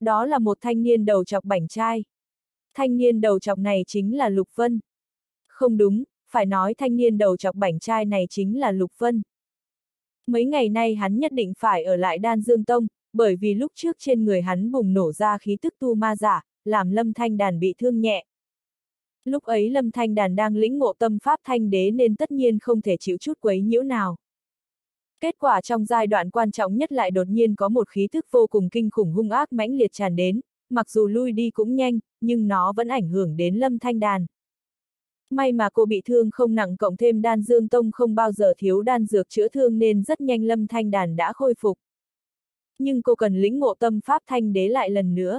Đó là một thanh niên đầu trọc bảnh trai. Thanh niên đầu trọc này chính là Lục Vân. Không đúng, phải nói thanh niên đầu trọc bảnh trai này chính là Lục Vân. Mấy ngày nay hắn nhất định phải ở lại Đan Dương Tông, bởi vì lúc trước trên người hắn bùng nổ ra khí tức tu ma giả, làm Lâm Thanh Đàn bị thương nhẹ. Lúc ấy Lâm Thanh Đàn đang lĩnh ngộ tâm pháp thanh đế nên tất nhiên không thể chịu chút quấy nhiễu nào. Kết quả trong giai đoạn quan trọng nhất lại đột nhiên có một khí thức vô cùng kinh khủng hung ác mãnh liệt tràn đến, mặc dù lui đi cũng nhanh, nhưng nó vẫn ảnh hưởng đến Lâm Thanh Đàn. May mà cô bị thương không nặng cộng thêm Đan Dương Tông không bao giờ thiếu đan dược chữa thương nên rất nhanh Lâm Thanh Đàn đã khôi phục. Nhưng cô cần lĩnh ngộ tâm pháp thanh đế lại lần nữa.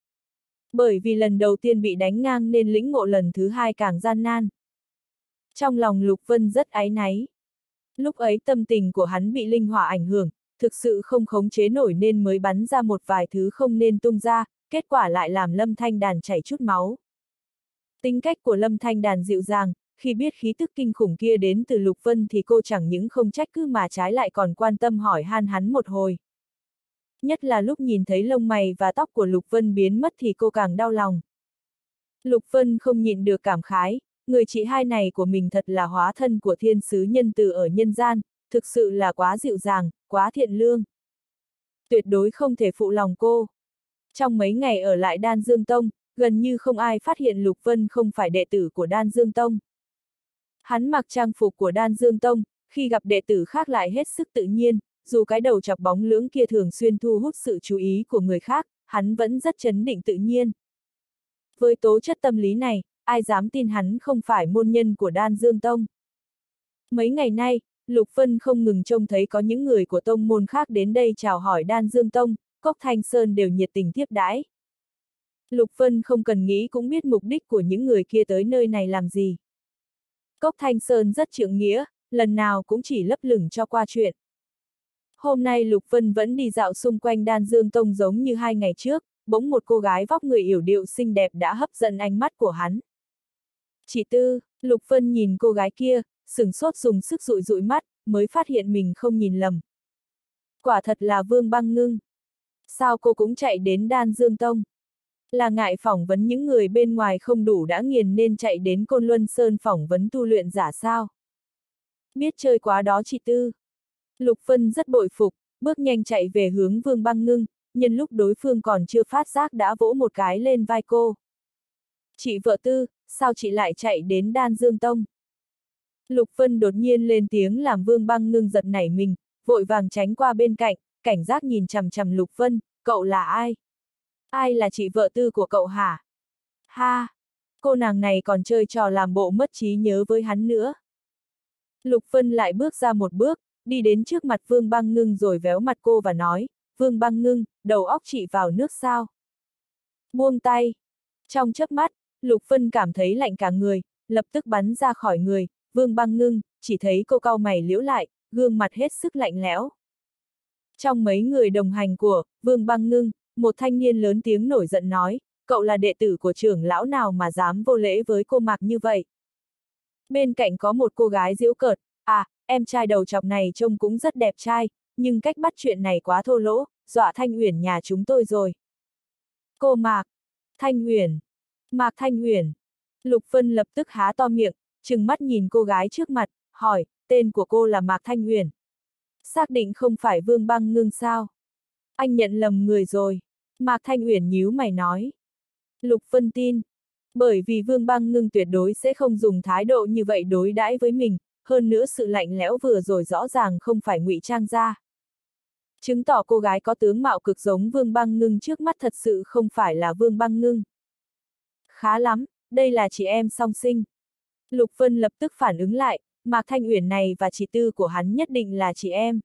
Bởi vì lần đầu tiên bị đánh ngang nên lĩnh ngộ lần thứ hai càng gian nan. Trong lòng Lục Vân rất áy náy. Lúc ấy tâm tình của hắn bị linh hỏa ảnh hưởng, thực sự không khống chế nổi nên mới bắn ra một vài thứ không nên tung ra, kết quả lại làm Lâm Thanh Đàn chảy chút máu. Tính cách của Lâm Thanh Đàn dịu dàng, khi biết khí tức kinh khủng kia đến từ Lục Vân thì cô chẳng những không trách cứ mà trái lại còn quan tâm hỏi han hắn một hồi. Nhất là lúc nhìn thấy lông mày và tóc của Lục Vân biến mất thì cô càng đau lòng. Lục Vân không nhịn được cảm khái, người chị hai này của mình thật là hóa thân của thiên sứ nhân từ ở nhân gian, thực sự là quá dịu dàng, quá thiện lương. Tuyệt đối không thể phụ lòng cô. Trong mấy ngày ở lại Đan Dương Tông, gần như không ai phát hiện Lục Vân không phải đệ tử của Đan Dương Tông. Hắn mặc trang phục của Đan Dương Tông, khi gặp đệ tử khác lại hết sức tự nhiên, dù cái đầu chọc bóng lưỡng kia thường xuyên thu hút sự chú ý của người khác, hắn vẫn rất trấn định tự nhiên. Với tố chất tâm lý này, ai dám tin hắn không phải môn nhân của Đan Dương Tông. Mấy ngày nay, Lục Vân không ngừng trông thấy có những người của tông môn khác đến đây chào hỏi Đan Dương Tông, Cốc Thanh Sơn đều nhiệt tình tiếp đãi. Lục Vân không cần nghĩ cũng biết mục đích của những người kia tới nơi này làm gì. Cốc Thanh Sơn rất trượng nghĩa, lần nào cũng chỉ lấp lửng cho qua chuyện. Hôm nay Lục Vân vẫn đi dạo xung quanh Đan Dương Tông giống như 2 ngày trước, bỗng một cô gái vóc người yểu điệu xinh đẹp đã hấp dẫn ánh mắt của hắn. Chị Tư, Lục Vân nhìn cô gái kia, sửng sốt dùng sức dụi dụi mắt, mới phát hiện mình không nhìn lầm. Quả thật là Vương Băng Ngưng. Sao cô cũng chạy đến Đan Dương Tông? Là ngại phỏng vấn những người bên ngoài không đủ đã nghiền nên chạy đến Côn Luân Sơn phỏng vấn tu luyện giả sao? Biết chơi quá đó chị Tư. Lục Vân rất bội phục, bước nhanh chạy về hướng Vương Băng Ngưng, nhân lúc đối phương còn chưa phát giác đã vỗ một cái lên vai cô. Chị vợ Tư, sao chị lại chạy đến Đan Dương Tông? Lục Vân đột nhiên lên tiếng làm Vương Băng Ngưng giật nảy mình, vội vàng tránh qua bên cạnh, cảnh giác nhìn chằm chằm Lục Vân, cậu là ai? Ai là chị vợ Tư của cậu hả? Ha! Cô nàng này còn chơi trò làm bộ mất trí nhớ với hắn nữa. Lục Vân lại bước ra một bước, đi đến trước mặt Vương Băng Ngưng rồi véo mặt cô và nói, Vương Băng Ngưng, đầu óc chị vào nước sao? Buông tay. Trong chớp mắt, Lục Vân cảm thấy lạnh cả người, lập tức bắn ra khỏi người, Vương Băng Ngưng, chỉ thấy cô cau mày liễu lại, gương mặt hết sức lạnh lẽo. Trong mấy người đồng hành của Vương Băng Ngưng, một thanh niên lớn tiếng nổi giận nói, cậu là đệ tử của trưởng lão nào mà dám vô lễ với cô Mạc như vậy? Bên cạnh có một cô gái giễu cợt, à, em trai đầu chọc này trông cũng rất đẹp trai, nhưng cách bắt chuyện này quá thô lỗ, dọa Thanh Uyển nhà chúng tôi rồi. Cô Mạc, Thanh Uyển, Mạc Thanh Uyển. Lục Vân lập tức há to miệng, trừng mắt nhìn cô gái trước mặt, hỏi, tên của cô là Mạc Thanh Uyển. Xác định không phải Vương Băng Ngưng sao? Anh nhận lầm người rồi. Mạc Thanh Uyển nhíu mày nói. Lục Vân tin. Bởi vì Vương Băng Ngưng tuyệt đối sẽ không dùng thái độ như vậy đối đãi với mình, hơn nữa sự lạnh lẽo vừa rồi rõ ràng không phải ngụy trang ra. Chứng tỏ cô gái có tướng mạo cực giống Vương Băng Ngưng trước mắt thật sự không phải là Vương Băng Ngưng. Khá lắm, đây là chị em song sinh. Lục Vân lập tức phản ứng lại, Mạc Thanh Uyển này và chị Tư của hắn nhất định là chị em.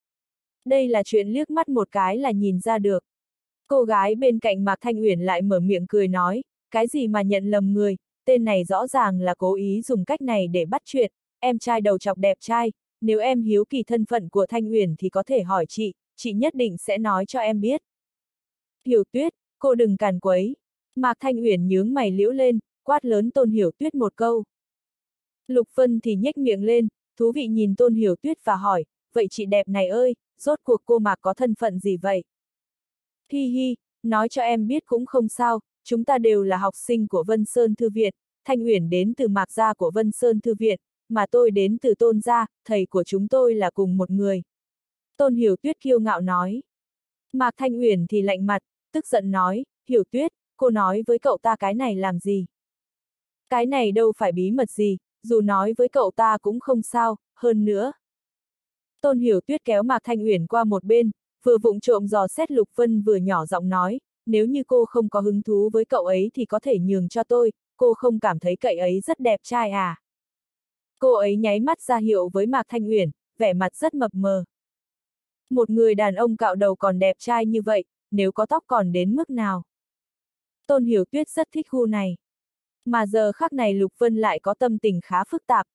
Đây là chuyện liếc mắt một cái là nhìn ra được. Cô gái bên cạnh Mạc Thanh Uyển lại mở miệng cười nói, cái gì mà nhận lầm người, tên này rõ ràng là cố ý dùng cách này để bắt chuyện, em trai đầu chọc đẹp trai, nếu em hiếu kỳ thân phận của Thanh Uyển thì có thể hỏi chị nhất định sẽ nói cho em biết. Hiểu Tuyết, cô đừng càn quấy. Mạc Thanh Uyển nhướng mày liễu lên, quát lớn Tôn Hiểu Tuyết một câu. Lục Vân thì nhếch miệng lên, thú vị nhìn Tôn Hiểu Tuyết và hỏi, vậy chị đẹp này ơi, rốt cuộc cô Mạc có thân phận gì vậy? Hi hi, Nói cho em biết cũng không sao, chúng ta đều là học sinh của Vân Sơn Thư Viện, Thanh Uyển đến từ Mạc gia của Vân Sơn Thư Viện, mà tôi đến từ Tôn gia, thầy của chúng tôi là cùng một người. Tôn Hiểu Tuyết kiêu ngạo nói. Mạc Thanh Uyển thì lạnh mặt, tức giận nói, Hiểu Tuyết, cô nói với cậu ta cái này làm gì? Cái này đâu phải bí mật gì, dù nói với cậu ta cũng không sao, hơn nữa. Tôn Hiểu Tuyết kéo Mạc Thanh Uyển qua một bên, vừa vụng trộm dò xét Lục Vân vừa nhỏ giọng nói, nếu như cô không có hứng thú với cậu ấy thì có thể nhường cho tôi, cô không cảm thấy cậu ấy rất đẹp trai à? Cô ấy nháy mắt ra hiệu với Mạc Thanh Uyển, vẻ mặt rất mập mờ. Một người đàn ông cạo đầu còn đẹp trai như vậy, nếu có tóc còn đến mức nào? Tôn Hiểu Tuyết rất thích gu này. Mà giờ khắc này Lục Vân lại có tâm tình khá phức tạp.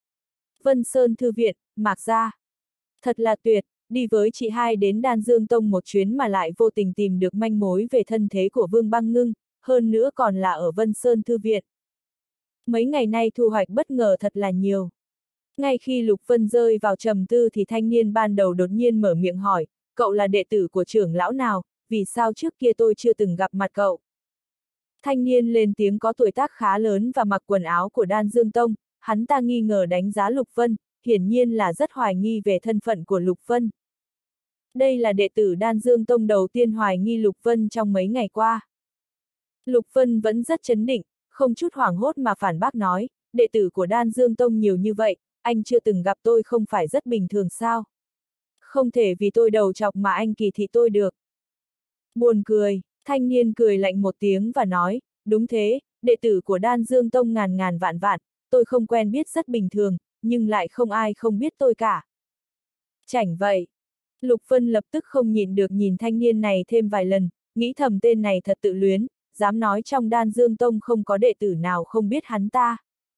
Vân Sơn Thư Viện, Mạc gia. Thật là tuyệt, đi với chị hai đến Đan Dương Tông một chuyến mà lại vô tình tìm được manh mối về thân thế của Vương Băng Ngưng, hơn nữa còn là ở Vân Sơn Thư Viện. Mấy ngày nay thu hoạch bất ngờ thật là nhiều. Ngay khi Lục Vân rơi vào trầm tư thì thanh niên ban đầu đột nhiên mở miệng hỏi, cậu là đệ tử của trưởng lão nào, vì sao trước kia tôi chưa từng gặp mặt cậu? Thanh niên lên tiếng có tuổi tác khá lớn và mặc quần áo của Đan Dương Tông, hắn ta nghi ngờ đánh giá Lục Vân, hiển nhiên là rất hoài nghi về thân phận của Lục Vân. Đây là đệ tử Đan Dương Tông đầu tiên hoài nghi Lục Vân trong mấy ngày qua. Lục Vân vẫn rất trấn định, không chút hoảng hốt mà phản bác nói, đệ tử của Đan Dương Tông nhiều như vậy, anh chưa từng gặp tôi không phải rất bình thường sao? Không thể vì tôi đầu chọc mà anh kỳ thị tôi được. Buồn cười, thanh niên cười lạnh một tiếng và nói, đúng thế, đệ tử của Đan Dương Tông ngàn ngàn vạn vạn, tôi không quen biết rất bình thường, nhưng lại không ai không biết tôi cả. Chảnh vậy. Lục Vân lập tức không nhịn được nhìn thanh niên này thêm vài lần, nghĩ thầm tên này thật tự luyến, dám nói trong Đan Dương Tông không có đệ tử nào không biết hắn ta.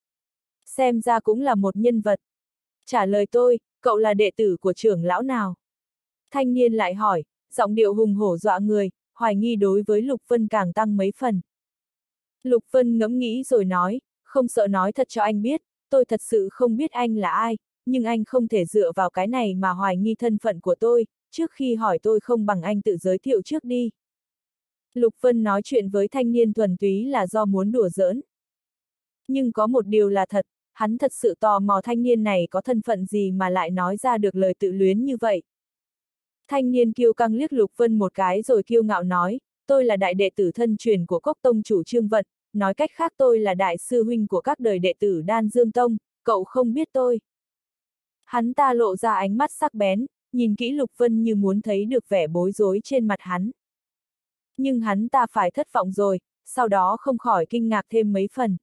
Xem ra cũng là một nhân vật. Trả lời tôi, cậu là đệ tử của trưởng lão nào? Thanh niên lại hỏi, giọng điệu hùng hổ dọa người, hoài nghi đối với Lục Vân càng tăng mấy phần. Lục Vân ngẫm nghĩ rồi nói, không sợ nói thật cho anh biết, tôi thật sự không biết anh là ai, nhưng anh không thể dựa vào cái này mà hoài nghi thân phận của tôi, trước khi hỏi tôi không bằng anh tự giới thiệu trước đi. Lục Vân nói chuyện với thanh niên thuần túy là do muốn đùa giỡn. Nhưng có một điều là thật, hắn thật sự tò mò thanh niên này có thân phận gì mà lại nói ra được lời tự luyến như vậy. Thanh niên kiêu căng liếc Lục Vân một cái rồi kiêu ngạo nói, tôi là đại đệ tử thân truyền của Cốc Tông chủ Trương Vận, nói cách khác tôi là đại sư huynh của các đời đệ tử Đan Dương Tông, cậu không biết tôi. Hắn ta lộ ra ánh mắt sắc bén, nhìn kỹ Lục Vân như muốn thấy được vẻ bối rối trên mặt hắn. Nhưng hắn ta phải thất vọng rồi, sau đó không khỏi kinh ngạc thêm mấy phần.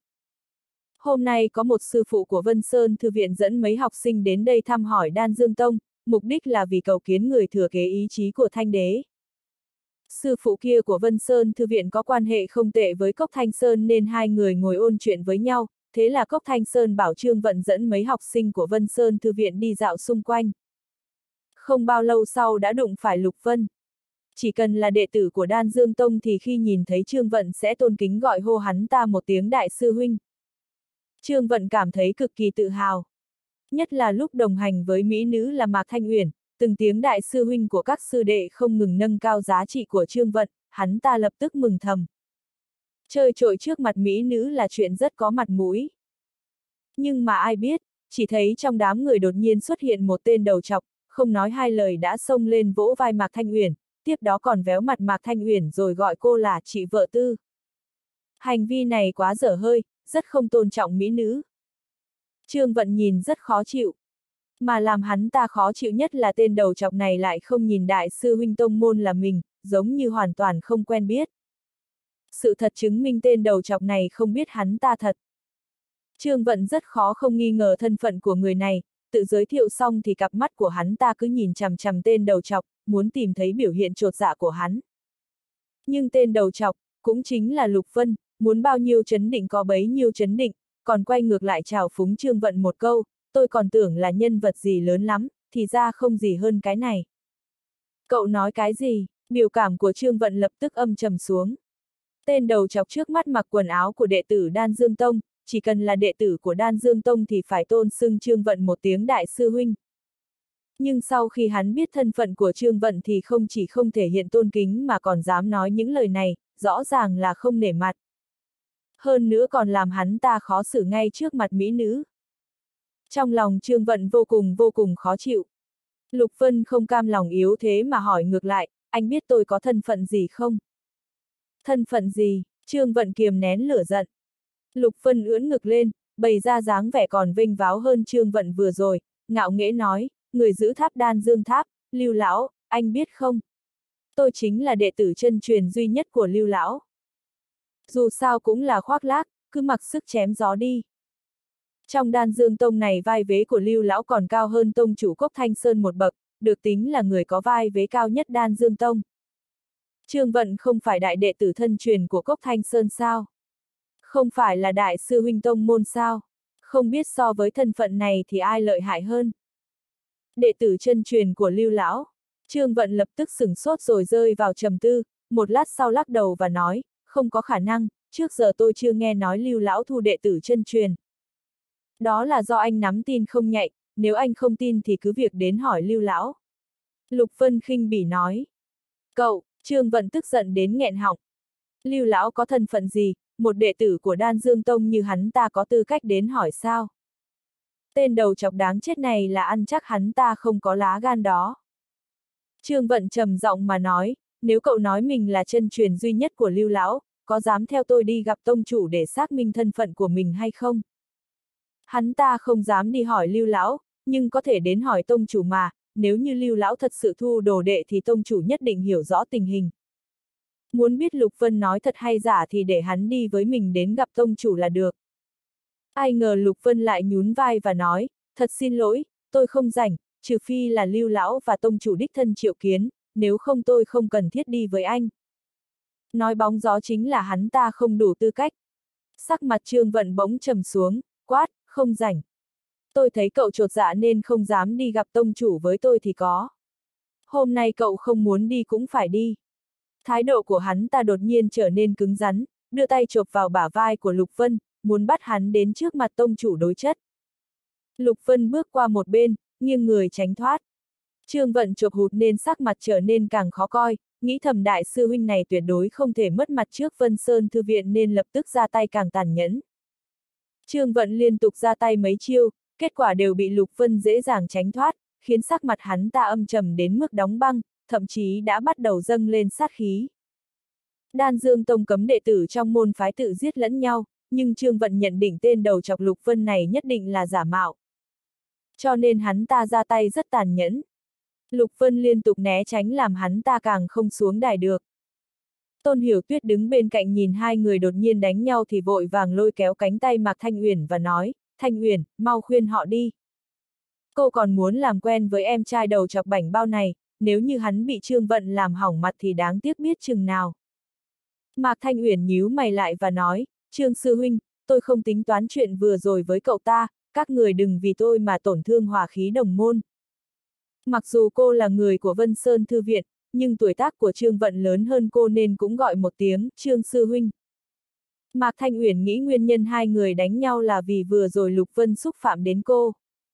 Hôm nay có một sư phụ của Vân Sơn Thư Viện dẫn mấy học sinh đến đây thăm hỏi Đan Dương Tông, mục đích là vì cầu kiến người thừa kế ý chí của Thanh Đế. Sư phụ kia của Vân Sơn Thư Viện có quan hệ không tệ với Cốc Thanh Sơn nên hai người ngồi ôn chuyện với nhau, thế là Cốc Thanh Sơn bảo Trương Vận dẫn mấy học sinh của Vân Sơn Thư Viện đi dạo xung quanh. Không bao lâu sau đã đụng phải Lục Vân. Chỉ cần là đệ tử của Đan Dương Tông thì khi nhìn thấy Trương Vận sẽ tôn kính gọi hô hắn ta một tiếng đại sư huynh. Trương Vận cảm thấy cực kỳ tự hào. Nhất là lúc đồng hành với mỹ nữ là Mạc Thanh Uyển, từng tiếng đại sư huynh của các sư đệ không ngừng nâng cao giá trị của Trương Vận, hắn ta lập tức mừng thầm. Chơi trội trước mặt mỹ nữ là chuyện rất có mặt mũi. Nhưng mà ai biết, chỉ thấy trong đám người đột nhiên xuất hiện một tên đầu trọc, không nói hai lời đã xông lên vỗ vai Mạc Thanh Uyển, tiếp đó còn véo mặt Mạc Thanh Uyển rồi gọi cô là chị vợ tư. Hành vi này quá dở hơi, rất không tôn trọng mỹ nữ. Trương Vận nhìn rất khó chịu. Mà làm hắn ta khó chịu nhất là tên đầu trọc này lại không nhìn đại sư huynh tông môn là mình, giống như hoàn toàn không quen biết. Sự thật chứng minh tên đầu trọc này không biết hắn ta thật. Trương Vận rất khó không nghi ngờ thân phận của người này, tự giới thiệu xong thì cặp mắt của hắn ta cứ nhìn chằm chằm tên đầu trọc, muốn tìm thấy biểu hiện chột dạ của hắn. Nhưng tên đầu trọc, cũng chính là Lục Vân, muốn bao nhiêu chấn định có bấy nhiêu chấn định, còn quay ngược lại chào phúng Trương Vận một câu, tôi còn tưởng là nhân vật gì lớn lắm, thì ra không gì hơn cái này. Cậu nói cái gì? Biểu cảm của Trương Vận lập tức âm trầm xuống. Tên đầu chọc trước mắt mặc quần áo của đệ tử Đan Dương Tông, chỉ cần là đệ tử của Đan Dương Tông thì phải tôn xưng Trương Vận một tiếng đại sư huynh. Nhưng sau khi hắn biết thân phận của Trương Vận thì không chỉ không thể hiện tôn kính mà còn dám nói những lời này, rõ ràng là không nể mặt. Hơn nữa còn làm hắn ta khó xử ngay trước mặt mỹ nữ. Trong lòng Trương Vận vô cùng khó chịu. Lục Vân không cam lòng yếu thế mà hỏi ngược lại, anh biết tôi có thân phận gì không? Thân phận gì? Trương Vận kiềm nén lửa giận. Lục Vân ưỡn ngực lên, bày ra dáng vẻ còn vinh váo hơn Trương Vận vừa rồi, ngạo nghễ nói, người giữ tháp Đan Dương Tháp, Lưu Lão, anh biết không? Tôi chính là đệ tử chân truyền duy nhất của Lưu Lão. Dù sao cũng là khoác lác, cứ mặc sức chém gió đi. Trong Đan Dương Tông này vai vế của Lưu Lão còn cao hơn tông chủ Cốc Thanh Sơn một bậc, được tính là người có vai vế cao nhất Đan Dương Tông. Trương Vận không phải đại đệ tử thân truyền của Cốc Thanh Sơn sao? Không phải là đại sư huynh tông môn sao? Không biết so với thân phận này thì ai lợi hại hơn? Đệ tử chân truyền của Lưu Lão. Trương Vận lập tức sửng sốt rồi rơi vào trầm tư, một lát sau lắc đầu và nói, không có khả năng, trước giờ tôi chưa nghe nói Lưu Lão thu đệ tử chân truyền. Đó là do anh nắm tin không nhạy, nếu anh không tin thì cứ việc đến hỏi Lưu Lão. Lục Vân khinh bỉ nói. Cậu, Trương Vận tức giận đến nghẹn họng. Lưu Lão có thân phận gì, một đệ tử của Đan Dương Tông như hắn ta có tư cách đến hỏi sao? Tên đầu chọc đáng chết này là ăn chắc hắn ta không có lá gan đó. Trương Vận trầm giọng mà nói, nếu cậu nói mình là chân truyền duy nhất của Lưu Lão, có dám theo tôi đi gặp tông chủ để xác minh thân phận của mình hay không? Hắn ta không dám đi hỏi Lưu Lão, nhưng có thể đến hỏi tông chủ mà, nếu như Lưu Lão thật sự thu đồ đệ thì tông chủ nhất định hiểu rõ tình hình. Muốn biết Lục Vân nói thật hay giả thì để hắn đi với mình đến gặp tông chủ là được. Ai ngờ Lục Vân lại nhún vai và nói, thật xin lỗi, tôi không rảnh, trừ phi là Lưu Lão và tông chủ đích thân triệu kiến, nếu không tôi không cần thiết đi với anh. Nói bóng gió chính là hắn ta không đủ tư cách. Sắc mặt Trương Vận bỗng trầm xuống, quát, không rảnh. Tôi thấy cậu chột dạ nên không dám đi gặp tông chủ với tôi thì có. Hôm nay cậu không muốn đi cũng phải đi. Thái độ của hắn ta đột nhiên trở nên cứng rắn, đưa tay chộp vào bả vai của Lục Vân, muốn bắt hắn đến trước mặt tông chủ đối chất. Lục Vân bước qua một bên, nghiêng người tránh thoát. Trương Vận chộp hụt nên sắc mặt trở nên càng khó coi, nghĩ thầm đại sư huynh này tuyệt đối không thể mất mặt trước Vân Sơn Thư Viện nên lập tức ra tay càng tàn nhẫn. Trương Vận liên tục ra tay mấy chiêu, kết quả đều bị Lục Vân dễ dàng tránh thoát, khiến sắc mặt hắn ta âm trầm đến mức đóng băng, thậm chí đã bắt đầu dâng lên sát khí. Đan Dương Tông cấm đệ tử trong môn phái tự giết lẫn nhau, nhưng Trương Vận nhận định tên đầu chọc Lục Vân này nhất định là giả mạo. Cho nên hắn ta ra tay rất tàn nhẫn. Lục Vân liên tục né tránh làm hắn ta càng không xuống đài được. Tôn Hiểu Tuyết đứng bên cạnh nhìn hai người đột nhiên đánh nhau thì vội vàng lôi kéo cánh tay Mạc Thanh Uyển và nói, Thanh Uyển, mau khuyên họ đi. Cô còn muốn làm quen với em trai đầu chọc bảnh bao này, nếu như hắn bị Trương Vận làm hỏng mặt thì đáng tiếc biết chừng nào. Mạc Thanh Uyển nhíu mày lại và nói, Trương sư huynh, tôi không tính toán chuyện vừa rồi với cậu ta, các người đừng vì tôi mà tổn thương hòa khí đồng môn. Mặc dù cô là người của Vân Sơn Thư Viện, nhưng tuổi tác của Trương Vận lớn hơn cô nên cũng gọi một tiếng, Trương sư huynh. Mạc Thanh Uyển nghĩ nguyên nhân hai người đánh nhau là vì vừa rồi Lục Vân xúc phạm đến cô.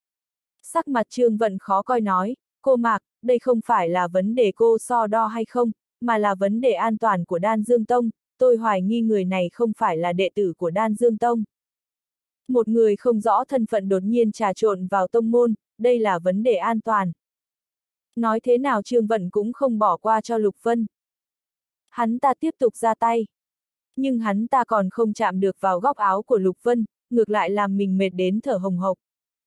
Sắc mặt Trương Vận khó coi nói, cô Mạc, đây không phải là vấn đề cô so đo hay không, mà là vấn đề an toàn của Đan Dương Tông, tôi hoài nghi người này không phải là đệ tử của Đan Dương Tông. Một người không rõ thân phận đột nhiên trà trộn vào tông môn, đây là vấn đề an toàn. Nói thế nào Trương Vận cũng không bỏ qua cho Lục Vân. Hắn ta tiếp tục ra tay. Nhưng hắn ta còn không chạm được vào góc áo của Lục Vân, ngược lại làm mình mệt đến thở hồng hộc.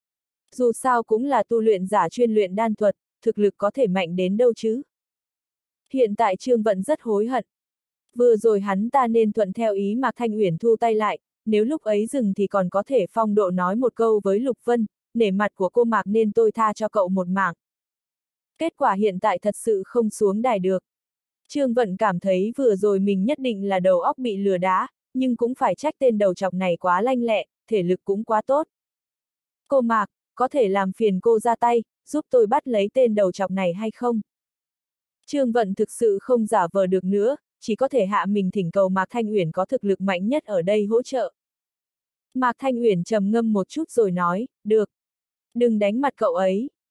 Dù sao cũng là tu luyện giả chuyên luyện đan thuật, thực lực có thể mạnh đến đâu chứ. Hiện tại Trương Vận rất hối hận. Vừa rồi hắn ta nên thuận theo ý Mạc Thanh Uyển thu tay lại, nếu lúc ấy dừng thì còn có thể phong độ nói một câu với Lục Vân, nể mặt của cô Mạc nên tôi tha cho cậu một mạng. Kết quả hiện tại thật sự không xuống đài được. Trương Vận cảm thấy vừa rồi mình nhất định là đầu óc bị lừa đá, nhưng cũng phải trách tên đầu chọc này quá lanh lẹ, thể lực cũng quá tốt. Cô Mạc, có thể làm phiền cô ra tay, giúp tôi bắt lấy tên đầu chọc này hay không? Trương Vận thực sự không giả vờ được nữa, chỉ có thể hạ mình thỉnh cầu Mạc Thanh Uyển có thực lực mạnh nhất ở đây hỗ trợ. Mạc Thanh Uyển trầm ngâm một chút rồi nói, được. Đừng đánh mặt cậu ấy.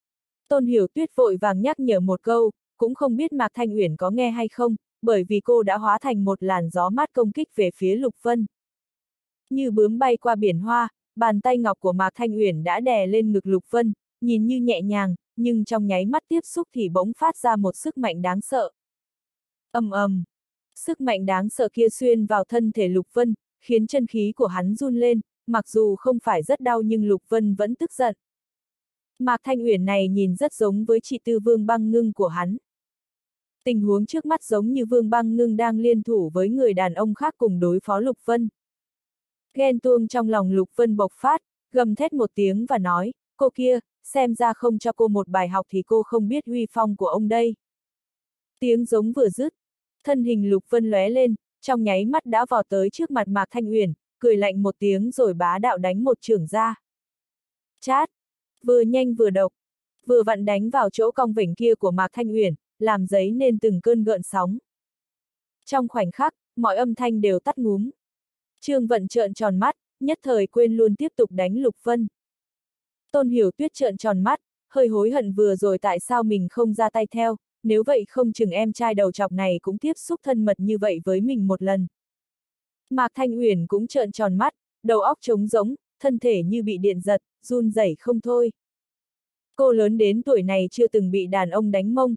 Tôn Hiểu Tuyết vội vàng nhắc nhở một câu, cũng không biết Mạc Thanh Uyển có nghe hay không, bởi vì cô đã hóa thành một làn gió mát công kích về phía Lục Vân. Như bướm bay qua biển hoa, bàn tay ngọc của Mạc Thanh Uyển đã đè lên ngực Lục Vân, nhìn như nhẹ nhàng, nhưng trong nháy mắt tiếp xúc thì bỗng phát ra một sức mạnh đáng sợ. Ầm ầm, sức mạnh đáng sợ kia xuyên vào thân thể Lục Vân, khiến chân khí của hắn run lên, mặc dù không phải rất đau nhưng Lục Vân vẫn tức giận. Mạc Thanh Uyển này nhìn rất giống với chị Tư Vương Băng Ngưng của hắn. Tình huống trước mắt giống như Vương Băng Ngưng đang liên thủ với người đàn ông khác cùng đối phó Lục Vân. Ghen tuông trong lòng Lục Vân bộc phát, gầm thét một tiếng và nói, cô kia, xem ra không cho cô một bài học thì cô không biết uy phong của ông đây. Tiếng giống vừa dứt, thân hình Lục Vân lóe lên, trong nháy mắt đã vọt tới trước mặt Mạc Thanh Uyển, cười lạnh một tiếng rồi bá đạo đánh một chưởng ra. Chát! Vừa nhanh vừa độc, vừa vặn đánh vào chỗ cong vểnh kia của Mạc Thanh Uyển, làm dấy nên từng cơn gợn sóng. Trong khoảnh khắc, mọi âm thanh đều tắt ngúm. Trương Vận trợn tròn mắt, nhất thời quên luôn tiếp tục đánh Lục Vân. Tôn Hiểu Tuyết trợn tròn mắt, hơi hối hận vừa rồi tại sao mình không ra tay theo, nếu vậy không chừng em trai đầu chọc này cũng tiếp xúc thân mật như vậy với mình một lần. Mạc Thanh Uyển cũng trợn tròn mắt, đầu óc trống rỗng, thân thể như bị điện giật, run rẩy không thôi. Cô lớn đến tuổi này chưa từng bị đàn ông đánh mông,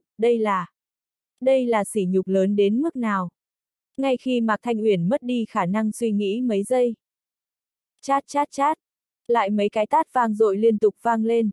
đây là sỉ nhục lớn đến mức nào. Ngay khi Mạc Thanh Uyển mất đi khả năng suy nghĩ mấy giây. Chát chát chát, lại mấy cái tát vang dội liên tục vang lên.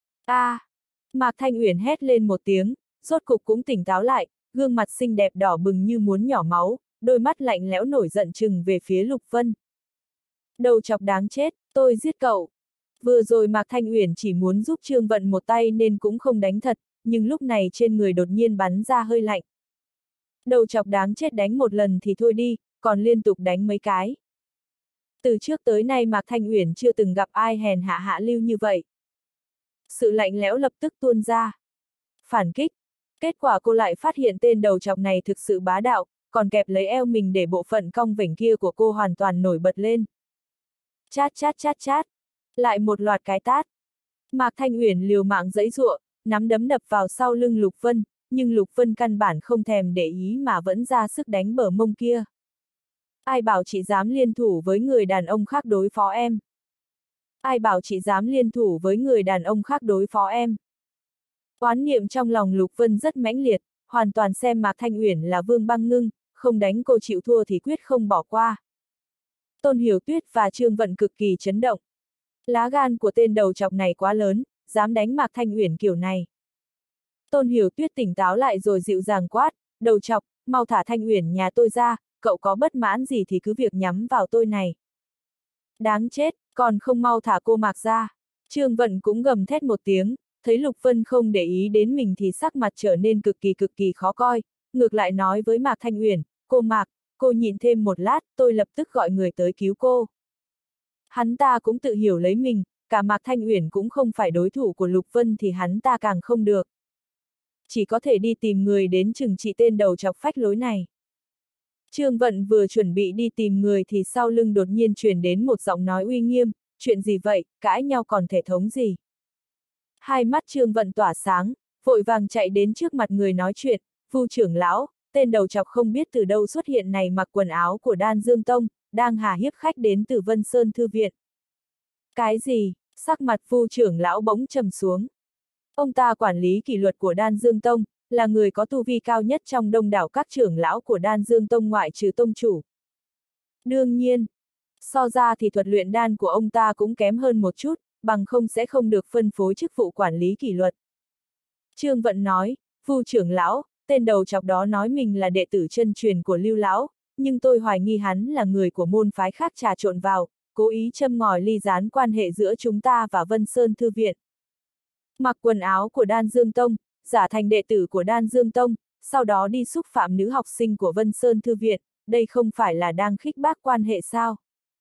Mạc Thanh Uyển hét lên một tiếng, rốt cục cũng tỉnh táo lại, gương mặt xinh đẹp đỏ bừng như muốn nhỏ máu, đôi mắt lạnh lẽo nổi giận trừng về phía Lục Vân. Đầu chọc đáng chết, tôi giết cậu. Vừa rồi Mạc Thanh Uyển chỉ muốn giúp Trương Vận một tay nên cũng không đánh thật, nhưng lúc này trên người đột nhiên bắn ra hơi lạnh. Đầu chọc đáng chết đánh một lần thì thôi đi, còn liên tục đánh mấy cái. Từ trước tới nay Mạc Thanh Uyển chưa từng gặp ai hèn hạ hạ lưu như vậy. Sự lạnh lẽo lập tức tuôn ra. Phản kích. Kết quả cô lại phát hiện tên đầu chọc này thực sự bá đạo, còn kẹp lấy eo mình để bộ phận cong vểnh kia của cô hoàn toàn nổi bật lên. Chát chát chát chát. Lại một loạt cái tát. Mạc Thanh Uyển liều mạng giãy giụa, nắm đấm đập vào sau lưng Lục Vân, nhưng Lục Vân căn bản không thèm để ý mà vẫn ra sức đánh bờ mông kia. Ai bảo chị dám liên thủ với người đàn ông khác đối phó em? Ai bảo chị dám liên thủ với người đàn ông khác đối phó em? Oán niệm trong lòng Lục Vân rất mãnh liệt, hoàn toàn xem Mạc Thanh Uyển là Vương Băng Ngưng, không đánh cô chịu thua thì quyết không bỏ qua. Tôn Hiểu Tuyết và Trương Vận cực kỳ chấn động. Lá gan của tên đầu chọc này quá lớn, dám đánh Mạc Thanh Uyển kiểu này. Tôn Hiểu Tuyết tỉnh táo lại rồi dịu dàng quát, đầu chọc, mau thả Thanh Uyển nhà tôi ra, cậu có bất mãn gì thì cứ việc nhắm vào tôi này. Đáng chết, còn không mau thả cô Mạc ra. Trương Vận cũng gầm thét một tiếng, thấy Lục Vân không để ý đến mình thì sắc mặt trở nên cực kỳ khó coi, ngược lại nói với Mạc Thanh Uyển, cô Mạc, cô nhịn thêm một lát, tôi lập tức gọi người tới cứu cô. Hắn ta cũng tự hiểu lấy mình, cả Mạc Thanh Uyển cũng không phải đối thủ của Lục Vân thì hắn ta càng không được. Chỉ có thể đi tìm người đến trừng trị tên đầu chọc phách lối này. Trương Vận vừa chuẩn bị đi tìm người thì sau lưng đột nhiên truyền đến một giọng nói uy nghiêm, chuyện gì vậy, cãi nhau còn thể thống gì. Hai mắt Trương Vận tỏa sáng, vội vàng chạy đến trước mặt người nói chuyện, Vu trưởng lão, tên đầu chọc không biết từ đâu xuất hiện này mặc quần áo của Đan Dương Tông, đang hà hiếp khách đến từ Vân Sơn Thư Viện. Cái gì? Sắc mặt Vu trưởng lão bỗng trầm xuống. Ông ta quản lý kỷ luật của Đan Dương Tông, là người có tu vi cao nhất trong đông đảo các trưởng lão của Đan Dương Tông ngoại trừ tông chủ. Đương nhiên, so ra thì thuật luyện đan của ông ta cũng kém hơn một chút, bằng không sẽ không được phân phối chức vụ quản lý kỷ luật. Trương Vận nói, Vu trưởng lão, tên đầu chọc đó nói mình là đệ tử chân truyền của Lưu lão, nhưng tôi hoài nghi hắn là người của môn phái khác trà trộn vào, cố ý châm ngòi ly gián quan hệ giữa chúng ta và Vân Sơn Thư Viện. Mặc quần áo của Đan Dương Tông, giả thành đệ tử của Đan Dương Tông, sau đó đi xúc phạm nữ học sinh của Vân Sơn Thư Viện, đây không phải là đang khích bác quan hệ sao?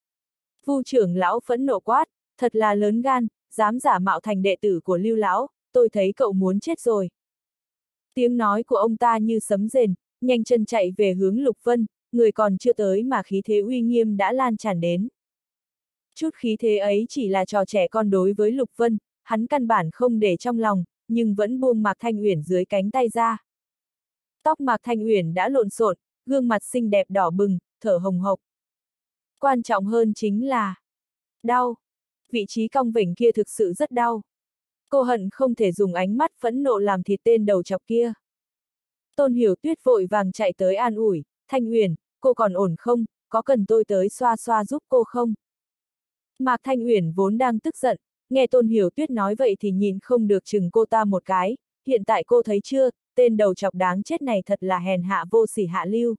Vu trưởng lão phẫn nộ quát, thật là lớn gan, dám giả mạo thành đệ tử của Lưu lão, tôi thấy cậu muốn chết rồi. Tiếng nói của ông ta như sấm rền, nhanh chân chạy về hướng Lục Vân, người còn chưa tới mà khí thế uy nghiêm đã lan tràn đến. Chút khí thế ấy chỉ là trò trẻ con đối với Lục Vân, hắn căn bản không để trong lòng, nhưng vẫn buông Mạc Thanh Uyển dưới cánh tay ra. Tóc Mạc Thanh Uyển đã lộn xộn, gương mặt xinh đẹp đỏ bừng, thở hồng hộc. Quan trọng hơn chính là đau. Vị trí cong vểnh kia thực sự rất đau. Cô hận không thể dùng ánh mắt phẫn nộ làm thịt tên đầu chọc kia. Tôn Hiểu Tuyết vội vàng chạy tới an ủi, Thanh Uyển, cô còn ổn không, có cần tôi tới xoa xoa giúp cô không? Mạc Thanh Uyển vốn đang tức giận, nghe Tôn Hiểu Tuyết nói vậy thì nhìn không được chừng cô ta một cái, hiện tại cô thấy chưa, tên đầu chọc đáng chết này thật là hèn hạ vô sỉ hạ lưu.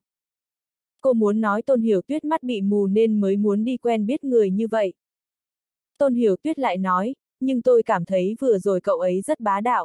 Cô muốn nói Tôn Hiểu Tuyết mắt bị mù nên mới muốn đi quen biết người như vậy. Tôn Hiểu Tuyết lại nói, nhưng tôi cảm thấy vừa rồi cậu ấy rất bá đạo.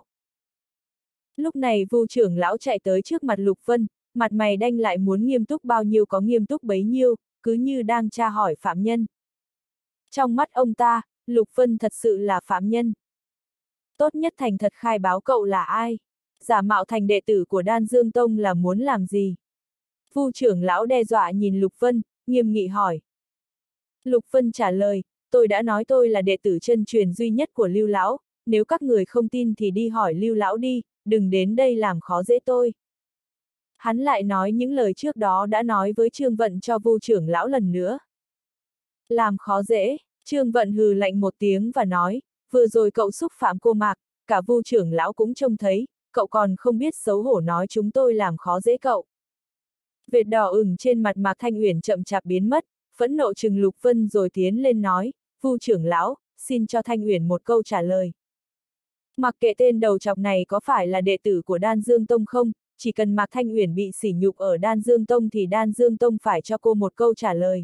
Lúc này Vu trưởng lão chạy tới trước mặt Lục Vân, mặt mày đanh lại muốn nghiêm túc bao nhiêu có nghiêm túc bấy nhiêu, cứ như đang tra hỏi phạm nhân. Trong mắt ông ta, Lục Vân thật sự là phạm nhân. Tốt nhất thành thật khai báo cậu là ai? Giả mạo thành đệ tử của Đan Dương Tông là muốn làm gì? Vu trưởng lão đe dọa nhìn Lục Vân, nghiêm nghị hỏi. Lục Vân trả lời, tôi đã nói tôi là đệ tử chân truyền duy nhất của Lưu lão, nếu các người không tin thì đi hỏi Lưu lão đi, đừng đến đây làm khó dễ tôi. Hắn lại nói những lời trước đó đã nói với Trương Vận cho Vu trưởng lão lần nữa. Làm khó dễ, Trương Vận hừ lạnh một tiếng và nói, vừa rồi cậu xúc phạm cô Mạc, cả Vu trưởng lão cũng trông thấy, cậu còn không biết xấu hổ nói chúng tôi làm khó dễ cậu. Vệt đỏ ửng trên mặt Mạc Thanh Uyển chậm chạp biến mất, phẫn nộ trừng Lục Vân rồi tiến lên nói, Vu trưởng lão, xin cho Thanh Uyển một câu trả lời. Mặc kệ tên đầu chọc này có phải là đệ tử của Đan Dương Tông không, chỉ cần Mạc Thanh Uyển bị sỉ nhục ở Đan Dương Tông thì Đan Dương Tông phải cho cô một câu trả lời.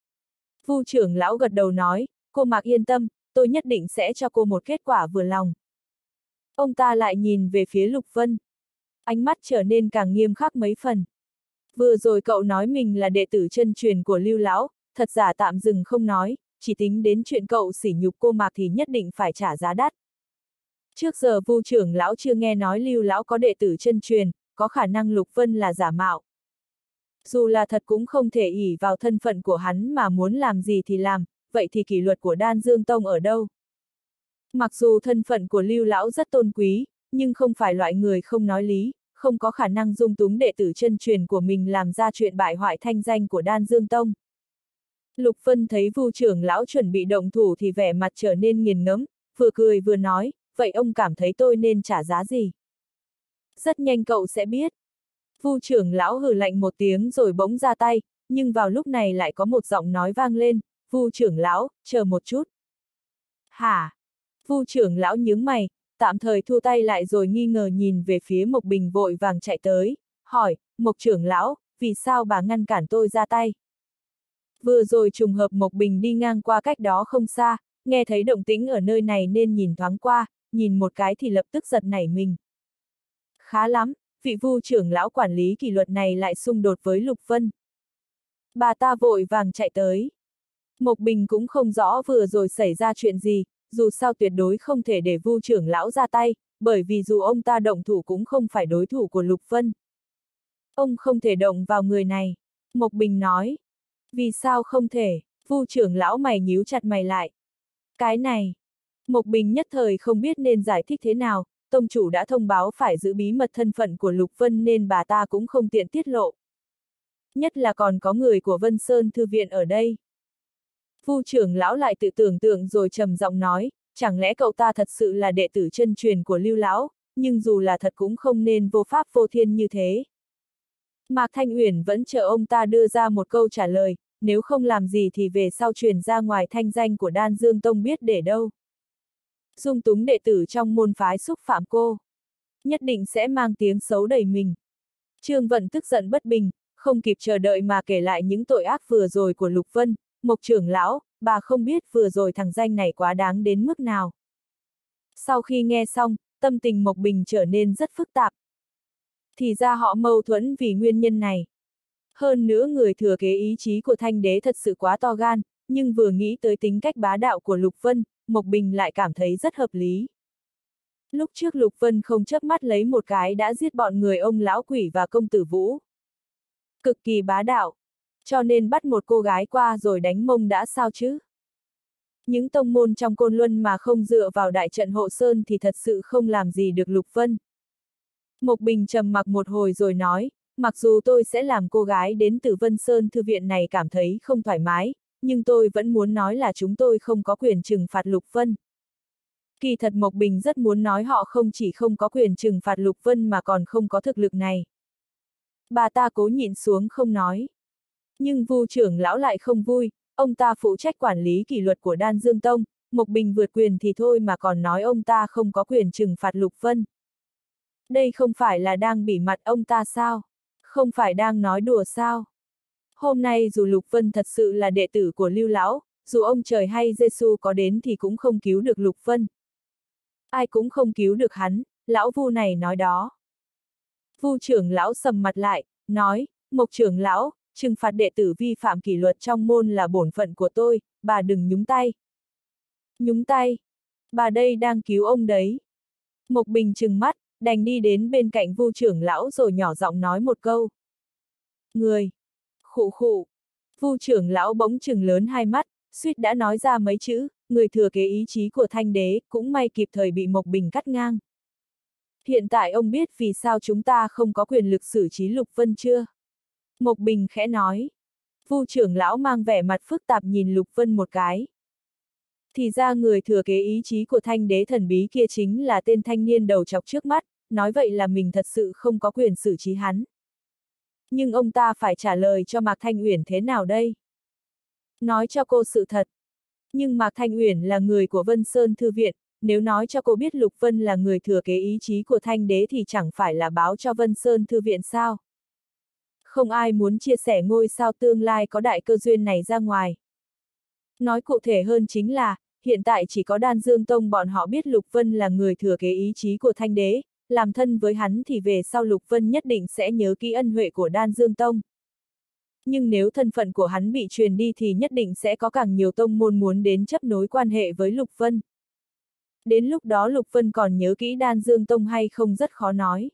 Vu trưởng lão gật đầu nói, cô Mạc yên tâm, tôi nhất định sẽ cho cô một kết quả vừa lòng. Ông ta lại nhìn về phía Lục Vân. Ánh mắt trở nên càng nghiêm khắc mấy phần. Vừa rồi cậu nói mình là đệ tử chân truyền của Lưu lão, thật giả tạm dừng không nói, chỉ tính đến chuyện cậu sỉ nhục cô Mạc thì nhất định phải trả giá đắt. Trước giờ Vu trưởng lão chưa nghe nói Lưu lão có đệ tử chân truyền, có khả năng Lục Vân là giả mạo. Dù là thật cũng không thể ỷ vào thân phận của hắn mà muốn làm gì thì làm, vậy thì kỷ luật của Đan Dương Tông ở đâu? Mặc dù thân phận của Lưu lão rất tôn quý, nhưng không phải loại người không nói lý, không có khả năng dung túng đệ tử chân truyền của mình làm ra chuyện bại hoại thanh danh của Đan Dương Tông. Lục Vân thấy Vu trưởng lão chuẩn bị động thủ thì vẻ mặt trở nên nghiền ngẫm, vừa cười vừa nói, vậy ông cảm thấy tôi nên trả giá gì? Rất nhanh cậu sẽ biết. Vu trưởng lão hừ lạnh một tiếng rồi bỗng ra tay, nhưng vào lúc này lại có một giọng nói vang lên, Vu trưởng lão, chờ một chút. Hả? Vu trưởng lão nhướng mày, tạm thời thu tay lại rồi nghi ngờ nhìn về phía Mộc Bình vội vàng chạy tới, hỏi, Mộc trưởng lão, vì sao bà ngăn cản tôi ra tay? Vừa rồi trùng hợp Mộc Bình đi ngang qua cách đó không xa, nghe thấy động tĩnh ở nơi này nên nhìn thoáng qua, nhìn một cái thì lập tức giật nảy mình. Khá lắm, vị Vu trưởng lão quản lý kỷ luật này lại xung đột với Lục Vân. Bà ta vội vàng chạy tới. Mộc Bình cũng không rõ vừa rồi xảy ra chuyện gì, dù sao tuyệt đối không thể để Vu trưởng lão ra tay, bởi vì dù ông ta động thủ cũng không phải đối thủ của Lục Vân. Ông không thể động vào người này, Mộc Bình nói. Vì sao không thể? Vu trưởng lão mày nhíu chặt mày lại. Cái này, Mộc Bình nhất thời không biết nên giải thích thế nào, tông chủ đã thông báo phải giữ bí mật thân phận của Lục Vân nên bà ta cũng không tiện tiết lộ. Nhất là còn có người của Vân Sơn Thư viện ở đây. Vu trưởng lão lại tự tưởng tượng rồi trầm giọng nói, chẳng lẽ cậu ta thật sự là đệ tử chân truyền của Lưu lão, nhưng dù là thật cũng không nên vô pháp vô thiên như thế. Mạc Thanh Uyển vẫn chờ ông ta đưa ra một câu trả lời, nếu không làm gì thì về sau truyền ra ngoài thanh danh của Đan Dương Tông biết để đâu. Dung túng đệ tử trong môn phái xúc phạm cô. Nhất định sẽ mang tiếng xấu đầy mình. Trương Vận tức giận bất bình, không kịp chờ đợi mà kể lại những tội ác vừa rồi của Lục Vân, Mộc trưởng lão, bà không biết vừa rồi thằng danh này quá đáng đến mức nào. Sau khi nghe xong, tâm tình Mộc Bình trở nên rất phức tạp. Thì ra họ mâu thuẫn vì nguyên nhân này. Hơn nữa người thừa kế ý chí của Thanh đế thật sự quá to gan, nhưng vừa nghĩ tới tính cách bá đạo của Lục Vân, Mộc Bình lại cảm thấy rất hợp lý. Lúc trước Lục Vân không chớp mắt lấy một cái đã giết bọn người ông lão quỷ và công tử Vũ. Cực kỳ bá đạo. Cho nên bắt một cô gái qua rồi đánh mông đã sao chứ? Những tông môn trong Côn Luân mà không dựa vào đại trận hộ sơn thì thật sự không làm gì được Lục Vân. Mộc Bình trầm mặc một hồi rồi nói, mặc dù tôi sẽ làm cô gái đến từ Vân Sơn Thư viện này cảm thấy không thoải mái, nhưng tôi vẫn muốn nói là chúng tôi không có quyền trừng phạt Lục Vân. Kỳ thật Mộc Bình rất muốn nói họ không chỉ không có quyền trừng phạt Lục Vân mà còn không có thực lực này. Bà ta cố nhịn xuống không nói. Nhưng Vu trưởng lão lại không vui, ông ta phụ trách quản lý kỷ luật của Đan Dương Tông, Mộc Bình vượt quyền thì thôi mà còn nói ông ta không có quyền trừng phạt Lục Vân. Đây không phải là đang bỉ mặt ông ta sao? Không phải đang nói đùa sao? Hôm nay dù Lục Vân thật sự là đệ tử của Lưu Lão, dù ông trời hay Giêsu có đến thì cũng không cứu được Lục Vân. Ai cũng không cứu được hắn, lão Vu này nói đó. Vu trưởng lão sầm mặt lại, nói, Mộc trưởng lão, trừng phạt đệ tử vi phạm kỷ luật trong môn là bổn phận của tôi, bà đừng nhúng tay. Nhúng tay? Bà đây đang cứu ông đấy. Mộc Bình trừng mắt, đành đi đến bên cạnh Vu trưởng lão rồi nhỏ giọng nói một câu. Người. Khụ khụ. Vu trưởng lão bỗng trừng lớn hai mắt, suýt đã nói ra mấy chữ, người thừa kế ý chí của Thanh đế, cũng may kịp thời bị Mộc Bình cắt ngang. Hiện tại ông biết vì sao chúng ta không có quyền lực xử trí Lục Vân chưa? Mộc Bình khẽ nói. Vu trưởng lão mang vẻ mặt phức tạp nhìn Lục Vân một cái. Thì ra người thừa kế ý chí của Thanh đế thần bí kia chính là tên thanh niên đầu chọc trước mắt, nói vậy là mình thật sự không có quyền xử trí hắn. Nhưng ông ta phải trả lời cho Mạc Thanh Uyển thế nào đây? Nói cho cô sự thật. Nhưng Mạc Thanh Uyển là người của Vân Sơn Thư viện, nếu nói cho cô biết Lục Vân là người thừa kế ý chí của Thanh đế thì chẳng phải là báo cho Vân Sơn Thư viện sao? Không ai muốn chia sẻ ngôi sao tương lai có đại cơ duyên này ra ngoài. Nói cụ thể hơn chính là, hiện tại chỉ có Đan Dương Tông bọn họ biết Lục Vân là người thừa kế ý chí của Thanh đế, làm thân với hắn thì về sau Lục Vân nhất định sẽ nhớ kỹ ân huệ của Đan Dương Tông. Nhưng nếu thân phận của hắn bị truyền đi thì nhất định sẽ có càng nhiều tông môn muốn đến chấp nối quan hệ với Lục Vân. Đến lúc đó Lục Vân còn nhớ kỹ Đan Dương Tông hay không rất khó nói.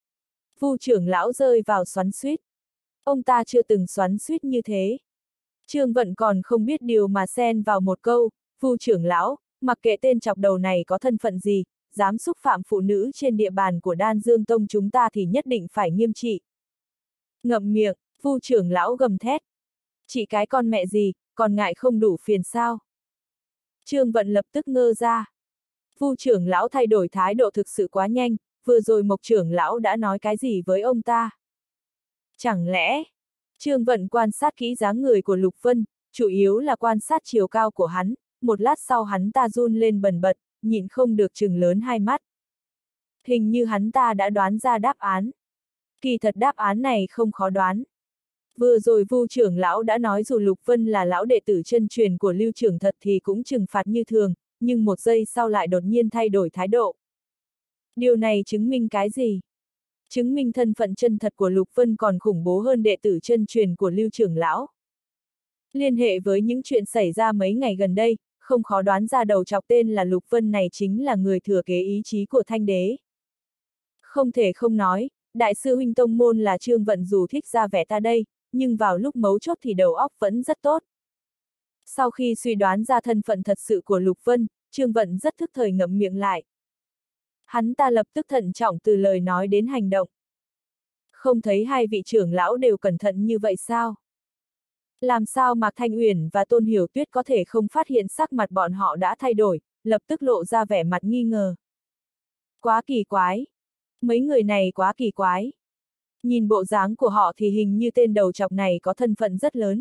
Vu trưởng lão rơi vào xoắn xuýt. Ông ta chưa từng xoắn xuýt như thế. Trương Vận còn không biết điều mà xen vào một câu, Vu trưởng lão, mặc kệ tên chọc đầu này có thân phận gì, dám xúc phạm phụ nữ trên địa bàn của Đan Dương Tông chúng ta thì nhất định phải nghiêm trị. Ngậm miệng, Vu trưởng lão gầm thét. Chị cái con mẹ gì, còn ngại không đủ phiền sao? Trương Vận lập tức ngơ ra. Vu trưởng lão thay đổi thái độ thực sự quá nhanh, vừa rồi Mộc trưởng lão đã nói cái gì với ông ta? Chẳng lẽ... Trương Vận quan sát kỹ dáng người của Lục Vân, chủ yếu là quan sát chiều cao của hắn, một lát sau hắn ta run lên bần bật, nhịn không được trừng lớn hai mắt. Hình như hắn ta đã đoán ra đáp án. Kỳ thật đáp án này không khó đoán. Vừa rồi Vu trưởng lão đã nói dù Lục Vân là lão đệ tử chân truyền của Lưu trưởng thật thì cũng trừng phạt như thường, nhưng một giây sau lại đột nhiên thay đổi thái độ. Điều này chứng minh cái gì? Chứng minh thân phận chân thật của Lục Vân còn khủng bố hơn đệ tử chân truyền của Lưu trưởng lão. Liên hệ với những chuyện xảy ra mấy ngày gần đây, không khó đoán ra đầu chọc tên là Lục Vân này chính là người thừa kế ý chí của Thanh đế. Không thể không nói, đại sư huynh tông môn là Trương Vận dù thích ra vẻ ta đây, nhưng vào lúc mấu chốt thì đầu óc vẫn rất tốt. Sau khi suy đoán ra thân phận thật sự của Lục Vân, Trương Vận rất thức thời ngậm miệng lại. Hắn ta lập tức thận trọng từ lời nói đến hành động. Không thấy hai vị trưởng lão đều cẩn thận như vậy sao? Làm sao Mạc Thanh Uyển và Tôn Hiểu Tuyết có thể không phát hiện sắc mặt bọn họ đã thay đổi, lập tức lộ ra vẻ mặt nghi ngờ. Quá kỳ quái. Mấy người này quá kỳ quái. Nhìn bộ dáng của họ thì hình như tên đầu chọc này có thân phận rất lớn.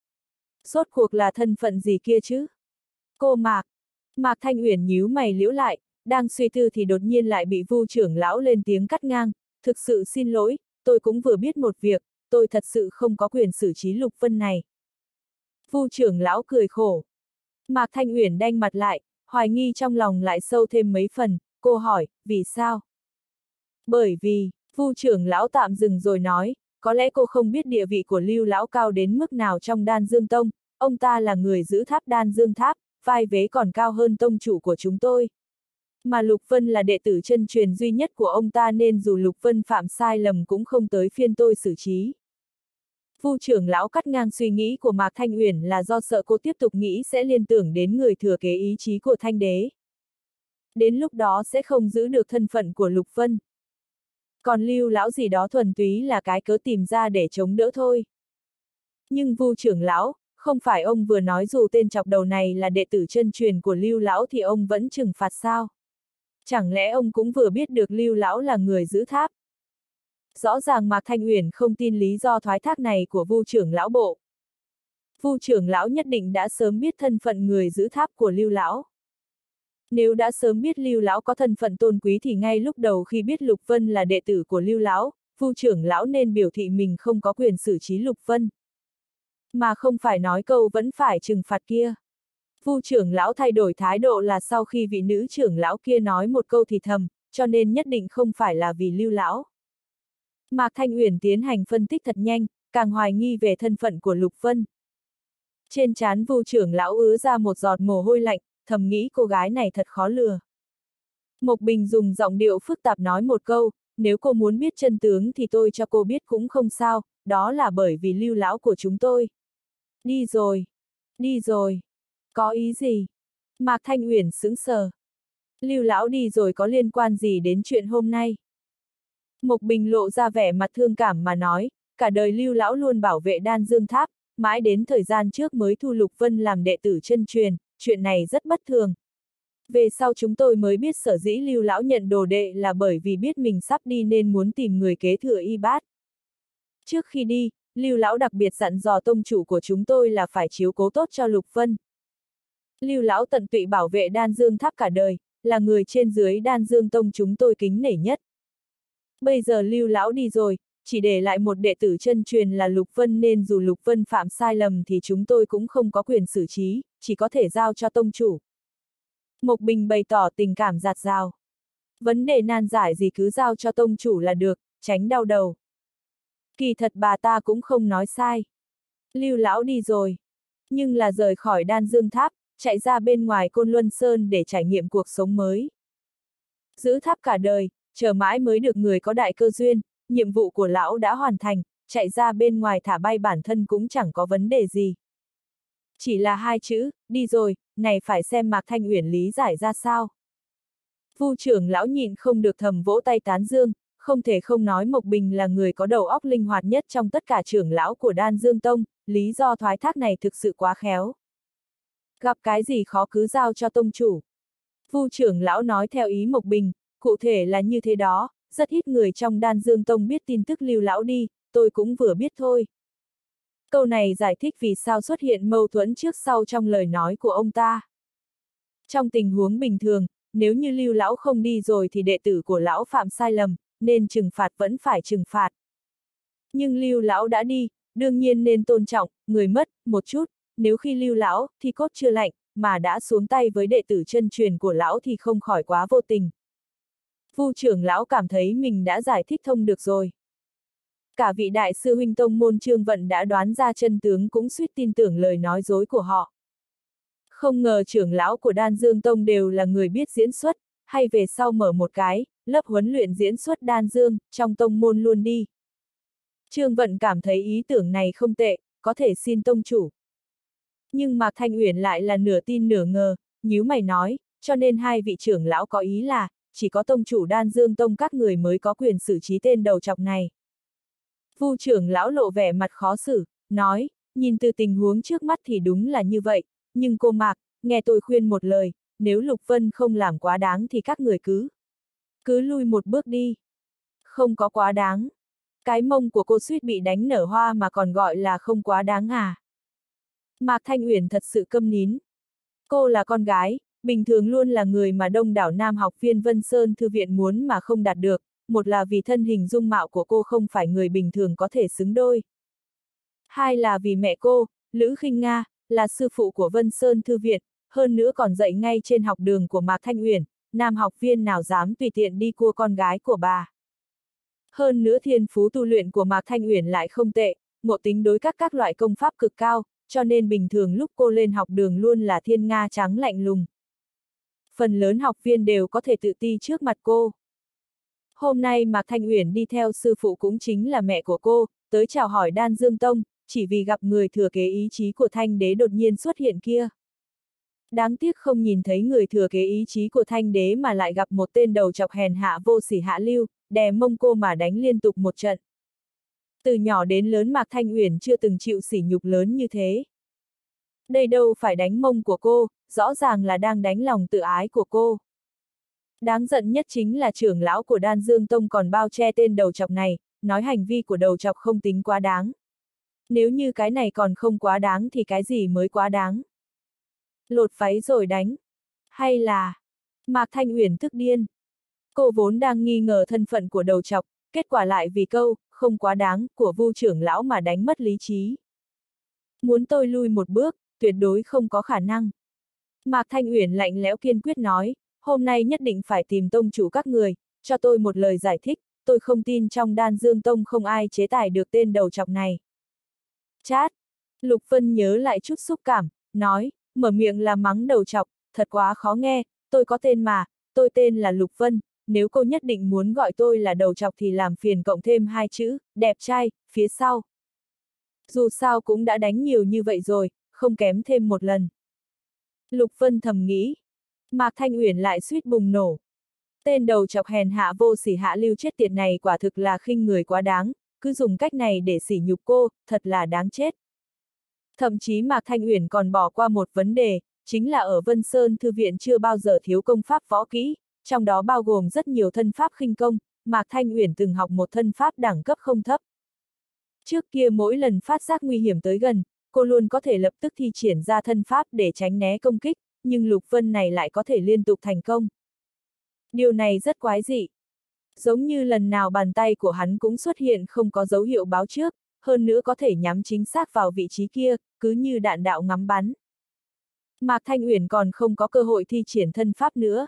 Rốt cuộc là thân phận gì kia chứ? Cô Mạc. Mạc Thanh Uyển nhíu mày liễu lại, đang suy tư thì đột nhiên lại bị Vu trưởng lão lên tiếng cắt ngang. Thực sự xin lỗi, tôi cũng vừa biết một việc, tôi thật sự không có quyền xử trí Lục Vân này. Vu trưởng lão cười khổ. Mạc Thanh Uyển đanh mặt lại, hoài nghi trong lòng lại sâu thêm mấy phần, cô hỏi, vì sao? Bởi vì, Vu trưởng lão tạm dừng rồi nói, có lẽ cô không biết địa vị của Lưu lão cao đến mức nào trong Đan Dương Tông, ông ta là người giữ tháp Đan Dương Tháp, vai vế còn cao hơn tông chủ của chúng tôi. Mà Lục Vân là đệ tử chân truyền duy nhất của ông ta nên dù Lục Vân phạm sai lầm cũng không tới phiên tôi xử trí. Vu trưởng lão cắt ngang suy nghĩ của Mạc Thanh Uyển là do sợ cô tiếp tục nghĩ sẽ liên tưởng đến người thừa kế ý chí của Thanh đế. Đến lúc đó sẽ không giữ được thân phận của Lục Vân. Còn Lưu lão gì đó thuần túy là cái cớ tìm ra để chống đỡ thôi. Nhưng Vu trưởng lão, không phải ông vừa nói dù tên chọc đầu này là đệ tử chân truyền của Lưu lão thì ông vẫn trừng phạt sao? Chẳng lẽ ông cũng vừa biết được Lưu lão là người giữ tháp? Rõ ràng Mạc Thanh Uyển không tin lý do thoái thác này của Vu trưởng lão bộ. Vu trưởng lão nhất định đã sớm biết thân phận người giữ tháp của Lưu lão. Nếu đã sớm biết Lưu lão có thân phận tôn quý thì ngay lúc đầu khi biết Lục Vân là đệ tử của Lưu lão, Vu trưởng lão nên biểu thị mình không có quyền xử trí Lục Vân. Mà không phải nói câu vẫn phải trừng phạt kia. Vu trưởng lão thay đổi thái độ là sau khi vị nữ trưởng lão kia nói một câu thì thầm, cho nên nhất định không phải là vì Lưu lão. Mạc Thanh Uyển tiến hành phân tích thật nhanh, càng hoài nghi về thân phận của Lục Vân. Trên trán Vu trưởng lão ứa ra một giọt mồ hôi lạnh, thầm nghĩ cô gái này thật khó lừa. Mộc Bình dùng giọng điệu phức tạp nói một câu, nếu cô muốn biết chân tướng thì tôi cho cô biết cũng không sao, đó là bởi vì Lưu lão của chúng tôi. Đi rồi. Đi rồi. Có ý gì? Mạc Thanh Uyển sững sờ. Lưu lão đi rồi có liên quan gì đến chuyện hôm nay? Mộc Bình lộ ra vẻ mặt thương cảm mà nói, cả đời Lưu lão luôn bảo vệ Đan Dương Tháp, mãi đến thời gian trước mới thu Lục Vân làm đệ tử chân truyền, chuyện này rất bất thường. Về sau chúng tôi mới biết sở dĩ Lưu lão nhận đồ đệ là bởi vì biết mình sắp đi nên muốn tìm người kế thừa y bát. Trước khi đi, Lưu lão đặc biệt dặn dò tông chủ của chúng tôi là phải chiếu cố tốt cho Lục Vân. Lưu lão tận tụy bảo vệ Đan Dương Tháp cả đời, là người trên dưới Đan Dương Tông chúng tôi kính nể nhất. Bây giờ Lưu lão đi rồi, chỉ để lại một đệ tử chân truyền là Lục Vân nên dù Lục Vân phạm sai lầm thì chúng tôi cũng không có quyền xử trí, chỉ có thể giao cho tông chủ. Mộc Bình bày tỏ tình cảm dạt dào. Vấn đề nan giải gì cứ giao cho tông chủ là được, tránh đau đầu. Kỳ thật bà ta cũng không nói sai. Lưu lão đi rồi. Nhưng là rời khỏi Đan Dương Tháp, chạy ra bên ngoài Côn Luân Sơn để trải nghiệm cuộc sống mới. Giữ tháp cả đời, chờ mãi mới được người có đại cơ duyên, nhiệm vụ của lão đã hoàn thành, chạy ra bên ngoài thả bay bản thân cũng chẳng có vấn đề gì. Chỉ là hai chữ, đi rồi, này phải xem Mạc Thanh Uyển lý giải ra sao. Vu trưởng lão nhịn không được thầm vỗ tay tán dương, không thể không nói Mộc Bình là người có đầu óc linh hoạt nhất trong tất cả trưởng lão của Đan Dương Tông, lý do thoái thác này thực sự quá khéo. Gặp cái gì khó cứ giao cho tông chủ. Vu trưởng lão nói theo ý Mộc Bình, cụ thể là như thế đó, rất ít người trong Đan Dương Tông biết tin tức Lưu lão đi, tôi cũng vừa biết thôi. Câu này giải thích vì sao xuất hiện mâu thuẫn trước sau trong lời nói của ông ta. Trong tình huống bình thường, nếu như Lưu lão không đi rồi thì đệ tử của lão phạm sai lầm, nên trừng phạt vẫn phải trừng phạt. Nhưng Lưu lão đã đi, đương nhiên nên tôn trọng, người mất, một chút, nếu khi Lưu lão, thì cốt chưa lạnh, mà đã xuống tay với đệ tử chân truyền của lão thì không khỏi quá vô tình. Vu trưởng lão cảm thấy mình đã giải thích thông được rồi. Cả vị đại sư huynh tông môn Trương Vận đã đoán ra chân tướng cũng suýt tin tưởng lời nói dối của họ. Không ngờ trưởng lão của Đan Dương Tông đều là người biết diễn xuất, hay về sau mở một cái, lớp huấn luyện diễn xuất Đan Dương, trong tông môn luôn đi. Trương Vận cảm thấy ý tưởng này không tệ, có thể xin tông chủ. Nhưng Mạc Thanh Uyển lại là nửa tin nửa ngờ, nhíu mày nói, cho nên hai vị trưởng lão có ý là, chỉ có tông chủ Đan Dương Tông các người mới có quyền xử trí tên đầu chọc này. Vu trưởng lão lộ vẻ mặt khó xử, nói, nhìn từ tình huống trước mắt thì đúng là như vậy, nhưng cô Mạc, nghe tôi khuyên một lời, nếu Lục Vân không làm quá đáng thì các người cứ lui một bước đi. Không có quá đáng. Cái mông của cô suýt bị đánh nở hoa mà còn gọi là không quá đáng à. Mạc Thanh Uyển thật sự câm nín. Cô là con gái, bình thường luôn là người mà đông đảo nam học viên Vân Sơn Thư viện muốn mà không đạt được, một là vì thân hình dung mạo của cô không phải người bình thường có thể xứng đôi. Hai là vì mẹ cô, Lữ Khinh Nga, là sư phụ của Vân Sơn Thư viện, hơn nữa còn dạy ngay trên học đường của Mạc Thanh Uyển, nam học viên nào dám tùy tiện đi cua con gái của bà. Hơn nữa thiên phú tu luyện của Mạc Thanh Uyển lại không tệ, ngộ tính đối các loại công pháp cực cao, cho nên bình thường lúc cô lên học đường luôn là thiên nga trắng lạnh lùng. Phần lớn học viên đều có thể tự ti trước mặt cô. Hôm nay Mạc Thanh Uyển đi theo sư phụ cũng chính là mẹ của cô, tới chào hỏi Đan Dương Tông, chỉ vì gặp người thừa kế ý chí của Thanh đế đột nhiên xuất hiện kia. Đáng tiếc không nhìn thấy người thừa kế ý chí của Thanh đế mà lại gặp một tên đầu chọc hèn hạ vô sỉ hạ lưu, đè mông cô mà đánh liên tục một trận. Từ nhỏ đến lớn Mạc Thanh Uyển chưa từng chịu sỉ nhục lớn như thế. Đây đâu phải đánh mông của cô, rõ ràng là đang đánh lòng tự ái của cô. Đáng giận nhất chính là trưởng lão của Đan Dương Tông còn bao che tên đầu chọc này, nói hành vi của đầu chọc không tính quá đáng. Nếu như cái này còn không quá đáng thì cái gì mới quá đáng? Lột váy rồi đánh. Hay là... Mạc Thanh Uyển tức điên. Cô vốn đang nghi ngờ thân phận của đầu chọc, kết quả lại vì câu, không quá đáng, của Vu trưởng lão mà đánh mất lý trí. Muốn tôi lui một bước, tuyệt đối không có khả năng. Mạc Thanh Uyển lạnh lẽo kiên quyết nói, hôm nay nhất định phải tìm tông chủ các người, cho tôi một lời giải thích, tôi không tin trong Đan Dương Tông không ai chế tài được tên đầu chọc này. Chát! Lục Vân nhớ lại chút xúc cảm, nói, mở miệng là mắng đầu chọc, thật quá khó nghe, tôi có tên mà, tôi tên là Lục Vân, nếu cô nhất định muốn gọi tôi là đầu chọc thì làm phiền cộng thêm 2 chữ, đẹp trai, phía sau. Dù sao cũng đã đánh nhiều như vậy rồi, không kém thêm một lần. Lục Vân thầm nghĩ. Mạc Thanh Uyển lại suýt bùng nổ. Tên đầu chọc hèn hạ vô sỉ hạ lưu chết tiệt này quả thực là khinh người quá đáng, cứ dùng cách này để sỉ nhục cô, thật là đáng chết. Thậm chí Mạc Thanh Uyển còn bỏ qua một vấn đề, chính là ở Vân Sơn Thư viện chưa bao giờ thiếu công pháp võ kỹ, trong đó bao gồm rất nhiều thân pháp khinh công, Mạc Thanh Uyển từng học một thân pháp đẳng cấp không thấp. Trước kia mỗi lần phát giác nguy hiểm tới gần, cô luôn có thể lập tức thi triển ra thân pháp để tránh né công kích, nhưng Lục Vân này lại có thể liên tục thành công. Điều này rất quái dị. Giống như lần nào bàn tay của hắn cũng xuất hiện không có dấu hiệu báo trước, hơn nữa có thể nhắm chính xác vào vị trí kia, cứ như đạn đạo ngắm bắn. Mạc Thanh Uyển còn không có cơ hội thi triển thân pháp nữa.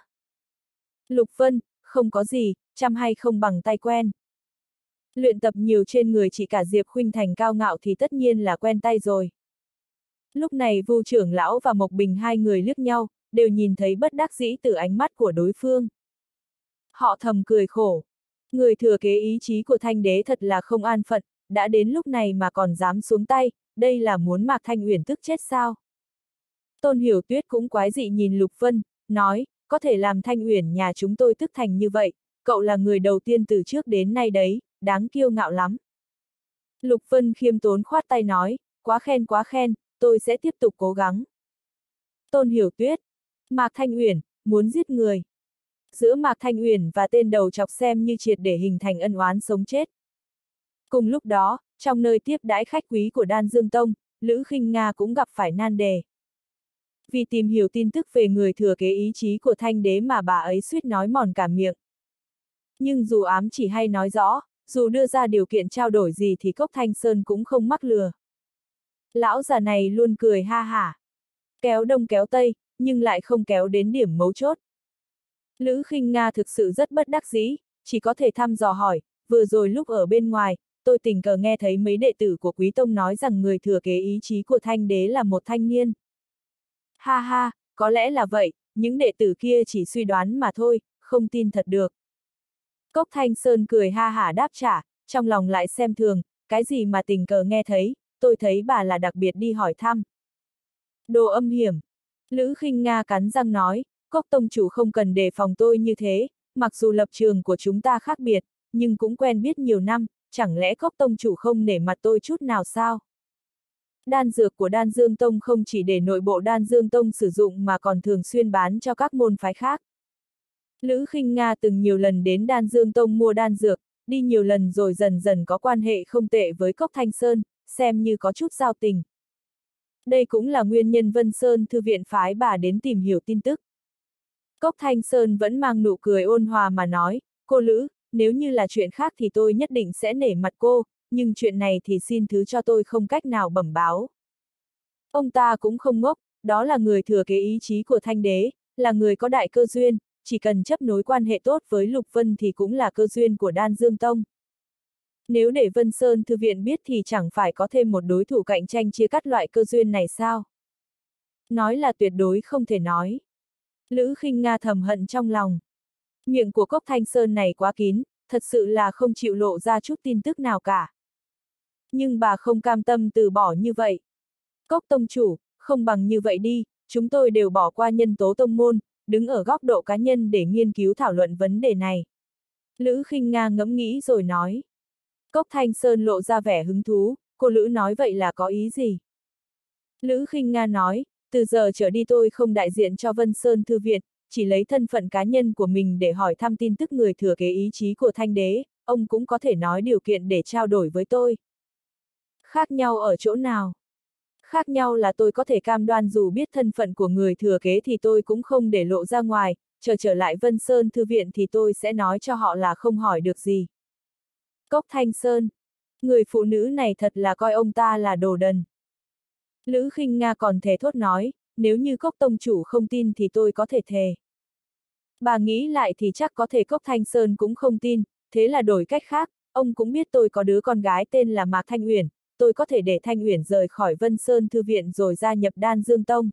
Lục Vân, không có gì, chăm hay không bằng tay quen. Luyện tập nhiều trên người chỉ cả Diệp Khuynh Thành cao ngạo thì tất nhiên là quen tay rồi. Lúc này Vu trưởng lão và Mộc Bình hai người liếc nhau, đều nhìn thấy bất đắc dĩ từ ánh mắt của đối phương. Họ thầm cười khổ. Người thừa kế ý chí của Thanh đế thật là không an phận, đã đến lúc này mà còn dám xuống tay, đây là muốn Mạc Thanh Uyển tức chết sao? Tôn Hiểu Tuyết cũng quái dị nhìn Lục Vân, nói, có thể làm Thanh Uyển nhà chúng tôi tức thành như vậy, cậu là người đầu tiên từ trước đến nay đấy, đáng kiêu ngạo lắm. Lục Vân khiêm tốn khoát tay nói, quá khen, tôi sẽ tiếp tục cố gắng. Tôn Hiểu Tuyết, Mạc Thanh Uyển, muốn giết người. Giữa Mạc Thanh Uyển và tên đầu chọc xem như triệt để hình thành ân oán sống chết. Cùng lúc đó, trong nơi tiếp đãi khách quý của Đan Dương Tông, Lữ Khinh Nga cũng gặp phải nan đề. Vì tìm hiểu tin tức về người thừa kế ý chí của Thanh đế mà bà ấy suýt nói mòn cả miệng. Nhưng dù ám chỉ hay nói rõ, dù đưa ra điều kiện trao đổi gì thì Cốc Thanh Sơn cũng không mắc lừa. Lão già này luôn cười ha hả. Kéo đông kéo tây, nhưng lại không kéo đến điểm mấu chốt. Lữ Khinh Nga thực sự rất bất đắc dĩ, chỉ có thể thăm dò hỏi, vừa rồi lúc ở bên ngoài, tôi tình cờ nghe thấy mấy đệ tử của Quý Tông nói rằng người thừa kế ý chí của Thanh đế là một thanh niên. Ha ha, có lẽ là vậy, những đệ tử kia chỉ suy đoán mà thôi, không tin thật được. Cốc Thanh Sơn cười ha hả đáp trả, trong lòng lại xem thường, cái gì mà tình cờ nghe thấy, tôi thấy bà là đặc biệt đi hỏi thăm. Đồ âm hiểm. Lữ Khinh Nga cắn răng nói, Cốc tông chủ không cần đề phòng tôi như thế, mặc dù lập trường của chúng ta khác biệt, nhưng cũng quen biết nhiều năm, chẳng lẽ Cốc tông chủ không nể mặt tôi chút nào sao? Đan dược của Đan Dương Tông không chỉ để nội bộ Đan Dương Tông sử dụng mà còn thường xuyên bán cho các môn phái khác. Lữ Khinh Nga từng nhiều lần đến Đan Dương Tông mua đan dược, đi nhiều lần rồi dần dần có quan hệ không tệ với Cốc Thanh Sơn, xem như có chút giao tình. Đây cũng là nguyên nhân Vân Sơn Thư viện phái bà đến tìm hiểu tin tức. Cốc Thanh Sơn vẫn mang nụ cười ôn hòa mà nói, cô Lữ, nếu như là chuyện khác thì tôi nhất định sẽ nể mặt cô, nhưng chuyện này thì xin thứ cho tôi không cách nào bẩm báo. Ông ta cũng không ngốc, đó là người thừa kế ý chí của Thanh đế, là người có đại cơ duyên, chỉ cần chấp nối quan hệ tốt với Lục Vân thì cũng là cơ duyên của Đan Dương Tông. Nếu để Vân Sơn Thư viện biết thì chẳng phải có thêm một đối thủ cạnh tranh chia cắt loại cơ duyên này sao? Nói là tuyệt đối không thể nói. Lữ Khinh Nga thầm hận trong lòng. Miệng của Cốc Thanh Sơn này quá kín, thật sự là không chịu lộ ra chút tin tức nào cả. Nhưng bà không cam tâm từ bỏ như vậy. Cốc tông chủ, không bằng như vậy đi, chúng tôi đều bỏ qua nhân tố tông môn, đứng ở góc độ cá nhân để nghiên cứu thảo luận vấn đề này. Lữ Khinh Nga ngẫm nghĩ rồi nói. Cốc Thanh Sơn lộ ra vẻ hứng thú, cô Lữ nói vậy là có ý gì? Lữ Khinh Nga nói, từ giờ trở đi tôi không đại diện cho Vân Sơn Thư Viện, chỉ lấy thân phận cá nhân của mình để hỏi thăm tin tức người thừa kế ý chí của Thanh Đế, ông cũng có thể nói điều kiện để trao đổi với tôi. Khác nhau ở chỗ nào? Khác nhau là tôi có thể cam đoan dù biết thân phận của người thừa kế thì tôi cũng không để lộ ra ngoài, trở lại Vân Sơn Thư Viện thì tôi sẽ nói cho họ là không hỏi được gì. Cốc Thanh Sơn, người phụ nữ này thật là coi ông ta là đồ đần. Lữ Khinh Nga còn thề thốt nói, nếu như Cốc tông chủ không tin thì tôi có thể thề. Bà nghĩ lại thì chắc có thể Cốc Thanh Sơn cũng không tin, thế là đổi cách khác, ông cũng biết tôi có đứa con gái tên là Mạc Thanh Uyển, tôi có thể để Thanh Uyển rời khỏi Vân Sơn Thư Viện rồi gia nhập Đan Dương Tông.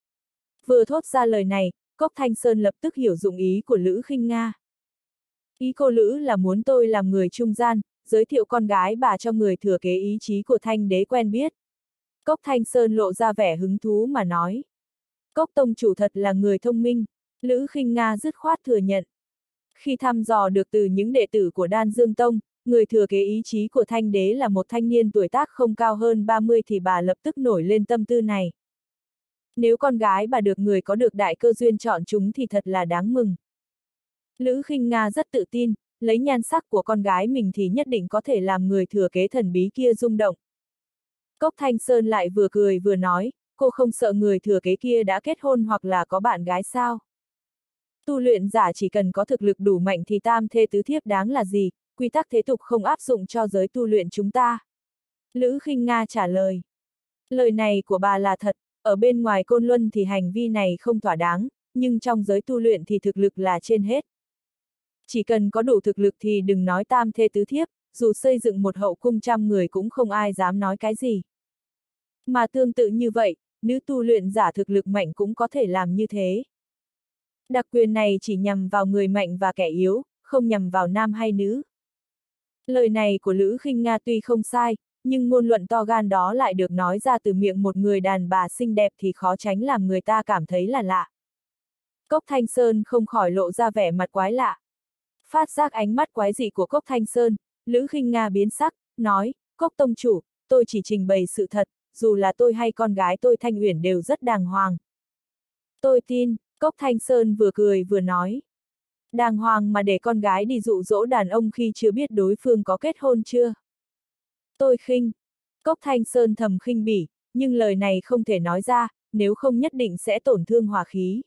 Vừa thốt ra lời này, Cốc Thanh Sơn lập tức hiểu dụng ý của Lữ Khinh Nga. Ý cô Lữ là muốn tôi làm người trung gian, giới thiệu con gái bà cho người thừa kế ý chí của Thanh Đế quen biết. Cốc Thanh Sơn lộ ra vẻ hứng thú mà nói. Cốc tông chủ thật là người thông minh, Lữ Khinh Nga dứt khoát thừa nhận. Khi thăm dò được từ những đệ tử của Đan Dương Tông, người thừa kế ý chí của Thanh Đế là một thanh niên tuổi tác không cao hơn 30 thì bà lập tức nổi lên tâm tư này. Nếu con gái bà được người có được đại cơ duyên chọn chúng thì thật là đáng mừng. Lữ Khinh Nga rất tự tin, lấy nhan sắc của con gái mình thì nhất định có thể làm người thừa kế thần bí kia rung động. Cốc Thanh Sơn lại vừa cười vừa nói, cô không sợ người thừa kế kia đã kết hôn hoặc là có bạn gái sao? Tu luyện giả chỉ cần có thực lực đủ mạnh thì tam thê tứ thiếp đáng là gì, quy tắc thế tục không áp dụng cho giới tu luyện chúng ta. Lữ Khinh Nga trả lời. Lời này của bà là thật, ở bên ngoài Côn Luân thì hành vi này không thỏa đáng, nhưng trong giới tu luyện thì thực lực là trên hết. Chỉ cần có đủ thực lực thì đừng nói tam thê tứ thiếp, dù xây dựng một hậu cung 100 người cũng không ai dám nói cái gì. Mà tương tự như vậy, nữ tu luyện giả thực lực mạnh cũng có thể làm như thế. Đặc quyền này chỉ nhằm vào người mạnh và kẻ yếu, không nhằm vào nam hay nữ. Lời này của Lữ Khinh Nga tuy không sai, nhưng ngôn luận to gan đó lại được nói ra từ miệng một người đàn bà xinh đẹp thì khó tránh làm người ta cảm thấy là lạ. Cốc Thanh Sơn không khỏi lộ ra vẻ mặt quái lạ. Phát giác ánh mắt quái dị của Cốc Thanh Sơn, Lữ Khinh Nga biến sắc, nói, Cốc tông chủ, tôi chỉ trình bày sự thật, dù là tôi hay con gái tôi Thanh Uyển đều rất đàng hoàng. Tôi tin, Cốc Thanh Sơn vừa cười vừa nói. Đàng hoàng mà để con gái đi dụ dỗ đàn ông khi chưa biết đối phương có kết hôn chưa? Tôi khinh. Cốc Thanh Sơn thầm khinh bỉ, nhưng lời này không thể nói ra, nếu không nhất định sẽ tổn thương hòa khí.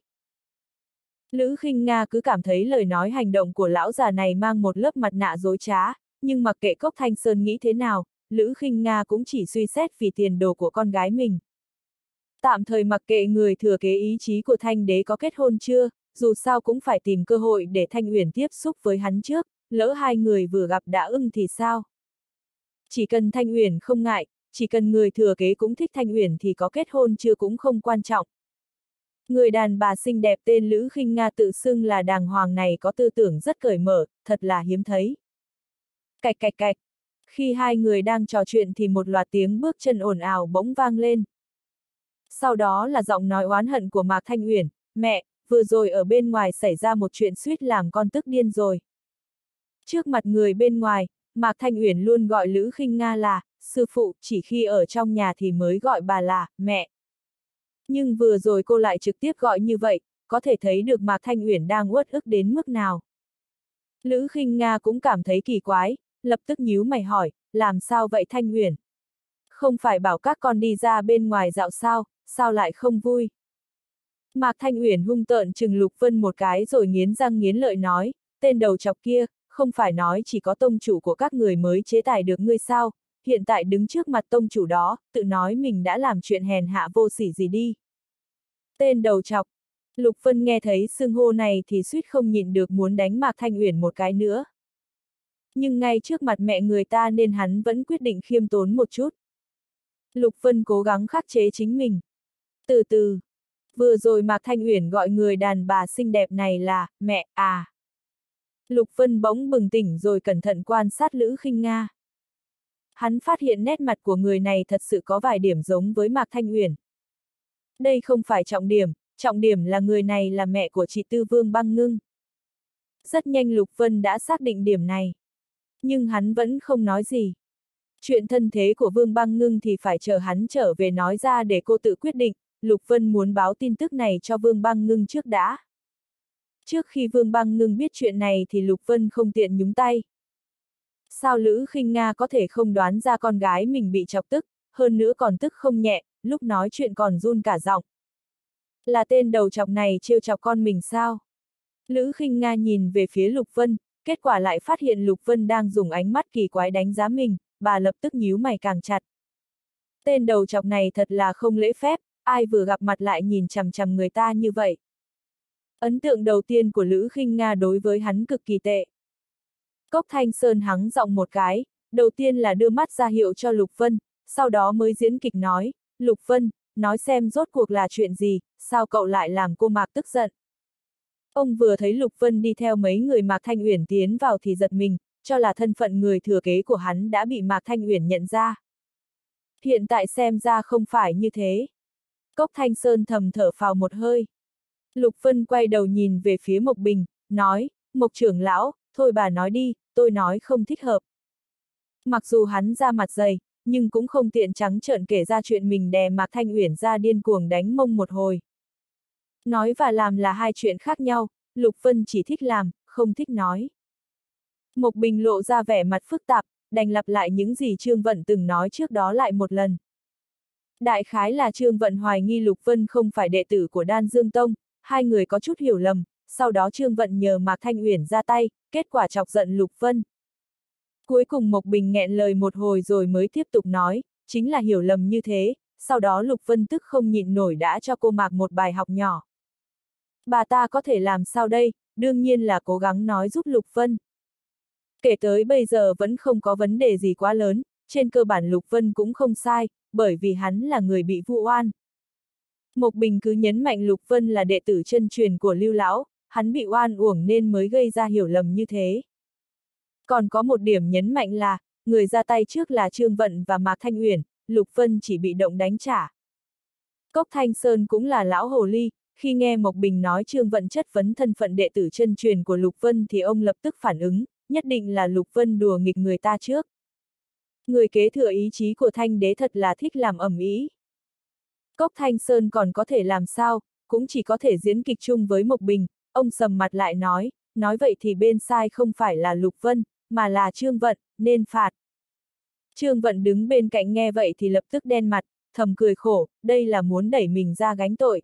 Lữ Khinh Nga cứ cảm thấy lời nói hành động của lão già này mang một lớp mặt nạ dối trá, nhưng mặc kệ Cốc Thanh Sơn nghĩ thế nào, Lữ Khinh Nga cũng chỉ suy xét vì tiền đồ của con gái mình. Tạm thời mặc kệ người thừa kế ý chí của Thanh Đế có kết hôn chưa, dù sao cũng phải tìm cơ hội để Thanh Uyển tiếp xúc với hắn trước, lỡ hai người vừa gặp đã ưng thì sao? Chỉ cần Thanh Uyển không ngại, chỉ cần người thừa kế cũng thích Thanh Uyển thì có kết hôn chưa cũng không quan trọng. Người đàn bà xinh đẹp tên Lữ Khinh Nga tự xưng là đàng hoàng này có tư tưởng rất cởi mở, thật là hiếm thấy. Cạch cạch cạch. Khi hai người đang trò chuyện thì một loạt tiếng bước chân ồn ào bỗng vang lên. Sau đó là giọng nói oán hận của Mạc Thanh Uyển, mẹ, vừa rồi ở bên ngoài xảy ra một chuyện suýt làm con tức điên rồi. Trước mặt người bên ngoài, Mạc Thanh Uyển luôn gọi Lữ Khinh Nga là sư phụ, chỉ khi ở trong nhà thì mới gọi bà là mẹ. Nhưng vừa rồi cô lại trực tiếp gọi như vậy, có thể thấy được Mạc Thanh Uyển đang uất ức đến mức nào. Lữ Khinh Nga cũng cảm thấy kỳ quái, lập tức nhíu mày hỏi, làm sao vậy Thanh Uyển? Không phải bảo các con đi ra bên ngoài dạo sao lại không vui? Mạc Thanh Uyển hung tợn trừng Lục Vân một cái rồi nghiến răng nghiến lợi nói, tên đầu chọc kia, không phải nói chỉ có tông chủ của các người mới chế tài được ngươi sao, hiện tại đứng trước mặt tông chủ đó, tự nói mình đã làm chuyện hèn hạ vô sỉ gì đi. Tên đầu chọc. Lục Vân nghe thấy xưng hô này thì suýt không nhịn được muốn đánh Mạc Thanh Uyển một cái nữa. Nhưng ngay trước mặt mẹ người ta nên hắn vẫn quyết định khiêm tốn một chút. Lục Vân cố gắng khắc chế chính mình. Từ từ. Vừa rồi Mạc Thanh Uyển gọi người đàn bà xinh đẹp này là mẹ à. Lục Vân bỗng bừng tỉnh rồi cẩn thận quan sát Lữ Khinh Nga. Hắn phát hiện nét mặt của người này thật sự có vài điểm giống với Mạc Thanh Uyển. Đây không phải trọng điểm là người này là mẹ của chị Tư Vương Băng Ngưng. Rất nhanh Lục Vân đã xác định điểm này. Nhưng hắn vẫn không nói gì. Chuyện thân thế của Vương Băng Ngưng thì phải chờ hắn trở về nói ra để cô tự quyết định, Lục Vân muốn báo tin tức này cho Vương Băng Ngưng trước đã. Trước khi Vương Băng Ngưng biết chuyện này thì Lục Vân không tiện nhúng tay. Sao Lữ Khinh Nga có thể không đoán ra con gái mình bị chọc tức, hơn nữa còn tức không nhẹ, lúc nói chuyện còn run cả giọng. Là tên đầu chọc này trêu chọc con mình sao? Lữ Khinh Nga nhìn về phía Lục Vân, kết quả lại phát hiện Lục Vân đang dùng ánh mắt kỳ quái đánh giá mình, bà lập tức nhíu mày càng chặt. Tên đầu chọc này thật là không lễ phép, ai vừa gặp mặt lại nhìn chằm chằm người ta như vậy. Ấn tượng đầu tiên của Lữ Khinh Nga đối với hắn cực kỳ tệ. Cốc Thanh Sơn hắng giọng một cái, đầu tiên là đưa mắt ra hiệu cho Lục Vân, sau đó mới diễn kịch nói, Lục Vân, nói xem rốt cuộc là chuyện gì, sao cậu lại làm cô Mạc tức giận. Ông vừa thấy Lục Vân đi theo mấy người Mạc Thanh Uyển tiến vào thì giật mình, cho là thân phận người thừa kế của hắn đã bị Mạc Thanh Uyển nhận ra. Hiện tại xem ra không phải như thế. Cốc Thanh Sơn thầm thở phào một hơi. Lục Vân quay đầu nhìn về phía Mộc Bình, nói, Mộc trưởng lão, thôi bà nói đi, tôi nói không thích hợp. Mặc dù hắn ra mặt dày, nhưng cũng không tiện trắng trợn kể ra chuyện mình đè Mạc Thanh Uyển ra điên cuồng đánh mông một hồi. Nói và làm là hai chuyện khác nhau, Lục Vân chỉ thích làm, không thích nói. Mộc Bình lộ ra vẻ mặt phức tạp, đành lặp lại những gì Trương Vận từng nói trước đó lại một lần. Đại khái là Trương Vận hoài nghi Lục Vân không phải đệ tử của Đan Dương Tông, hai người có chút hiểu lầm, sau đó Trương Vận nhờ Mạc Thanh Uyển ra tay, kết quả chọc giận Lục Vân. Cuối cùng Mộc Bình nghẹn lời một hồi rồi mới tiếp tục nói, chính là hiểu lầm như thế, sau đó Lục Vân tức không nhịn nổi đã cho cô Mạc một bài học nhỏ. Bà ta có thể làm sao đây, đương nhiên là cố gắng nói giúp Lục Vân. Kể tới bây giờ vẫn không có vấn đề gì quá lớn, trên cơ bản Lục Vân cũng không sai, bởi vì hắn là người bị vu oan. Mộc Bình cứ nhấn mạnh Lục Vân là đệ tử chân truyền của Lưu Lão, hắn bị oan uổng nên mới gây ra hiểu lầm như thế. Còn có một điểm nhấn mạnh là, người ra tay trước là Trương Vận và Mạc Thanh Uyển, Lục Vân chỉ bị động đánh trả. Cốc Thanh Sơn cũng là lão hồ ly, khi nghe Mộc Bình nói Trương Vận chất vấn thân phận đệ tử chân truyền của Lục Vân thì ông lập tức phản ứng, nhất định là Lục Vân đùa nghịch người ta trước. Người kế thừa ý chí của Thanh đế thật là thích làm ầm ĩ. Cốc Thanh Sơn còn có thể làm sao, cũng chỉ có thể diễn kịch chung với Mộc Bình, ông sầm mặt lại nói vậy thì bên sai không phải là Lục Vân, mà là Trương Vận, nên phạt. Trương Vận đứng bên cạnh nghe vậy thì lập tức đen mặt, thầm cười khổ, đây là muốn đẩy mình ra gánh tội.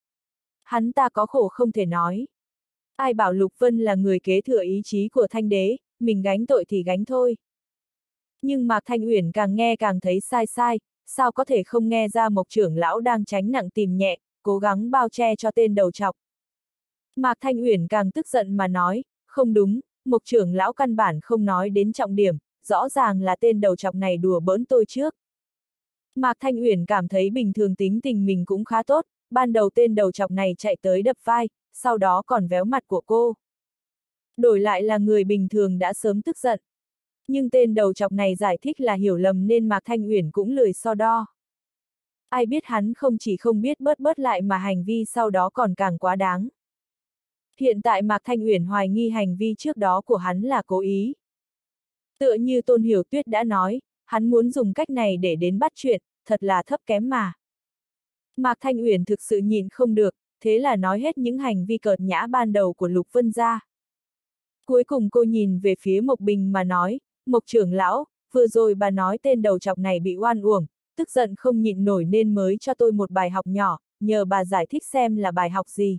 Hắn ta có khổ không thể nói. Ai bảo Lục Vân là người kế thừa ý chí của Thanh đế, mình gánh tội thì gánh thôi. Nhưng Mạc Thanh Uyển càng nghe càng thấy sai, sao có thể không nghe ra Mộc trưởng lão đang tránh nặng tìm nhẹ, cố gắng bao che cho tên đầu chọc. Mạc Thanh Uyển càng tức giận mà nói, không đúng, Mộc trưởng lão căn bản không nói đến trọng điểm, rõ ràng là tên đầu chọc này đùa bỡn tôi trước. Mạc Thanh Uyển cảm thấy bình thường tính tình mình cũng khá tốt, ban đầu tên đầu chọc này chạy tới đập vai, sau đó còn véo mặt của cô. Đổi lại là người bình thường đã sớm tức giận. Nhưng tên đầu chọc này giải thích là hiểu lầm nên Mạc Thanh Uyển cũng lười so đo. Ai biết hắn không chỉ không biết bớt lại mà hành vi sau đó còn càng quá đáng. Hiện tại Mạc Thanh Uyển hoài nghi hành vi trước đó của hắn là cố ý. Tựa như Tôn Hiểu Tuyết đã nói, hắn muốn dùng cách này để đến bắt chuyện, thật là thấp kém mà. Mạc Thanh Uyển thực sự nhịn không được, thế là nói hết những hành vi cợt nhã ban đầu của Lục Vân ra. Cuối cùng cô nhìn về phía Mộc Bình mà nói, Mộc trưởng lão, vừa rồi bà nói tên đầu chọc này bị oan uổng, tức giận không nhịn nổi nên mới cho tôi một bài học nhỏ, nhờ bà giải thích xem là bài học gì.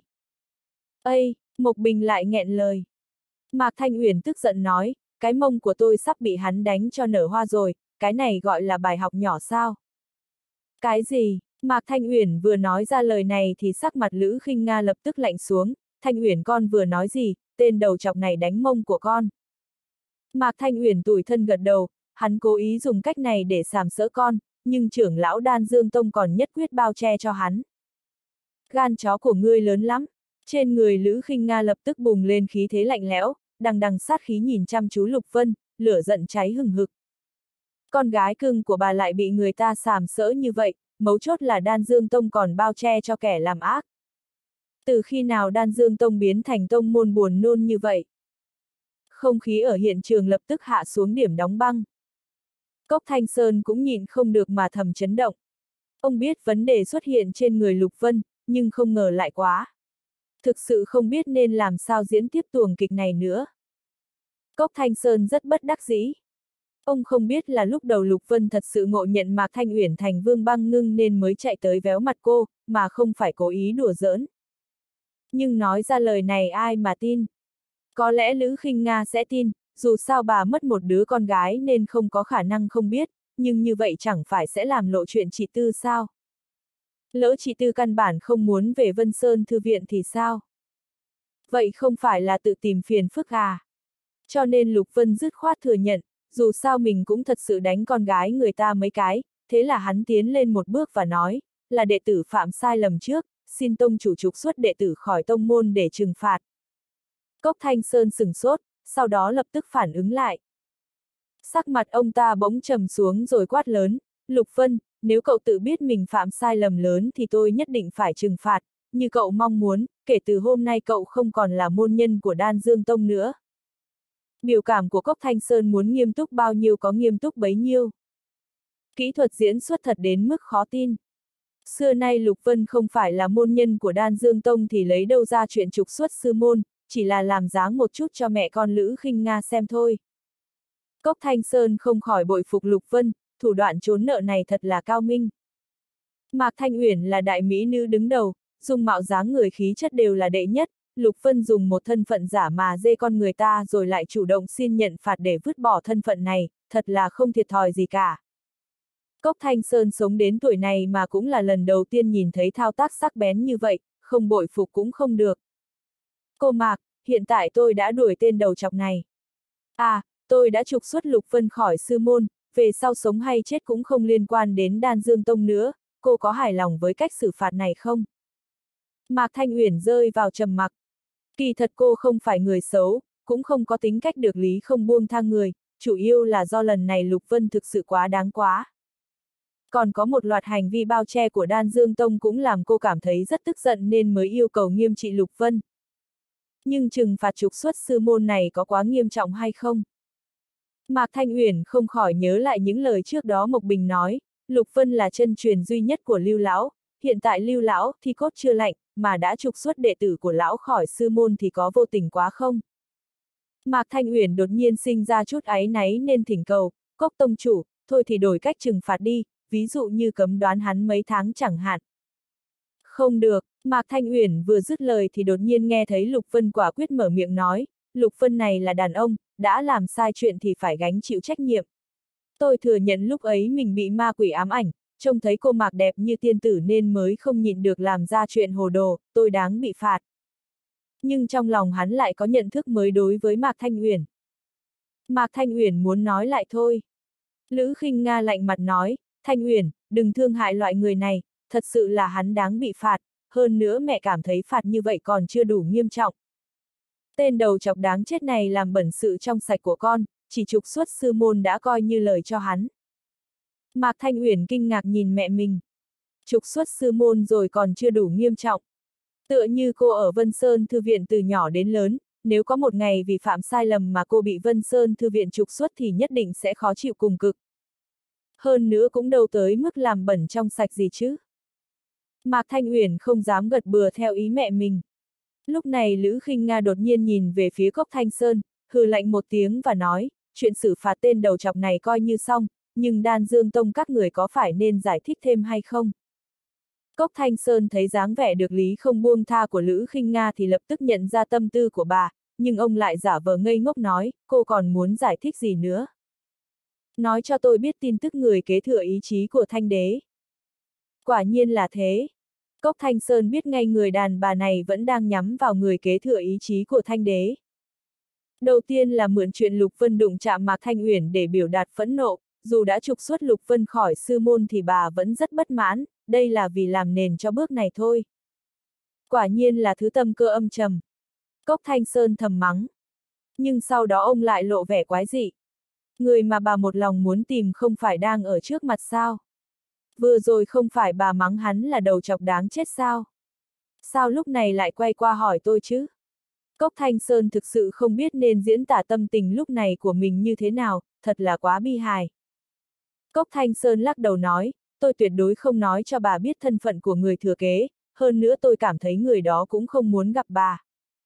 Ây, Mộc Bình lại nghẹn lời. Mạc Thanh Uyển tức giận nói, cái mông của tôi sắp bị hắn đánh cho nở hoa rồi, cái này gọi là bài học nhỏ sao? Cái gì? Mạc Thanh Uyển vừa nói ra lời này thì sắc mặt Lữ Khinh Nga lập tức lạnh xuống, Thanh Uyển con vừa nói gì, tên đầu chọc này đánh mông của con. Mạc Thanh Uyển tủi thân gật đầu, hắn cố ý dùng cách này để sàm sỡ con, nhưng trưởng lão Đan Dương Tông còn nhất quyết bao che cho hắn. Gan chó của ngươi lớn lắm. Trên người Lữ Khinh Nga lập tức bùng lên khí thế lạnh lẽo, đằng đằng sát khí nhìn chăm chú Lục Vân, lửa giận cháy hừng hực. Con gái cưng của bà lại bị người ta sàm sỡ như vậy, mấu chốt là Đan Dương Tông còn bao che cho kẻ làm ác. Từ khi nào Đan Dương Tông biến thành tông môn buồn nôn như vậy? Không khí ở hiện trường lập tức hạ xuống điểm đóng băng. Cốc Thanh Sơn cũng nhịn không được mà thầm chấn động. Ông biết vấn đề xuất hiện trên người Lục Vân, nhưng không ngờ lại quá. Thực sự không biết nên làm sao diễn tiếp tuồng kịch này nữa. Cốc Thanh Sơn rất bất đắc dĩ. Ông không biết là lúc đầu Lục Vân thật sự ngộ nhận Mạc Thanh Uyển thành Vương Băng Ngưng nên mới chạy tới véo mặt cô, mà không phải cố ý đùa giỡn. Nhưng nói ra lời này ai mà tin? Có lẽ Lữ Khinh Nga sẽ tin, dù sao bà mất một đứa con gái nên không có khả năng không biết, nhưng như vậy chẳng phải sẽ làm lộ chuyện chị Tư sao? Lỡ chị Tư căn bản không muốn về Vân Sơn Thư viện thì sao? Vậy không phải là tự tìm phiền phức à? Cho nên Lục Vân dứt khoát thừa nhận, dù sao mình cũng thật sự đánh con gái người ta mấy cái, thế là hắn tiến lên một bước và nói, là đệ tử phạm sai lầm trước, xin tông chủ trục xuất đệ tử khỏi tông môn để trừng phạt. Cốc Thanh Sơn sửng sốt, sau đó lập tức phản ứng lại. Sắc mặt ông ta bỗng trầm xuống rồi quát lớn, Lục Vân, nếu cậu tự biết mình phạm sai lầm lớn thì tôi nhất định phải trừng phạt, như cậu mong muốn, kể từ hôm nay cậu không còn là môn nhân của Đan Dương Tông nữa. Biểu cảm của Cốc Thanh Sơn muốn nghiêm túc bao nhiêu có nghiêm túc bấy nhiêu. Kỹ thuật diễn xuất thật đến mức khó tin. Xưa nay Lục Vân không phải là môn nhân của Đan Dương Tông thì lấy đâu ra chuyện trục xuất sư môn, chỉ là làm dáng một chút cho mẹ con Lữ Khinh Nga xem thôi. Cốc Thanh Sơn không khỏi bội phục Lục Vân, thủ đoạn trốn nợ này thật là cao minh. Mạc Thanh Uyển là đại mỹ nữ đứng đầu, dung mạo dáng người khí chất đều là đệ nhất, Lục Vân dùng một thân phận giả mà dê con người ta rồi lại chủ động xin nhận phạt để vứt bỏ thân phận này, thật là không thiệt thòi gì cả. Cốc Thanh Sơn sống đến tuổi này mà cũng là lần đầu tiên nhìn thấy thao tác sắc bén như vậy, không bội phục cũng không được. Cô Mạc, hiện tại tôi đã đuổi tên đầu chọc này. À, tôi đã trục xuất Lục Vân khỏi sư môn, về sau sống hay chết cũng không liên quan đến Đan Dương Tông nữa, cô có hài lòng với cách xử phạt này không? Mạc Thanh Uyển rơi vào trầm mặc. Kỳ thật cô không phải người xấu, cũng không có tính cách được lý không buông tha người, chủ yếu là do lần này Lục Vân thực sự quá đáng quá. Còn có một loạt hành vi bao che của Đan Dương Tông cũng làm cô cảm thấy rất tức giận nên mới yêu cầu nghiêm trị Lục Vân. Nhưng trừng phạt trục xuất sư môn này có quá nghiêm trọng hay không? Mạc Thanh Uyển không khỏi nhớ lại những lời trước đó Mộc Bình nói, Lục Vân là chân truyền duy nhất của Lưu Lão, hiện tại Lưu Lão thì cốt chưa lạnh, mà đã trục xuất đệ tử của Lão khỏi sư môn thì có vô tình quá không? Mạc Thanh Uyển đột nhiên sinh ra chút áy náy nên thỉnh cầu, Cốc tông chủ, thôi thì đổi cách trừng phạt đi, ví dụ như cấm đoán hắn mấy tháng chẳng hạn. Không được, Mạc Thanh Uyển vừa dứt lời thì đột nhiên nghe thấy Lục Vân quả quyết mở miệng nói, Lục Vân này là đàn ông, đã làm sai chuyện thì phải gánh chịu trách nhiệm. Tôi thừa nhận lúc ấy mình bị ma quỷ ám ảnh, trông thấy cô Mạc đẹp như tiên tử nên mới không nhịn được làm ra chuyện hồ đồ, tôi đáng bị phạt. Nhưng trong lòng hắn lại có nhận thức mới đối với Mạc Thanh Uyển. Mạc Thanh Uyển muốn nói lại thôi. Lữ Khinh Nga lạnh mặt nói, Thanh Uyển, đừng thương hại loại người này, thật sự là hắn đáng bị phạt, hơn nữa mẹ cảm thấy phạt như vậy còn chưa đủ nghiêm trọng. Tên đầu chọc đáng chết này làm bẩn sự trong sạch của con, chỉ trục xuất sư môn đã coi như lời cho hắn. Mạc Thanh Uyển kinh ngạc nhìn mẹ mình. Trục xuất sư môn rồi còn chưa đủ nghiêm trọng. Tựa như cô ở Vân Sơn Thư viện từ nhỏ đến lớn, nếu có một ngày vì phạm sai lầm mà cô bị Vân Sơn Thư viện trục xuất thì nhất định sẽ khó chịu cùng cực. Hơn nữa cũng đâu tới mức làm bẩn trong sạch gì chứ. Mạc Thanh Uyển không dám gật bừa theo ý mẹ mình. Lúc này Lữ Khinh Nga đột nhiên nhìn về phía Cốc Thanh Sơn, hừ lạnh một tiếng và nói, chuyện xử phạt tên đầu chọc này coi như xong, nhưng Đan Dương Tông các người có phải nên giải thích thêm hay không? Cốc Thanh Sơn thấy dáng vẻ được lý không buông tha của Lữ Khinh Nga thì lập tức nhận ra tâm tư của bà, nhưng ông lại giả vờ ngây ngốc nói, cô còn muốn giải thích gì nữa? Nói cho tôi biết tin tức người kế thừa ý chí của Thanh Đế. Quả nhiên là thế. Cốc Thanh Sơn biết ngay người đàn bà này vẫn đang nhắm vào người kế thừa ý chí của Thanh Đế. Đầu tiên là mượn chuyện Lục Vân đụng chạm Mạc Thanh Uyển để biểu đạt phẫn nộ, dù đã trục xuất Lục Vân khỏi sư môn thì bà vẫn rất bất mãn, đây là vì làm nền cho bước này thôi. Quả nhiên là thứ tâm cơ âm trầm. Cốc Thanh Sơn thầm mắng. Nhưng sau đó ông lại lộ vẻ quái dị. Người mà bà một lòng muốn tìm không phải đang ở trước mặt sao? Vừa rồi không phải bà mắng hắn là đầu chọc đáng chết sao? Sao lúc này lại quay qua hỏi tôi chứ? Cốc Thanh Sơn thực sự không biết nên diễn tả tâm tình lúc này của mình như thế nào, thật là quá bi hài. Cốc Thanh Sơn lắc đầu nói, tôi tuyệt đối không nói cho bà biết thân phận của người thừa kế, hơn nữa tôi cảm thấy người đó cũng không muốn gặp bà.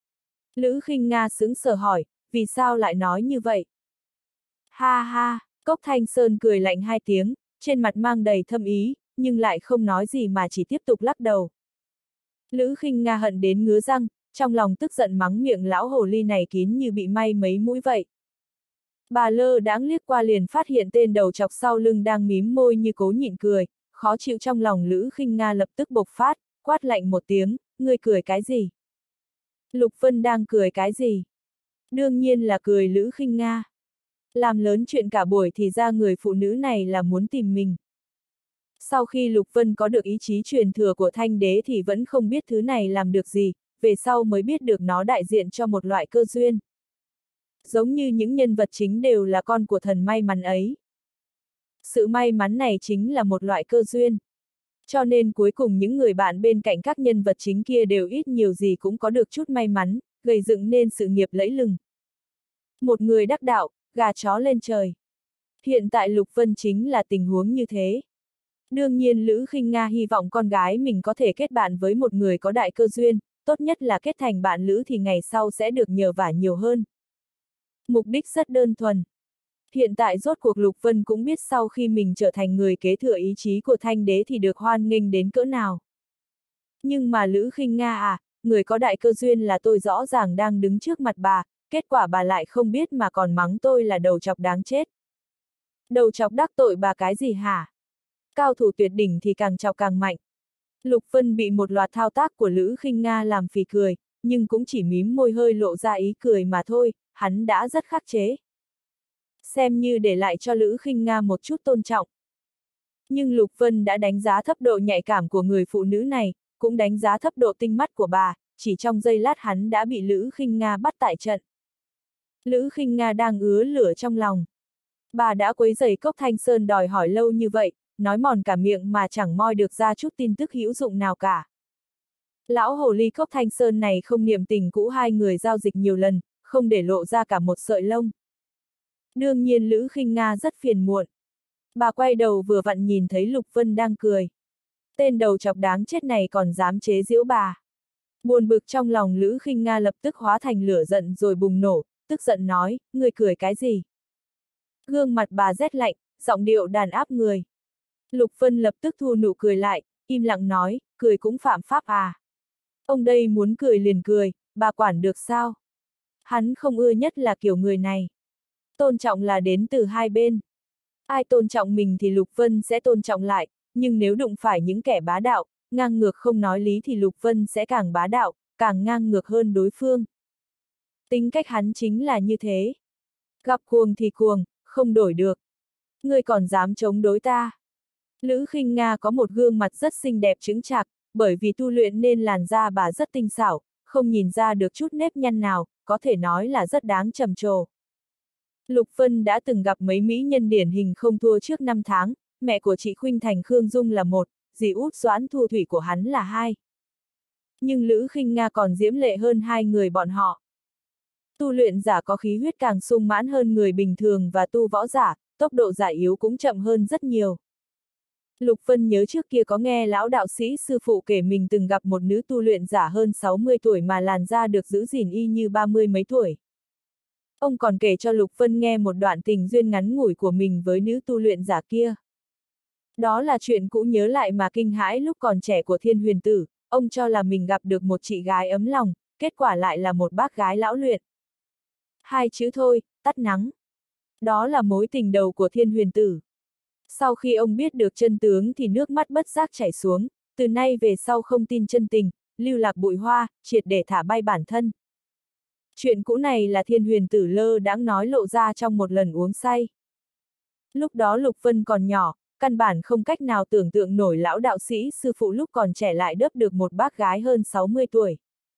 Lữ Khinh Nga sững sờ hỏi, vì sao lại nói như vậy? Ha ha, Cốc Thanh Sơn cười lạnh hai tiếng, trên mặt mang đầy thâm ý, nhưng lại không nói gì mà chỉ tiếp tục lắc đầu. Lữ Khinh Nga hận đến ngứa răng, trong lòng tức giận mắng miệng lão hồ ly này kín như bị may mấy mũi vậy. Bà lơ đãng liếc qua liền phát hiện tên đầu chọc sau lưng đang mím môi như cố nhịn cười, khó chịu trong lòng Lữ Khinh Nga lập tức bộc phát, quát lạnh một tiếng, ngươi cười cái gì? Lục Vân đang cười cái gì? Đương nhiên là cười Lữ Khinh Nga. Làm lớn chuyện cả buổi thì ra người phụ nữ này là muốn tìm mình. Sau khi Lục Vân có được ý chí truyền thừa của Thanh Đế thì vẫn không biết thứ này làm được gì, về sau mới biết được nó đại diện cho một loại cơ duyên. Giống như những nhân vật chính đều là con của thần may mắn ấy. Sự may mắn này chính là một loại cơ duyên. Cho nên cuối cùng những người bạn bên cạnh các nhân vật chính kia đều ít nhiều gì cũng có được chút may mắn, gây dựng nên sự nghiệp lẫy lừng. Một người đắc đạo, gà chó lên trời. Hiện tại Lục Vân chính là tình huống như thế. Đương nhiên Lữ Khinh Nga hy vọng con gái mình có thể kết bạn với một người có đại cơ duyên, tốt nhất là kết thành bạn lữ thì ngày sau sẽ được nhờ vả nhiều hơn. Mục đích rất đơn thuần. Hiện tại rốt cuộc Lục Vân cũng biết sau khi mình trở thành người kế thừa ý chí của Thanh Đế thì được hoan nghênh đến cỡ nào. Nhưng mà Lữ Khinh Nga à, người có đại cơ duyên là tôi rõ ràng đang đứng trước mặt bà, kết quả bà lại không biết mà còn mắng tôi là đầu chọc đáng chết. Đầu chọc đắc tội bà cái gì hả? Cao thủ tuyệt đỉnh thì càng chọc càng mạnh. Lục Vân bị một loạt thao tác của Lữ Khinh Nga làm phì cười, nhưng cũng chỉ mím môi hơi lộ ra ý cười mà thôi, hắn đã rất khắc chế. Xem như để lại cho Lữ Khinh Nga một chút tôn trọng. Nhưng Lục Vân đã đánh giá thấp độ nhạy cảm của người phụ nữ này, cũng đánh giá thấp độ tinh mắt của bà, chỉ trong giây lát hắn đã bị Lữ Khinh Nga bắt tại trận. Lữ Khinh Nga đang ứa lửa trong lòng. Bà đã quấy rầy Cốc Thanh Sơn đòi hỏi lâu như vậy, nói mòn cả miệng mà chẳng moi được ra chút tin tức hữu dụng nào cả. Lão hồ ly Cốc Thanh Sơn này không niệm tình cũ hai người giao dịch nhiều lần, không để lộ ra cả một sợi lông. Đương nhiên Lữ Khinh Nga rất phiền muộn. Bà quay đầu vừa vặn nhìn thấy Lục Vân đang cười. Tên đầu chọc đáng chết này còn dám chế giễu bà. Buồn bực trong lòng Lữ Khinh Nga lập tức hóa thành lửa giận rồi bùng nổ, tức giận nói, ngươi cười cái gì? Gương mặt bà rét lạnh, giọng điệu đàn áp người. Lục Vân lập tức thu nụ cười lại, im lặng nói, cười cũng phạm pháp à? Ông đây muốn cười liền cười, bà quản được sao? Hắn không ưa nhất là kiểu người này. Tôn trọng là đến từ hai bên. Ai tôn trọng mình thì Lục Vân sẽ tôn trọng lại, nhưng nếu đụng phải những kẻ bá đạo, ngang ngược không nói lý thì Lục Vân sẽ càng bá đạo, càng ngang ngược hơn đối phương. Tính cách hắn chính là như thế. Gặp cuồng thì cuồng, không đổi được. Ngươi còn dám chống đối ta? Lữ Khinh Nga có một gương mặt rất xinh đẹp chững chạc, bởi vì tu luyện nên làn da bà rất tinh xảo, không nhìn ra được chút nếp nhăn nào, có thể nói là rất đáng trầm trồ. Lục Vân đã từng gặp mấy mỹ nhân điển hình không thua trước 5 tháng, mẹ của chị Khuynh Thành Khương Dung là một, dì út Doãn Thu Thủy của hắn là hai. Nhưng Lữ Khinh Nga còn diễm lệ hơn hai người bọn họ. Tu luyện giả có khí huyết càng sung mãn hơn người bình thường và tu võ giả, tốc độ giải yếu cũng chậm hơn rất nhiều. Lục Vân nhớ trước kia có nghe lão đạo sĩ sư phụ kể mình từng gặp một nữ tu luyện giả hơn 60 tuổi mà làn da được giữ gìn y như 30 mấy tuổi. Ông còn kể cho Lục Vân nghe một đoạn tình duyên ngắn ngủi của mình với nữ tu luyện giả kia. Đó là chuyện cũ nhớ lại mà kinh hãi lúc còn trẻ của Thiên Huyền Tử, ông cho là mình gặp được một chị gái ấm lòng, kết quả lại là một bác gái lão luyện. Hai chữ thôi, tắt nắng. Đó là mối tình đầu của Thiên Huyền Tử. Sau khi ông biết được chân tướng thì nước mắt bất giác chảy xuống, từ nay về sau không tin chân tình, lưu lạc bụi hoa, triệt để thả bay bản thân. Chuyện cũ này là Thiên Huyền Tử lơ đãng nói lộ ra trong một lần uống say. Lúc đó Lục Vân còn nhỏ, căn bản không cách nào tưởng tượng nổi lão đạo sĩ sư phụ lúc còn trẻ lại đớp được một bác gái hơn 60 tuổi.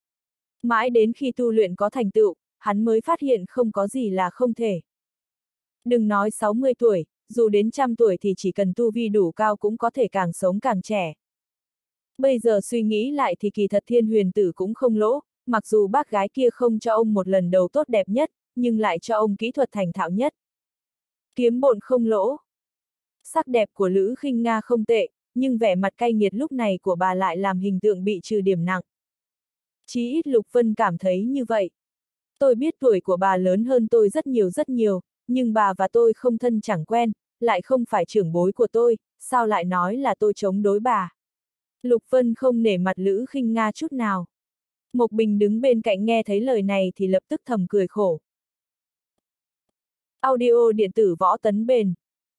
Mãi đến khi tu luyện có thành tựu, hắn mới phát hiện không có gì là không thể. Đừng nói 60 tuổi, dù đến 100 tuổi thì chỉ cần tu vi đủ cao cũng có thể càng sống càng trẻ. Bây giờ suy nghĩ lại thì kỳ thật Thiên Huyền Tử cũng không lỗ, mặc dù bác gái kia không cho ông một lần đầu tốt đẹp nhất, nhưng lại cho ông kỹ thuật thành thạo nhất. Kiếm bộn không lỗ. Sắc đẹp của Lữ Khinh Nga không tệ, nhưng vẻ mặt cay nghiệt lúc này của bà lại làm hình tượng bị trừ điểm nặng. Chí ít Lục Vân cảm thấy như vậy. Tôi biết tuổi của bà lớn hơn tôi rất nhiều, nhưng bà và tôi không thân chẳng quen, lại không phải trưởng bối của tôi, sao lại nói là tôi chống đối bà. Lục Vân không nể mặt Lữ Khinh Nga chút nào. Mộc Bình đứng bên cạnh nghe thấy lời này thì lập tức thầm cười khổ. Audio điện tử Võ Tấn Bền.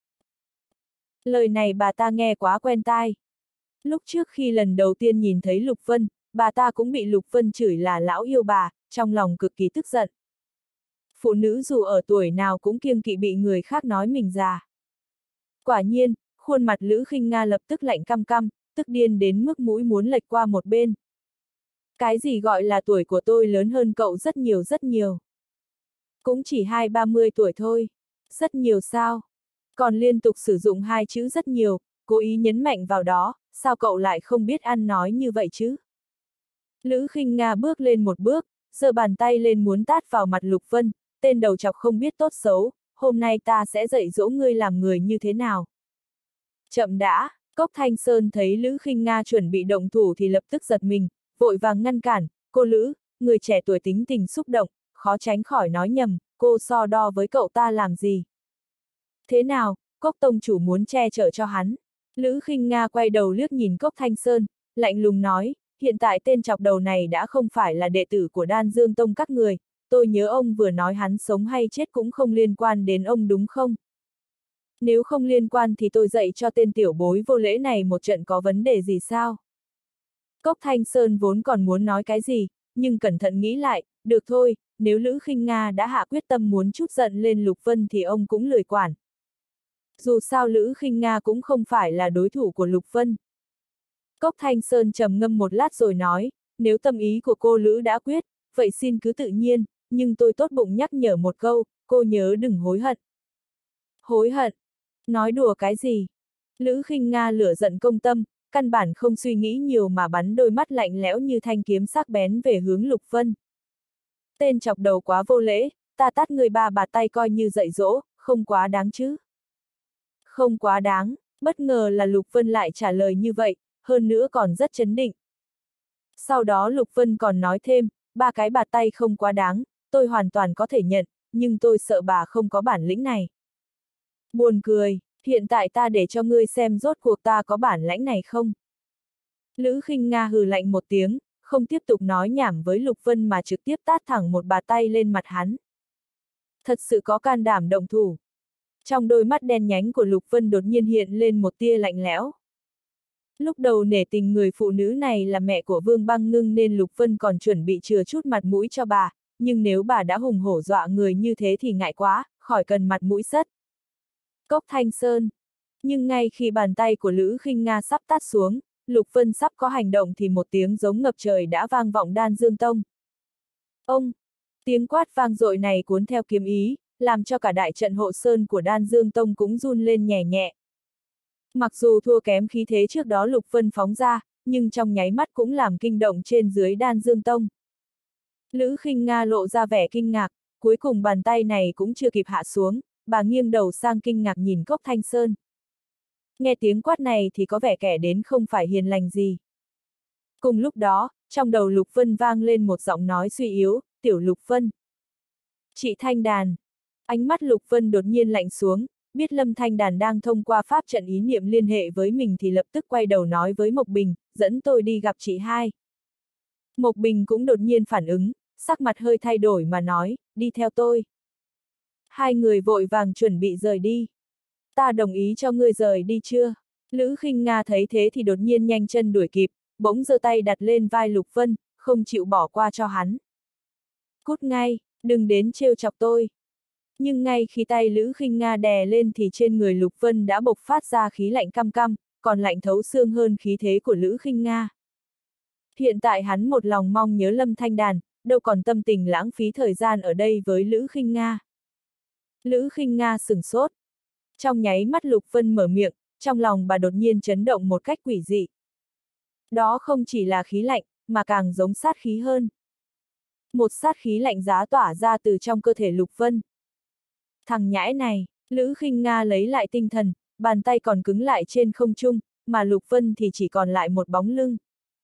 Lời này bà ta nghe quá quen tai. Lúc trước khi lần đầu tiên nhìn thấy Lục Vân, bà ta cũng bị Lục Vân chửi là lão yêu bà, trong lòng cực kỳ tức giận. Phụ nữ dù ở tuổi nào cũng kiêng kỵ bị người khác nói mình già. Quả nhiên, khuôn mặt Lữ Khinh Nga lập tức lạnh căm căm, tức điên đến mức mũi muốn lệch qua một bên. Cái gì gọi là tuổi của tôi lớn hơn cậu rất nhiều. Cũng chỉ 20-30 tuổi thôi. Rất nhiều sao? Còn liên tục sử dụng hai chữ rất nhiều, cố ý nhấn mạnh vào đó, sao cậu lại không biết ăn nói như vậy chứ? Lữ Khinh Nga bước lên một bước, giơ bàn tay lên muốn tát vào mặt Lục Vân, tên đầu chọc không biết tốt xấu, hôm nay ta sẽ dạy dỗ ngươi làm người như thế nào. Chậm đã, Cốc Thanh Sơn thấy Lữ Khinh Nga chuẩn bị động thủ thì lập tức giật mình, vội vàng ngăn cản, cô Lữ, người trẻ tuổi tính tình xúc động, khó tránh khỏi nói nhầm, cô so đo với cậu ta làm gì. Thế nào, Cốc tông chủ muốn che chở cho hắn. Lữ Khinh Nga quay đầu liếc nhìn Cốc Thanh Sơn, lạnh lùng nói, hiện tại tên chọc đầu này đã không phải là đệ tử của Đan Dương Tông các người, tôi nhớ ông vừa nói hắn sống hay chết cũng không liên quan đến ông đúng không? Nếu không liên quan thì tôi dạy cho tên tiểu bối vô lễ này một trận có vấn đề gì sao? Cốc Thanh Sơn vốn còn muốn nói cái gì, nhưng cẩn thận nghĩ lại, được thôi, nếu Lữ Khinh Nga đã hạ quyết tâm muốn chút giận lên Lục Vân thì ông cũng lười quản. Dù sao Lữ Khinh Nga cũng không phải là đối thủ của Lục Vân. Cốc Thanh Sơn trầm ngâm một lát rồi nói, nếu tâm ý của cô Lữ đã quyết, vậy xin cứ tự nhiên, nhưng tôi tốt bụng nhắc nhở một câu, cô nhớ đừng hối hận. Hối hận? Nói đùa cái gì? Lữ Khinh Nga lửa giận công tâm, căn bản không suy nghĩ nhiều mà bắn đôi mắt lạnh lẽo như thanh kiếm sắc bén về hướng Lục Vân. Tên chọc đầu quá vô lễ, ta tát người ba bạt tay coi như dạy dỗ, không quá đáng chứ. Không quá đáng, bất ngờ là Lục Vân lại trả lời như vậy, hơn nữa còn rất chấn định. Sau đó Lục Vân còn nói thêm, ba cái bạt tay không quá đáng, tôi hoàn toàn có thể nhận, nhưng tôi sợ bà không có bản lĩnh này. Buồn cười, hiện tại ta để cho ngươi xem rốt cuộc ta có bản lãnh này không. Lữ Khinh Nga hừ lạnh một tiếng, không tiếp tục nói nhảm với Lục Vân mà trực tiếp tát thẳng một bạt tay lên mặt hắn. Thật sự có can đảm động thủ. Trong đôi mắt đen nhánh của Lục Vân đột nhiên hiện lên một tia lạnh lẽo. Lúc đầu nể tình người phụ nữ này là mẹ của Vương Băng Ngưng nên Lục Vân còn chuẩn bị chừa chút mặt mũi cho bà, nhưng nếu bà đã hùng hổ dọa người như thế thì ngại quá, khỏi cần mặt mũi sất. Cốc Thanh Sơn. Nhưng ngay khi bàn tay của Lữ Khinh Nga sắp tát xuống, Lục Vân sắp có hành động thì một tiếng giống ngập trời đã vang vọng Đan Dương Tông. Ông! Tiếng quát vang dội này cuốn theo kiếm ý, làm cho cả đại trận hộ sơn của Đan Dương Tông cũng run lên nhẹ nhẹ. Mặc dù thua kém khí thế trước đó Lục Vân phóng ra, nhưng trong nháy mắt cũng làm kinh động trên dưới Đan Dương Tông. Lữ Khinh Nga lộ ra vẻ kinh ngạc, cuối cùng bàn tay này cũng chưa kịp hạ xuống, bà nghiêng đầu sang kinh ngạc nhìn Cốc Thanh Sơn. Nghe tiếng quát này thì có vẻ kẻ đến không phải hiền lành gì. Cùng lúc đó, trong đầu Lục Vân vang lên một giọng nói suy yếu, tiểu Lục Vân. Chị Thanh Đàn. Ánh mắt Lục Vân đột nhiên lạnh xuống, biết Lâm Thanh Đàn đang thông qua pháp trận ý niệm liên hệ với mình thì lập tức quay đầu nói với Mộc Bình, dẫn tôi đi gặp chị hai. Mộc Bình cũng đột nhiên phản ứng, sắc mặt hơi thay đổi mà nói, đi theo tôi. Hai người vội vàng chuẩn bị rời đi. Ta đồng ý cho ngươi rời đi chưa? Lữ Khinh Nga thấy thế thì đột nhiên nhanh chân đuổi kịp, bỗng giơ tay đặt lên vai Lục Vân, không chịu bỏ qua cho hắn. Cút ngay, đừng đến trêu chọc tôi. Nhưng ngay khi tay Lữ Khinh Nga đè lên thì trên người Lục Vân đã bộc phát ra khí lạnh căm căm, còn lạnh thấu xương hơn khí thế của Lữ Khinh Nga. Hiện tại hắn một lòng mong nhớ Lâm Thanh Đàn, đâu còn tâm tình lãng phí thời gian ở đây với Lữ Khinh Nga. Lữ Khinh Nga sửng sốt. Trong nháy mắt Lục Vân mở miệng, trong lòng bà đột nhiên chấn động một cách quỷ dị. Đó không chỉ là khí lạnh, mà càng giống sát khí hơn. Một sát khí lạnh giá tỏa ra từ trong cơ thể Lục Vân. Thằng nhãi này, Lữ Khinh Nga lấy lại tinh thần, bàn tay còn cứng lại trên không trung, mà Lục Vân thì chỉ còn lại một bóng lưng.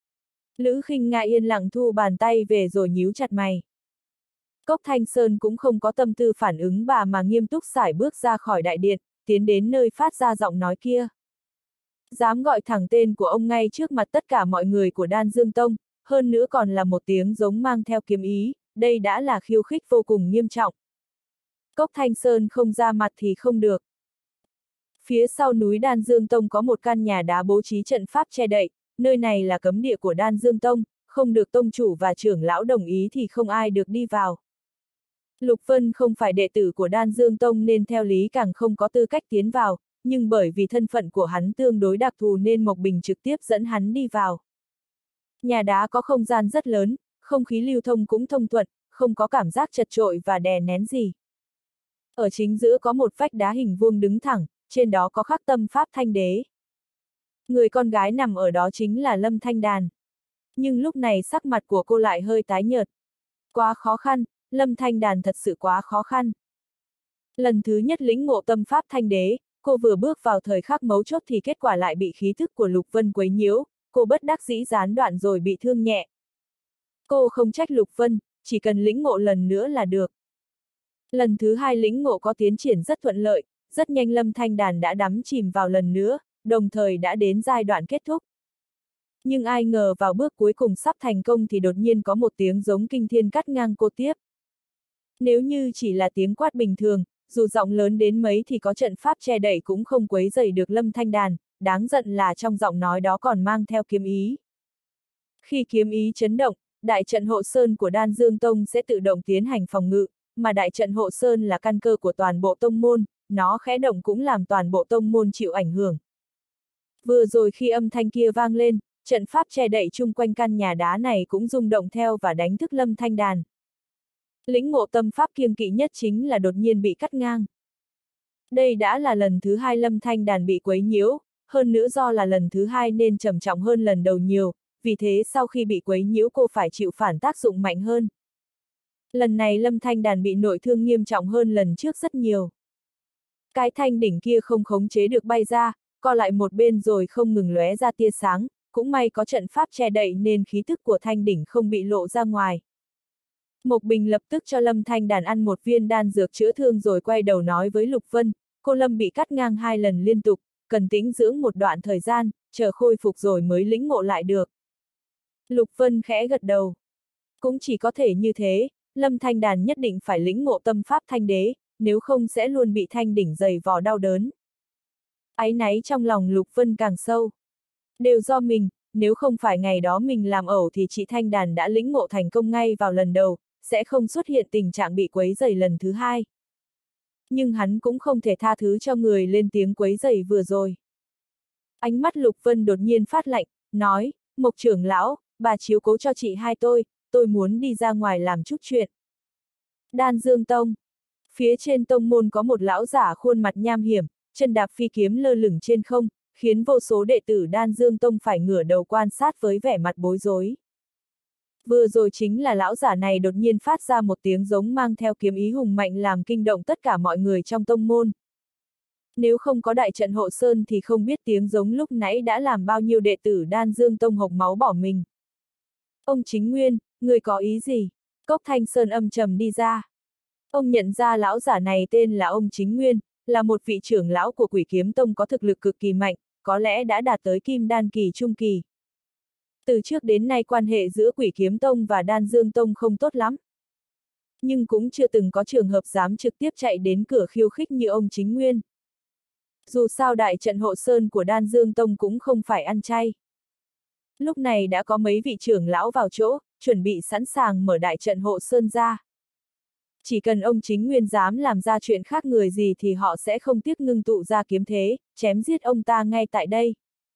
Lữ Khinh Nga yên lặng thu bàn tay về rồi nhíu chặt mày. Cốc Thanh Sơn cũng không có tâm tư phản ứng bà mà nghiêm túc sải bước ra khỏi đại điện, tiến đến nơi phát ra giọng nói kia. Dám gọi thẳng tên của ông ngay trước mặt tất cả mọi người của Đan Dương Tông, hơn nữa còn là một tiếng giống mang theo kiếm ý, đây đã là khiêu khích vô cùng nghiêm trọng. Cốc Thanh Sơn không ra mặt thì không được. Phía sau núi Đan Dương Tông có một căn nhà đá bố trí trận pháp che đậy, nơi này là cấm địa của Đan Dương Tông, không được tông chủ và trưởng lão đồng ý thì không ai được đi vào. Lục Vân không phải đệ tử của Đan Dương Tông nên theo lý càng không có tư cách tiến vào, nhưng bởi vì thân phận của hắn tương đối đặc thù nên Mộc Bình trực tiếp dẫn hắn đi vào. Nhà đá có không gian rất lớn, không khí lưu thông cũng thông thuận, không có cảm giác chật chội và đè nén gì. Ở chính giữa có một vách đá hình vuông đứng thẳng, trên đó có khắc tâm pháp Thanh Đế. Người con gái nằm ở đó chính là Lâm Thanh Đàn. Nhưng lúc này sắc mặt của cô lại hơi tái nhợt. Quá khó khăn, Lâm Thanh Đàn thật sự quá khó khăn. Lần thứ nhất lĩnh ngộ tâm pháp Thanh Đế, cô vừa bước vào thời khắc mấu chốt thì kết quả lại bị khí thức của Lục Vân quấy nhiễu, cô bất đắc dĩ gián đoạn rồi bị thương nhẹ. Cô không trách Lục Vân, chỉ cần lĩnh ngộ lần nữa là được. Lần thứ hai lĩnh ngộ có tiến triển rất thuận lợi, rất nhanh Lâm Thanh Đàn đã đắm chìm vào lần nữa, đồng thời đã đến giai đoạn kết thúc. Nhưng ai ngờ vào bước cuối cùng sắp thành công thì đột nhiên có một tiếng giống kinh thiên cắt ngang cô tiếp. Nếu như chỉ là tiếng quát bình thường, dù giọng lớn đến mấy thì có trận pháp che đậy cũng không quấy rầy được Lâm Thanh Đàn, đáng giận là trong giọng nói đó còn mang theo kiếm ý. Khi kiếm ý chấn động, đại trận hộ sơn của Đan Dương Tông sẽ tự động tiến hành phòng ngự, mà đại trận hộ sơn là căn cơ của toàn bộ tông môn, nó khẽ động cũng làm toàn bộ tông môn chịu ảnh hưởng. Vừa rồi khi âm thanh kia vang lên, trận pháp che đậy chung quanh căn nhà đá này cũng rung động theo và đánh thức Lâm Thanh Đàn. Lĩnh ngộ tâm pháp kiêng kỵ nhất chính là đột nhiên bị cắt ngang. Đây đã là lần thứ hai Lâm Thanh Đàn bị quấy nhiễu, hơn nữa do là lần thứ hai nên trầm trọng hơn lần đầu nhiều, vì thế sau khi bị quấy nhiễu cô phải chịu phản tác dụng mạnh hơn. Lần này Lâm Thanh Đàn bị nội thương nghiêm trọng hơn lần trước rất nhiều. Cái thanh đỉnh kia không khống chế được bay ra, co lại một bên rồi không ngừng lóe ra tia sáng, cũng may có trận pháp che đậy nên khí thức của thanh đỉnh không bị lộ ra ngoài. Mộc Bình lập tức cho Lâm Thanh Đàn ăn một viên đan dược chữa thương rồi quay đầu nói với Lục Vân, cô Lâm bị cắt ngang 2 lần liên tục, cần tĩnh dưỡng một đoạn thời gian, chờ khôi phục rồi mới lĩnh ngộ lại được. Lục Vân khẽ gật đầu. Cũng chỉ có thể như thế, Lâm Thanh Đàn nhất định phải lĩnh ngộ tâm pháp Thanh Đế, nếu không sẽ luôn bị thanh đỉnh giày vò đau đớn. Áy náy trong lòng Lục Vân càng sâu. Đều do mình, nếu không phải ngày đó mình làm ẩu thì chị Thanh Đàn đã lĩnh ngộ thành công ngay vào lần đầu, sẽ không xuất hiện tình trạng bị quấy rầy lần thứ hai. Nhưng hắn cũng không thể tha thứ cho người lên tiếng quấy rầy vừa rồi. Ánh mắt Lục Vân đột nhiên phát lạnh, nói, Mộc trưởng lão, bà chiếu cố cho chị hai tôi muốn đi ra ngoài làm chút chuyện. Đan Dương Tông. Phía trên tông môn có một lão giả khuôn mặt nham hiểm, chân đạp phi kiếm lơ lửng trên không, khiến vô số đệ tử Đan Dương Tông phải ngửa đầu quan sát với vẻ mặt bối rối. Vừa rồi chính là lão giả này đột nhiên phát ra một tiếng giống mang theo kiếm ý hùng mạnh làm kinh động tất cả mọi người trong tông môn. Nếu không có đại trận hộ sơn thì không biết tiếng giống lúc nãy đã làm bao nhiêu đệ tử Đan Dương Tông hộc máu bỏ mình. Ông Chính Nguyên, người có ý gì? Cốc Thanh Sơn âm trầm đi ra. Ông nhận ra lão giả này tên là ông Chính Nguyên, là một vị trưởng lão của Quỷ Kiếm Tông có thực lực cực kỳ mạnh, có lẽ đã đạt tới Kim Đan kỳ trung kỳ. Từ trước đến nay quan hệ giữa Quỷ Kiếm Tông và Đan Dương Tông không tốt lắm. Nhưng cũng chưa từng có trường hợp dám trực tiếp chạy đến cửa khiêu khích như ông Chính Nguyên. Dù sao đại trận hộ sơn của Đan Dương Tông cũng không phải ăn chay. Lúc này đã có mấy vị trưởng lão vào chỗ, chuẩn bị sẵn sàng mở đại trận hộ sơn ra. Chỉ cần ông Chính Nguyên dám làm ra chuyện khác người gì thì họ sẽ không tiếc ngưng tụ ra kiếm thế, chém giết ông ta ngay tại đây.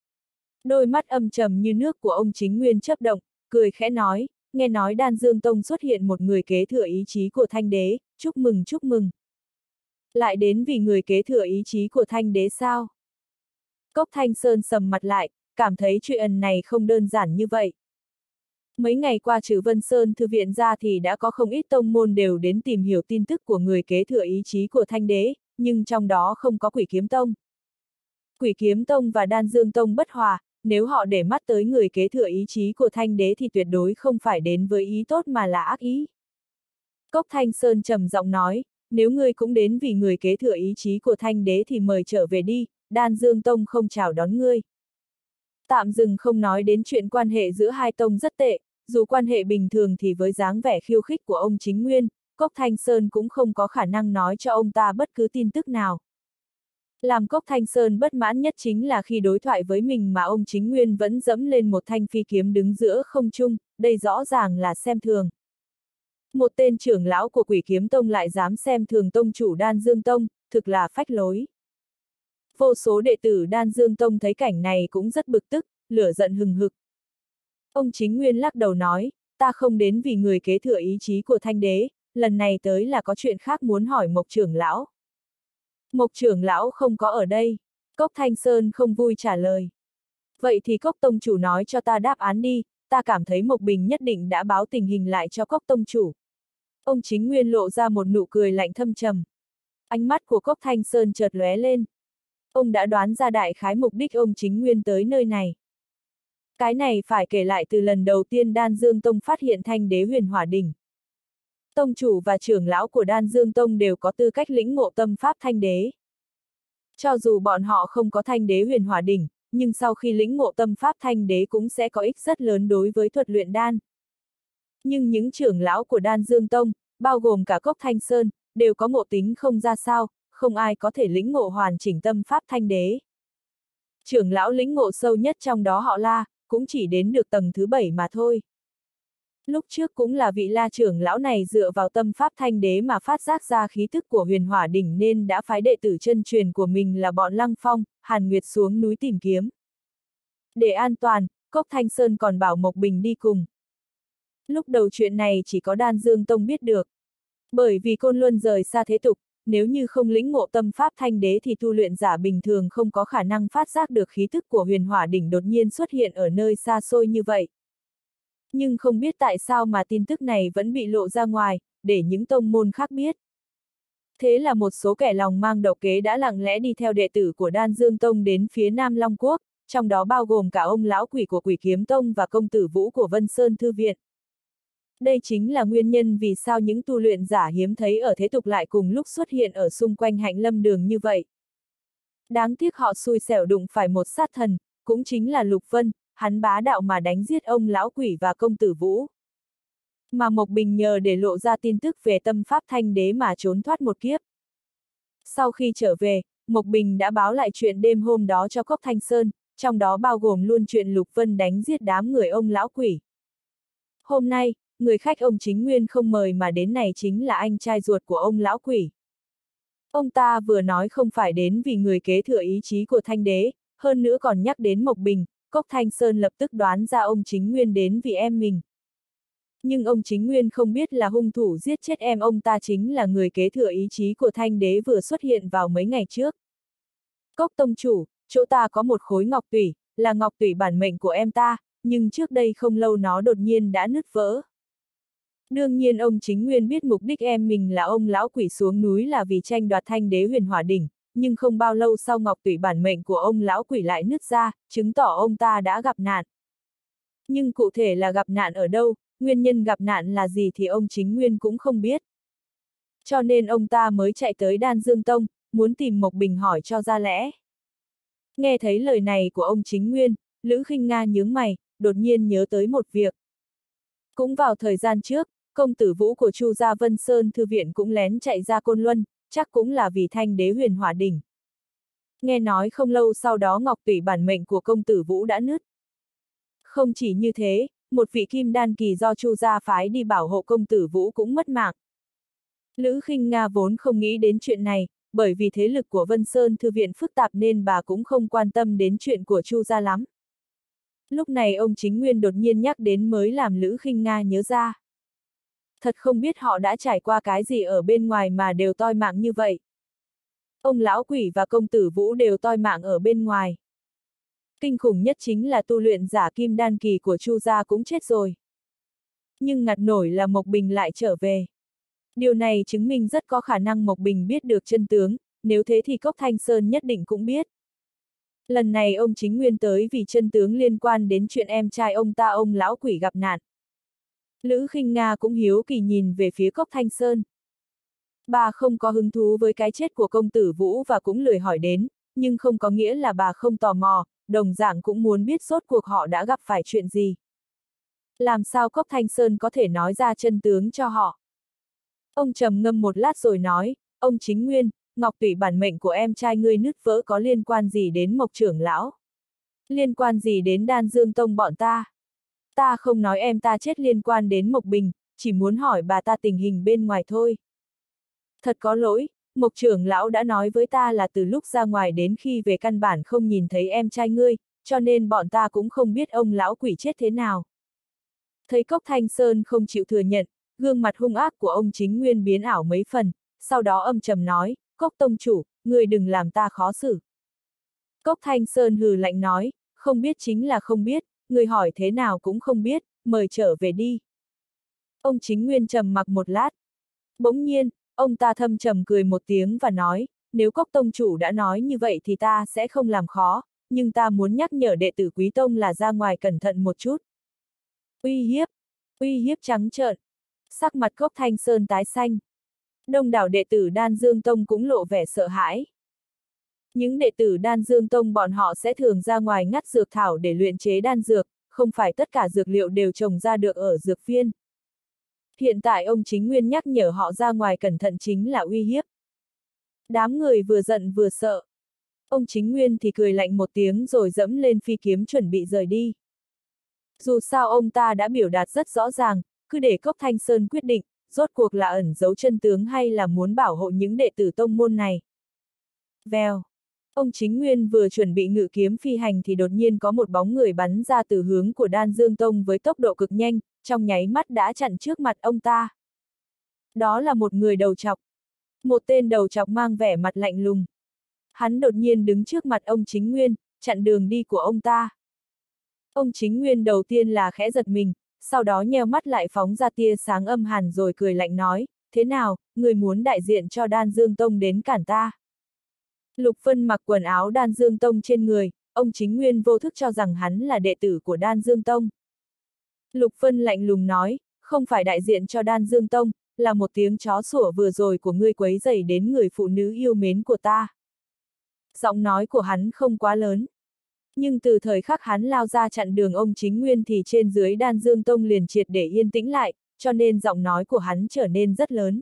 Đôi mắt âm trầm như nước của ông Chính Nguyên chớp động, cười khẽ nói, nghe nói Đan Dương Tông xuất hiện một người kế thừa ý chí của Thanh Đế, chúc mừng chúc mừng. Lại đến vì người kế thừa ý chí của Thanh đế sao? Cốc Thanh Sơn sầm mặt lại, cảm thấy chuyện này không đơn giản như vậy. Mấy ngày qua trừ Vân Sơn Thư viện ra thì đã có không ít tông môn đều đến tìm hiểu tin tức của người kế thừa ý chí của Thanh đế, nhưng trong đó không có Quỷ Kiếm Tông. Quỷ Kiếm Tông và Đan Dương Tông bất hòa, nếu họ để mắt tới người kế thừa ý chí của Thanh đế thì tuyệt đối không phải đến với ý tốt mà là ác ý. Cốc Thanh Sơn trầm giọng nói, nếu ngươi cũng đến vì người kế thừa ý chí của Thanh đế thì mời trở về đi, Đan Dương Tông không chào đón ngươi. Tạm dừng không nói đến chuyện quan hệ giữa hai tông rất tệ, dù quan hệ bình thường thì với dáng vẻ khiêu khích của ông Chính Nguyên, Cốc Thanh Sơn cũng không có khả năng nói cho ông ta bất cứ tin tức nào. Làm Cốc Thanh Sơn bất mãn nhất chính là khi đối thoại với mình mà ông Chính Nguyên vẫn dẫm lên một thanh phi kiếm đứng giữa không trung, đây rõ ràng là xem thường. Một tên trưởng lão của Quỷ Kiếm Tông lại dám xem thường tông chủ Đan Dương Tông, thực là phách lối. Vô số đệ tử Đan Dương Tông thấy cảnh này cũng rất bực tức, lửa giận hừng hực. Ông Chính Nguyên lắc đầu nói, ta không đến vì người kế thừa ý chí của Thanh đế, lần này tới là có chuyện khác muốn hỏi Mộc trưởng lão. Mộc trưởng lão không có ở đây. Cốc Thanh Sơn không vui trả lời. Vậy thì Cốc tông chủ nói cho ta đáp án đi, ta cảm thấy Mộc Bình nhất định đã báo tình hình lại cho Cốc tông chủ. Ông Chính Nguyên lộ ra một nụ cười lạnh thâm trầm. Ánh mắt của Cốc Thanh Sơn chợt lóe lên. Ông đã đoán ra đại khái mục đích ông Chính Nguyên tới nơi này. Cái này phải kể lại từ lần đầu tiên Đan Dương Tông phát hiện Thanh đế huyền hỏa đỉnh. Tông chủ và trưởng lão của Đan Dương Tông đều có tư cách lĩnh ngộ tâm pháp Thanh đế. Cho dù bọn họ không có Thanh đế huyền hỏa đỉnh, nhưng sau khi lĩnh ngộ tâm pháp Thanh đế cũng sẽ có ích rất lớn đối với thuật luyện đan. Nhưng những trưởng lão của Đan Dương Tông, bao gồm cả Cốc Thanh Sơn, đều có ngộ tính không ra sao, không ai có thể lĩnh ngộ hoàn chỉnh tâm pháp Thanh đế. Trưởng lão lĩnh ngộ sâu nhất trong đó họ La, cũng chỉ đến được tầng thứ 7 mà thôi. Lúc trước cũng là vị La trưởng lão này dựa vào tâm pháp Thanh đế mà phát giác ra khí thức của huyền hỏa đỉnh nên đã phái đệ tử chân truyền của mình là bọn Lăng Phong, Hàn Nguyệt xuống núi tìm kiếm. Để an toàn, Cốc Thanh Sơn còn bảo Mộc Bình đi cùng. Lúc đầu chuyện này chỉ có Đan Dương Tông biết được. Bởi vì Côn Luân rời xa thế tục, nếu như không lĩnh ngộ tâm pháp Thanh đế thì tu luyện giả bình thường không có khả năng phát giác được khí thức của huyền hỏa đỉnh đột nhiên xuất hiện ở nơi xa xôi như vậy. Nhưng không biết tại sao mà tin tức này vẫn bị lộ ra ngoài, để những tông môn khác biết. Thế là một số kẻ lòng mang độc kế đã lặng lẽ đi theo đệ tử của Đan Dương Tông đến phía Nam Long Quốc, trong đó bao gồm cả ông lão quỷ của Quỷ Kiếm Tông và công tử Vũ của Vân Sơn Thư Viện. Đây chính là nguyên nhân vì sao những tu luyện giả hiếm thấy ở thế tục lại cùng lúc xuất hiện ở xung quanh Hạnh Lâm Đường như vậy. Đáng tiếc họ xui xẻo đụng phải một sát thần, cũng chính là Lục Vân, hắn bá đạo mà đánh giết ông lão quỷ và công tử Vũ. Mà Mộc Bình nhờ để lộ ra tin tức về tâm pháp Thanh đế mà trốn thoát một kiếp. Sau khi trở về, Mộc Bình đã báo lại chuyện đêm hôm đó cho Cốc Thanh Sơn, trong đó bao gồm luôn chuyện Lục Vân đánh giết đám người ông lão quỷ. Hôm nay, người khách ông Chính Nguyên không mời mà đến này chính là anh trai ruột của ông lão quỷ. Ông ta vừa nói không phải đến vì người kế thừa ý chí của Thanh đế, hơn nữa còn nhắc đến Mộc Bình, Cốc Thanh Sơn lập tức đoán ra ông Chính Nguyên đến vì em mình. Nhưng ông Chính Nguyên không biết là hung thủ giết chết em ông ta chính là người kế thừa ý chí của Thanh đế vừa xuất hiện vào mấy ngày trước. Cốc tông chủ, chỗ ta có một khối ngọc tủy, là ngọc tủy bản mệnh của em ta, nhưng trước đây không lâu nó đột nhiên đã nứt vỡ. Đương nhiên ông Chính Nguyên biết mục đích em mình là ông lão quỷ xuống núi là vì tranh đoạt Thanh đế huyền hỏa đỉnh, nhưng không bao lâu sau ngọc tủy bản mệnh của ông lão quỷ lại nứt ra, chứng tỏ ông ta đã gặp nạn. Nhưng cụ thể là gặp nạn ở đâu, nguyên nhân gặp nạn là gì thì ông Chính Nguyên cũng không biết. Cho nên ông ta mới chạy tới Đan Dương Tông, muốn tìm Mộc Bình hỏi cho ra lẽ. Nghe thấy lời này của ông Chính Nguyên, Lữ Khinh Nga nhướng mày, đột nhiên nhớ tới một việc. Cũng vào thời gian trước, công tử Vũ của Chu gia Vân Sơn Thư Viện cũng lén chạy ra Côn Luân, chắc cũng là vì Thanh đế huyền hỏa đỉnh. Nghe nói không lâu sau đó ngọc tủy bản mệnh của công tử Vũ đã nứt. Không chỉ như thế, một vị kim đan kỳ do Chu gia phái đi bảo hộ công tử Vũ cũng mất mạng. Lữ Khinh Nga vốn không nghĩ đến chuyện này, bởi vì thế lực của Vân Sơn Thư Viện phức tạp nên bà cũng không quan tâm đến chuyện của Chu gia lắm. Lúc này ông Chính Nguyên đột nhiên nhắc đến mới làm Lữ Khinh Nga nhớ ra. Thật không biết họ đã trải qua cái gì ở bên ngoài mà đều toi mạng như vậy. Ông lão quỷ và công tử Vũ đều toi mạng ở bên ngoài. Kinh khủng nhất chính là tu luyện giả kim đan kỳ của Chu gia cũng chết rồi. Nhưng ngặt nổi là Mộc Bình lại trở về. Điều này chứng minh rất có khả năng Mộc Bình biết được chân tướng, nếu thế thì Cốc Thanh Sơn nhất định cũng biết. Lần này ông Chính Nguyên tới vì chân tướng liên quan đến chuyện em trai ông ta ông lão quỷ gặp nạn. Lữ Khinh Nga cũng hiếu kỳ nhìn về phía Cốc Thanh Sơn. Bà không có hứng thú với cái chết của công tử Vũ và cũng lười hỏi đến, nhưng không có nghĩa là bà không tò mò, đồng dạng cũng muốn biết rốt cuộc họ đã gặp phải chuyện gì. Làm sao Cốc Thanh Sơn có thể nói ra chân tướng cho họ? Ông trầm ngâm một lát rồi nói, ông Chính Nguyên, ngọc tủy bản mệnh của em trai ngươi nứt vỡ có liên quan gì đến Mộc trưởng lão? Liên quan gì đến Đan Dương Tông bọn ta? Ta không nói em ta chết liên quan đến Mộc Bình, chỉ muốn hỏi bà ta tình hình bên ngoài thôi. Thật có lỗi, Mộc trưởng lão đã nói với ta là từ lúc ra ngoài đến khi về căn bản không nhìn thấy em trai ngươi, cho nên bọn ta cũng không biết ông lão quỷ chết thế nào. Thấy Cốc Thanh Sơn không chịu thừa nhận, gương mặt hung ác của ông Chính Nguyên biến ảo mấy phần, sau đó âm trầm nói, Cốc tông chủ, người đừng làm ta khó xử. Cốc Thanh Sơn hừ lạnh nói, không biết chính là không biết, người hỏi thế nào cũng không biết, mời trở về đi. Ông Chính Nguyên trầm mặc một lát. Bỗng nhiên, ông ta thâm trầm cười một tiếng và nói, nếu Cốc tông chủ đã nói như vậy thì ta sẽ không làm khó, nhưng ta muốn nhắc nhở đệ tử Quý Tông là ra ngoài cẩn thận một chút. Uy hiếp trắng trợn. Sắc mặt Cốc Thanh Sơn tái xanh. Đông đảo đệ tử Đan Dương Tông cũng lộ vẻ sợ hãi. Những đệ tử Đan Dương Tông bọn họ sẽ thường ra ngoài ngắt dược thảo để luyện chế đan dược, không phải tất cả dược liệu đều trồng ra được ở dược viên. Hiện tại ông Chính Nguyên nhắc nhở họ ra ngoài cẩn thận chính là uy hiếp. Đám người vừa giận vừa sợ. Ông Chính Nguyên thì cười lạnh một tiếng rồi dẫm lên phi kiếm chuẩn bị rời đi. Dù sao ông ta đã biểu đạt rất rõ ràng, cứ để Cốc Thanh Sơn quyết định, rốt cuộc là ẩn giấu chân tướng hay là muốn bảo hộ những đệ tử tông môn này. Vèo. Ông Chính Nguyên vừa chuẩn bị ngự kiếm phi hành thì đột nhiên có một bóng người bắn ra từ hướng của Đan Dương Tông với tốc độ cực nhanh, trong nháy mắt đã chặn trước mặt ông ta. Đó là một người đầu trọc. Một tên đầu trọc mang vẻ mặt lạnh lùng. Hắn đột nhiên đứng trước mặt ông Chính Nguyên, chặn đường đi của ông ta. Ông Chính Nguyên đầu tiên là khẽ giật mình, sau đó nheo mắt lại phóng ra tia sáng âm hàn rồi cười lạnh nói, thế nào, người muốn đại diện cho Đan Dương Tông đến cản ta? Lục Vân mặc quần áo Đan Dương Tông trên người, ông Chính Nguyên vô thức cho rằng hắn là đệ tử của Đan Dương Tông. Lục Vân lạnh lùng nói, không phải đại diện cho Đan Dương Tông, là một tiếng chó sủa vừa rồi của ngươi quấy rầy đến người phụ nữ yêu mến của ta. Giọng nói của hắn không quá lớn. Nhưng từ thời khắc hắn lao ra chặn đường ông Chính Nguyên thì trên dưới Đan Dương Tông liền triệt để yên tĩnh lại, cho nên giọng nói của hắn trở nên rất lớn.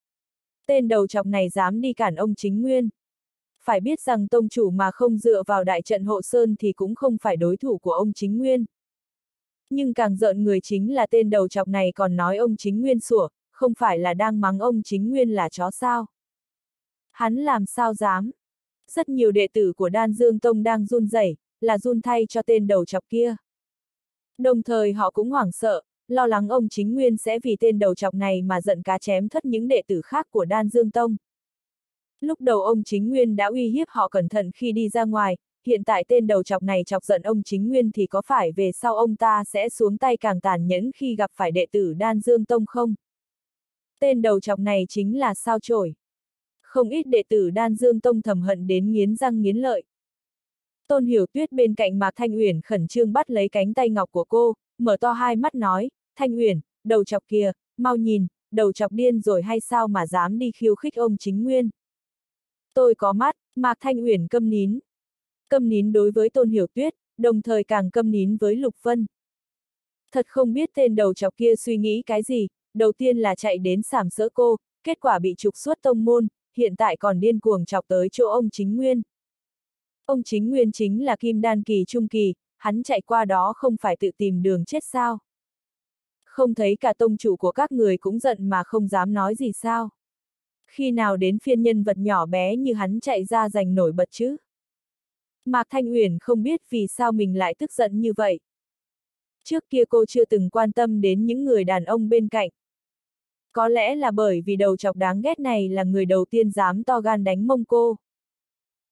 Tên đầu trọc này dám đi cản ông Chính Nguyên. Phải biết rằng tông chủ mà không dựa vào đại trận hộ sơn thì cũng không phải đối thủ của ông Chính Nguyên. Nhưng càng giận người chính là tên đầu trọc này còn nói ông Chính Nguyên sủa, không phải là đang mắng ông Chính Nguyên là chó sao? Hắn làm sao dám? Rất nhiều đệ tử của Đan Dương Tông đang run rẩy, là run thay cho tên đầu trọc kia. Đồng thời họ cũng hoảng sợ, lo lắng ông Chính Nguyên sẽ vì tên đầu trọc này mà giận cá chém thất những đệ tử khác của Đan Dương Tông. Lúc đầu ông Chính Nguyên đã uy hiếp họ cẩn thận khi đi ra ngoài, hiện tại tên đầu trọc này chọc giận ông Chính Nguyên thì có phải về sau ông ta sẽ xuống tay càng tàn nhẫn khi gặp phải đệ tử Đan Dương Tông không? Tên đầu trọc này chính là sao chổi. Không ít đệ tử Đan Dương Tông thầm hận đến nghiến răng nghiến lợi. Tôn Hiểu Tuyết bên cạnh Mạc Thanh Uyển khẩn trương bắt lấy cánh tay ngọc của cô, mở to hai mắt nói, Thanh Uyển, đầu trọc kìa, mau nhìn, đầu trọc điên rồi hay sao mà dám đi khiêu khích ông Chính Nguyên. Tôi có mắt, Mạc Thanh Uyển câm nín. Câm nín đối với Tôn Hiểu Tuyết, đồng thời càng câm nín với Lục Vân. Thật không biết tên đầu trọc kia suy nghĩ cái gì, đầu tiên là chạy đến sàm sỡ cô, kết quả bị trục xuất tông môn, hiện tại còn điên cuồng chọc tới chỗ ông Chính Nguyên. Ông Chính Nguyên chính là kim đan kỳ trung kỳ, hắn chạy qua đó không phải tự tìm đường chết sao? Không thấy cả tông chủ của các người cũng giận mà không dám nói gì sao? Khi nào đến phiên nhân vật nhỏ bé như hắn chạy ra giành nổi bật chứ? Mạc Thanh Uyển không biết vì sao mình lại tức giận như vậy. Trước kia cô chưa từng quan tâm đến những người đàn ông bên cạnh. Có lẽ là bởi vì đầu trọc đáng ghét này là người đầu tiên dám to gan đánh mông cô.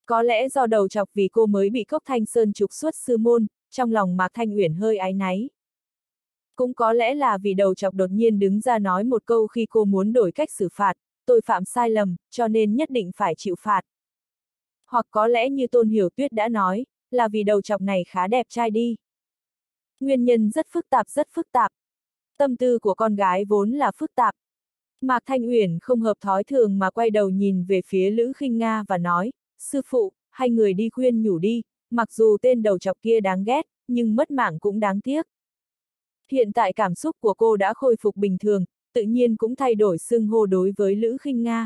Có lẽ do đầu chọc vì cô mới bị Cốc Thanh Sơn trục xuất sư môn, trong lòng Mạc Thanh Uyển hơi áy náy. Cũng có lẽ là vì đầu chọc đột nhiên đứng ra nói một câu khi cô muốn đổi cách xử phạt, tôi phạm sai lầm, cho nên nhất định phải chịu phạt. Hoặc có lẽ như Tôn Hiểu Tuyết đã nói, là vì đầu chọc này khá đẹp trai đi. Nguyên nhân rất phức tạp. Tâm tư của con gái vốn là phức tạp. Mạc Thanh Uyển không hợp thói thường mà quay đầu nhìn về phía Lữ Khinh Nga và nói, sư phụ, hai người đi khuyên nhủ đi, mặc dù tên đầu chọc kia đáng ghét, nhưng mất mạng cũng đáng tiếc. Hiện tại cảm xúc của cô đã khôi phục bình thường, tự nhiên cũng thay đổi xưng hô đối với Lữ Khinh Nga.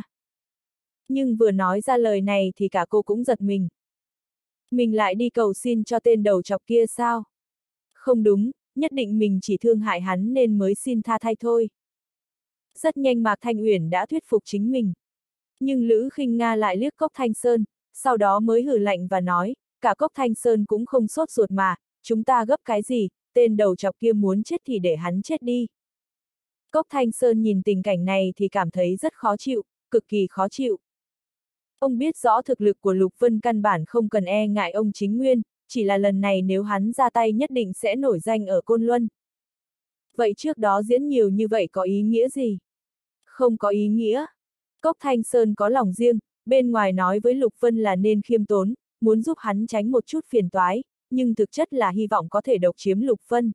Nhưng vừa nói ra lời này thì cả cô cũng giật mình. Mình lại đi cầu xin cho tên đầu chọc kia sao? Không đúng, nhất định mình chỉ thương hại hắn nên mới xin tha thay thôi. Rất nhanh Mạc Thanh Uyển đã thuyết phục chính mình. Nhưng Lữ Khinh Nga lại liếc Cốc Thanh Sơn, sau đó mới hừ lạnh và nói, cả Cốc Thanh Sơn cũng không sốt ruột mà, chúng ta gấp cái gì, tên đầu chọc kia muốn chết thì để hắn chết đi. Cốc Thanh Sơn nhìn tình cảnh này thì cảm thấy rất khó chịu, cực kỳ khó chịu. Ông biết rõ thực lực của Lục Vân căn bản không cần e ngại ông Chính Nguyên, chỉ là lần này nếu hắn ra tay nhất định sẽ nổi danh ở Côn Luân. Vậy trước đó diễn nhiều như vậy có ý nghĩa gì? Không có ý nghĩa. Cốc Thanh Sơn có lòng riêng, bên ngoài nói với Lục Vân là nên khiêm tốn, muốn giúp hắn tránh một chút phiền toái, nhưng thực chất là hy vọng có thể độc chiếm Lục Vân.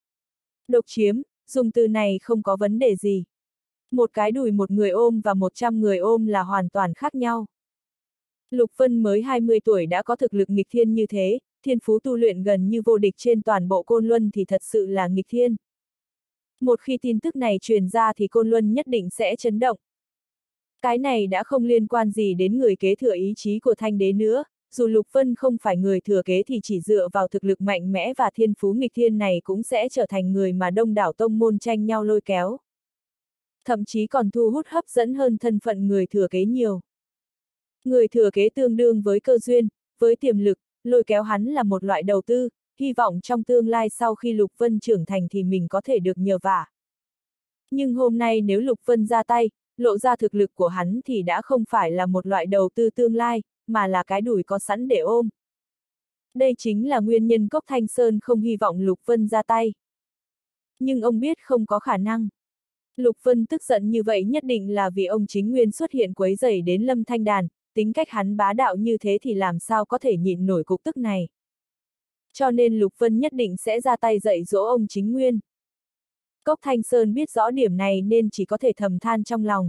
Độc chiếm, dùng từ này không có vấn đề gì. Một cái đùi một người ôm và 100 người ôm là hoàn toàn khác nhau. Lục Vân mới 20 tuổi đã có thực lực nghịch thiên như thế, thiên phú tu luyện gần như vô địch trên toàn bộ Côn Luân thì thật sự là nghịch thiên. Một khi tin tức này truyền ra thì Côn Luân nhất định sẽ chấn động. Cái này đã không liên quan gì đến người kế thừa ý chí của Thanh Đế nữa, dù Lục Vân không phải người thừa kế thì chỉ dựa vào thực lực mạnh mẽ và thiên phú nghịch thiên này cũng sẽ trở thành người mà đông đảo tông môn tranh nhau lôi kéo. Thậm chí còn thu hút hấp dẫn hơn thân phận người thừa kế nhiều. Người thừa kế tương đương với cơ duyên, với tiềm lực, lôi kéo hắn là một loại đầu tư, hy vọng trong tương lai sau khi Lục Vân trưởng thành thì mình có thể được nhờ vả. Nhưng hôm nay nếu Lục Vân ra tay, lộ ra thực lực của hắn thì đã không phải là một loại đầu tư tương lai, mà là cái đùi có sẵn để ôm. Đây chính là nguyên nhân Cốc Thanh Sơn không hy vọng Lục Vân ra tay. Nhưng ông biết không có khả năng. Lục Vân tức giận như vậy nhất định là vì ông Chính Nguyên xuất hiện quấy rầy đến Lâm Thanh Đàn, tính cách hắn bá đạo như thế thì làm sao có thể nhịn nổi cục tức này. Cho nên Lục Vân nhất định sẽ ra tay dạy dỗ ông Chính Nguyên. Cốc Thanh Sơn biết rõ điểm này nên chỉ có thể thầm than trong lòng.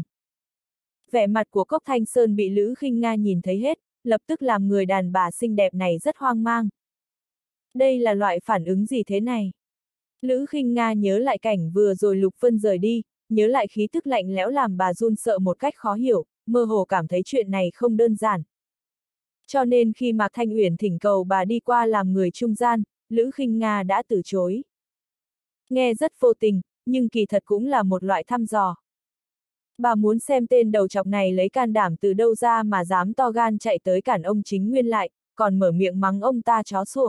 Vẻ mặt của Cốc Thanh Sơn bị Lữ Khinh Nga nhìn thấy hết, lập tức làm người đàn bà xinh đẹp này rất hoang mang. Đây là loại phản ứng gì thế này? Lữ Khinh Nga nhớ lại cảnh vừa rồi Lục Vân rời đi, nhớ lại khí tức lạnh lẽo làm bà run sợ một cách khó hiểu, mơ hồ cảm thấy chuyện này không đơn giản. Cho nên khi Mạc Thanh Uyển thỉnh cầu bà đi qua làm người trung gian, Lữ Khinh Nga đã từ chối. Nghe rất vô tình, nhưng kỳ thật cũng là một loại thăm dò. Bà muốn xem tên đầu chọc này lấy can đảm từ đâu ra mà dám to gan chạy tới cản ông Chính Nguyên lại, còn mở miệng mắng ông ta chó sủa.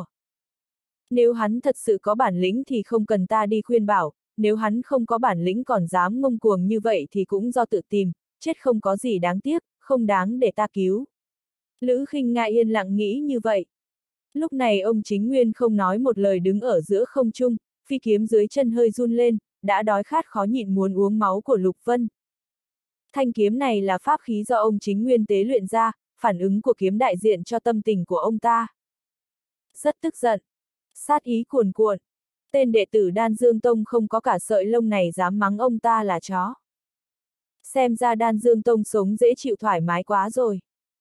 Nếu hắn thật sự có bản lĩnh thì không cần ta đi khuyên bảo, nếu hắn không có bản lĩnh còn dám ngông cuồng như vậy thì cũng do tự tìm, chết không có gì đáng tiếc, không đáng để ta cứu. Lữ Khinh Nga yên lặng nghĩ như vậy. Lúc này ông Chính Nguyên không nói một lời đứng ở giữa không trung, phi kiếm dưới chân hơi run lên, đã đói khát khó nhịn muốn uống máu của Lục Vân. Thanh kiếm này là pháp khí do ông Chính Nguyên tế luyện ra, phản ứng của kiếm đại diện cho tâm tình của ông ta. Rất tức giận. Sát ý cuồn cuộn. Tên đệ tử Đan Dương Tông không có cả sợi lông này dám mắng ông ta là chó. Xem ra Đan Dương Tông sống dễ chịu thoải mái quá rồi.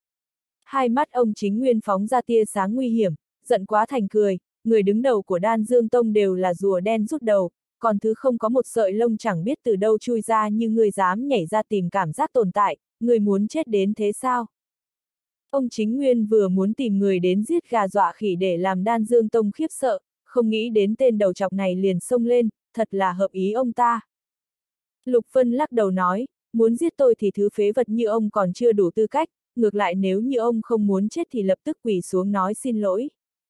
Hai mắt ông Chính Nguyên phóng ra tia sáng nguy hiểm, giận quá thành cười, người đứng đầu của Đan Dương Tông đều là rùa đen rút đầu, còn thứ không có một sợi lông chẳng biết từ đâu chui ra như người dám nhảy ra tìm cảm giác tồn tại, người muốn chết đến thế sao? Ông Chính Nguyên vừa muốn tìm người đến giết gà dọa khỉ để làm Đan Dương Tông khiếp sợ, không nghĩ đến tên đầu chọc này liền xông lên, thật là hợp ý ông ta. Lục Vân lắc đầu nói, muốn giết tôi thì thứ phế vật như ông còn chưa đủ tư cách, ngược lại nếu như ông không muốn chết thì lập tức quỳ xuống nói xin lỗi.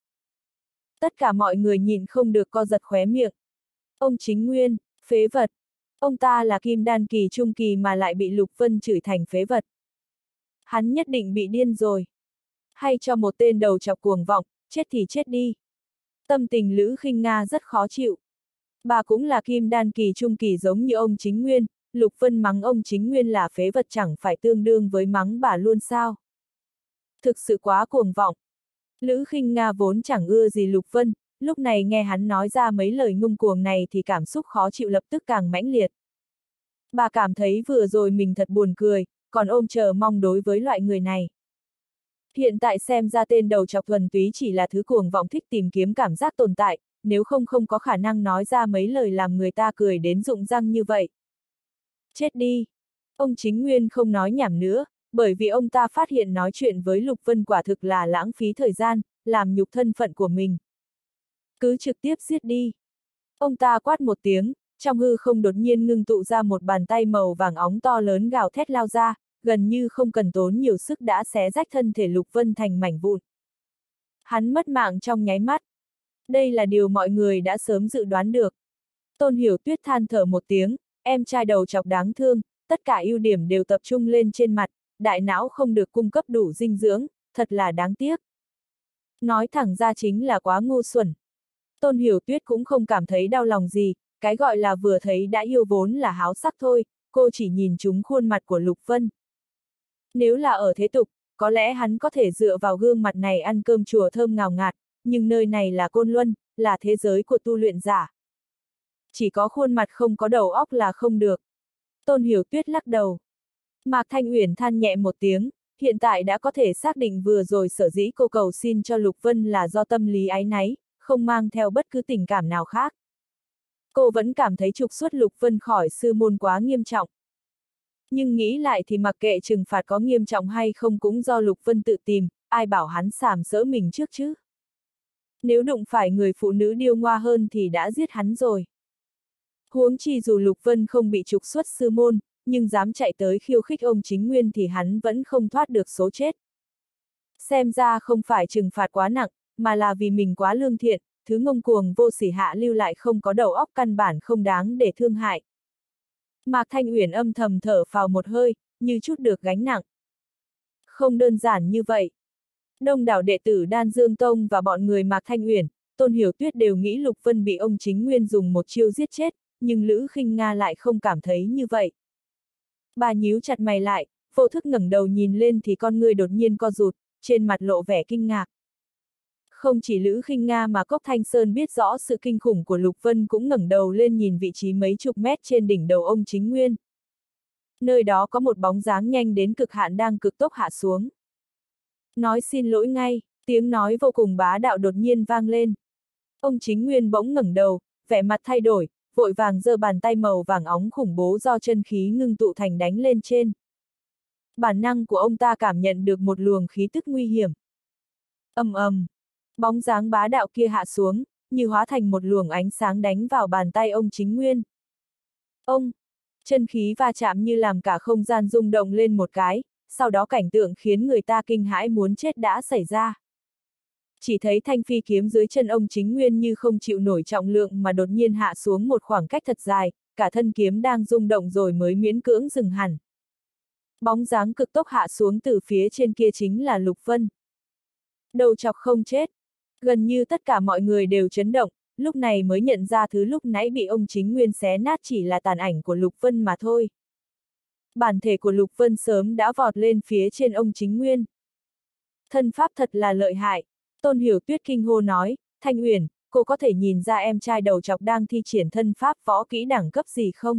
Tất cả mọi người nhìn không được co giật khóe miệng. Ông Chính Nguyên, phế vật. Ông ta là kim đan kỳ trung kỳ mà lại bị Lục Vân chửi thành phế vật. Hắn nhất định bị điên rồi. Hay cho một tên đầu chọc cuồng vọng, chết thì chết đi. Tâm tình Lữ Khinh Nga rất khó chịu. Bà cũng là kim đan kỳ trung kỳ giống như ông Chính Nguyên, Lục Vân mắng ông Chính Nguyên là phế vật chẳng phải tương đương với mắng bà luôn sao. Thực sự quá cuồng vọng. Lữ Khinh Nga vốn chẳng ưa gì Lục Vân, lúc này nghe hắn nói ra mấy lời ngông cuồng này thì cảm xúc khó chịu lập tức càng mãnh liệt. Bà cảm thấy vừa rồi mình thật buồn cười, còn ôm chờ mong đối với loại người này. Hiện tại xem ra tên đầu chọc thuần túy chỉ là thứ cuồng vọng thích tìm kiếm cảm giác tồn tại, nếu không có khả năng nói ra mấy lời làm người ta cười đến rụng răng như vậy. Chết đi! Ông Chính Nguyên không nói nhảm nữa, bởi vì ông ta phát hiện nói chuyện với Lục Vân quả thực là lãng phí thời gian, làm nhục thân phận của mình. Cứ trực tiếp giết đi! Ông ta quát một tiếng, trong hư không đột nhiên ngưng tụ ra một bàn tay màu vàng óng to lớn gào thét lao ra, gần như không cần tốn nhiều sức đã xé rách thân thể Lục Vân thành mảnh vụn. Hắn mất mạng trong nháy mắt. Đây là điều mọi người đã sớm dự đoán được. Tôn Hiểu Tuyết than thở một tiếng, em trai đầu chọc đáng thương, tất cả ưu điểm đều tập trung lên trên mặt, đại não không được cung cấp đủ dinh dưỡng, thật là đáng tiếc. Nói thẳng ra chính là quá ngu xuẩn. Tôn Hiểu Tuyết cũng không cảm thấy đau lòng gì, cái gọi là vừa thấy đã yêu vốn là háo sắc thôi, cô chỉ nhìn trúng khuôn mặt của Lục Vân. Nếu là ở thế tục, có lẽ hắn có thể dựa vào gương mặt này ăn cơm chùa thơm ngào ngạt, nhưng nơi này là Côn Luân, là thế giới của tu luyện giả. Chỉ có khuôn mặt không có đầu óc là không được. Tôn Hiểu Tuyết lắc đầu. Mạc Thanh Uyển than nhẹ một tiếng, hiện tại đã có thể xác định vừa rồi sở dĩ cô cầu xin cho Lục Vân là do tâm lý áy náy, không mang theo bất cứ tình cảm nào khác. Cô vẫn cảm thấy trục xuất Lục Vân khỏi sư môn quá nghiêm trọng. Nhưng nghĩ lại thì mặc kệ trừng phạt có nghiêm trọng hay không cũng do Lục Vân tự tìm, ai bảo hắn sàm sỡ mình trước chứ. Nếu đụng phải người phụ nữ điêu ngoa hơn thì đã giết hắn rồi. Huống chi dù Lục Vân không bị trục xuất sư môn, nhưng dám chạy tới khiêu khích ông Chính Nguyên thì hắn vẫn không thoát được số chết. Xem ra không phải trừng phạt quá nặng, mà là vì mình quá lương thiện, thứ ngông cuồng vô sỉ hạ lưu lại không có đầu óc căn bản không đáng để thương hại. Mạc Thanh Uyển âm thầm thở phào một hơi, như chút được gánh nặng. Không đơn giản như vậy. Đông đảo đệ tử Đan Dương Tông và bọn người Mạc Thanh Uyển, Tôn Hiểu Tuyết đều nghĩ Lục Vân bị ông Chính Nguyên dùng một chiêu giết chết, nhưng Lữ Khinh Nga lại không cảm thấy như vậy. Bà nhíu chặt mày lại, vô thức ngẩng đầu nhìn lên thì con ngươi đột nhiên co rụt, trên mặt lộ vẻ kinh ngạc. Không chỉ Lữ Khinh Nga mà Cốc Thanh Sơn biết rõ sự kinh khủng của Lục Vân cũng ngẩng đầu lên nhìn vị trí mấy chục mét trên đỉnh đầu ông Chính Nguyên. Nơi đó có một bóng dáng nhanh đến cực hạn đang cực tốc hạ xuống. Nói xin lỗi ngay, tiếng nói vô cùng bá đạo đột nhiên vang lên. Ông Chính Nguyên bỗng ngẩng đầu, vẻ mặt thay đổi, vội vàng giơ bàn tay màu vàng óng khủng bố do chân khí ngưng tụ thành đánh lên trên. Bản năng của ông ta cảm nhận được một luồng khí tức nguy hiểm. Ầm ầm, bóng dáng bá đạo kia hạ xuống, như hóa thành một luồng ánh sáng đánh vào bàn tay ông Chính Nguyên. Ông, chân khí va chạm như làm cả không gian rung động lên một cái, sau đó cảnh tượng khiến người ta kinh hãi muốn chết đã xảy ra. Chỉ thấy thanh phi kiếm dưới chân ông Chính Nguyên như không chịu nổi trọng lượng mà đột nhiên hạ xuống một khoảng cách thật dài, cả thân kiếm đang rung động rồi mới miễn cưỡng dừng hẳn. Bóng dáng cực tốc hạ xuống từ phía trên kia chính là Lục Vân. Đầu chọc không chết. Gần như tất cả mọi người đều chấn động, lúc này mới nhận ra thứ lúc nãy bị ông Chính Nguyên xé nát chỉ là tàn ảnh của Lục Vân mà thôi. Bản thể của Lục Vân sớm đã vọt lên phía trên ông Chính Nguyên. Thân pháp thật là lợi hại. Tôn Hiểu Tuyết kinh hô nói, Thanh Uyển, cô có thể nhìn ra em trai đầu chọc đang thi triển thân pháp võ kỹ đẳng cấp gì không?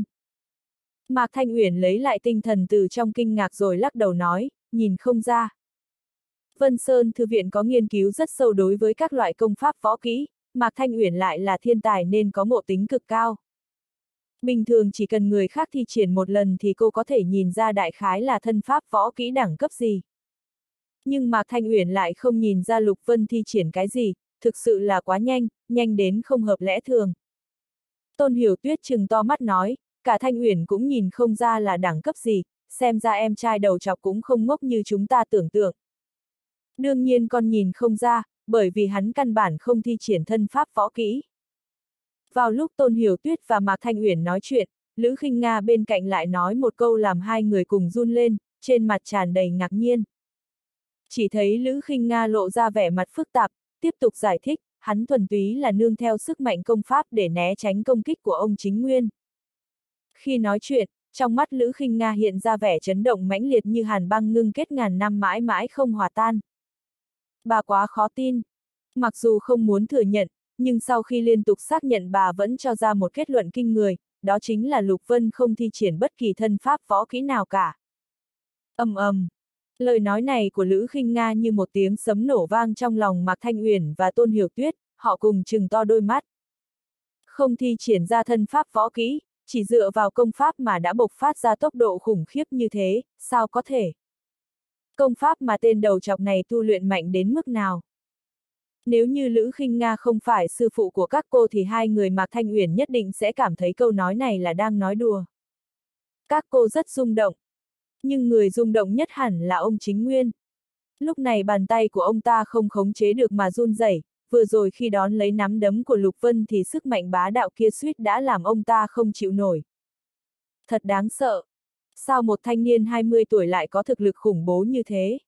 Mạc Thanh Uyển lấy lại tinh thần từ trong kinh ngạc rồi lắc đầu nói, nhìn không ra. Vân Sơn Thư viện có nghiên cứu rất sâu đối với các loại công pháp võ kỹ, Mạc Thanh Uyển lại là thiên tài nên có ngộ tính cực cao. Bình thường chỉ cần người khác thi triển một lần thì cô có thể nhìn ra đại khái là thân pháp võ kỹ đẳng cấp gì. Nhưng Mạc Thanh Uyển lại không nhìn ra Lục Vân thi triển cái gì, thực sự là quá nhanh, nhanh đến không hợp lẽ thường. Tôn Hiểu Tuyết trừng to mắt nói, cả Thanh Uyển cũng nhìn không ra là đẳng cấp gì, xem ra em trai đầu chọc cũng không ngốc như chúng ta tưởng tượng. Đương nhiên con nhìn không ra, bởi vì hắn căn bản không thi triển thân pháp võ kỹ. Vào lúc Tôn Hiểu Tuyết và Mạc Thanh Uyển nói chuyện, Lữ Khinh Nga bên cạnh lại nói một câu làm hai người cùng run lên, trên mặt tràn đầy ngạc nhiên. Chỉ thấy Lữ Khinh Nga lộ ra vẻ mặt phức tạp, tiếp tục giải thích, hắn thuần túy là nương theo sức mạnh công pháp để né tránh công kích của ông Chính Nguyên. Khi nói chuyện, trong mắt Lữ Khinh Nga hiện ra vẻ chấn động mãnh liệt như hàn băng ngưng kết ngàn năm mãi mãi không hòa tan. Bà quá khó tin. Mặc dù không muốn thừa nhận, nhưng sau khi liên tục xác nhận bà vẫn cho ra một kết luận kinh người, đó chính là Lục Vân không thi triển bất kỳ thân pháp võ kỹ nào cả. Ầm ầm. Lời nói này của Lữ Khinh Nga như một tiếng sấm nổ vang trong lòng Mạc Thanh Uyển và Tôn Hiểu Tuyết, họ cùng trừng to đôi mắt. Không thi triển ra thân pháp võ kỹ, chỉ dựa vào công pháp mà đã bộc phát ra tốc độ khủng khiếp như thế, sao có thể? Công pháp mà tên đầu chọc này tu luyện mạnh đến mức nào? Nếu như Lữ Khinh Nga không phải sư phụ của các cô thì hai người Mạc Thanh Uyển nhất định sẽ cảm thấy câu nói này là đang nói đùa. Các cô rất rung động. Nhưng người rung động nhất hẳn là ông Chính Nguyên. Lúc này bàn tay của ông ta không khống chế được mà run rẩy, vừa rồi khi đón lấy nắm đấm của Lục Vân thì sức mạnh bá đạo kia suýt đã làm ông ta không chịu nổi. Thật đáng sợ. Sao một thanh niên 20 tuổi lại có thực lực khủng bố như thế?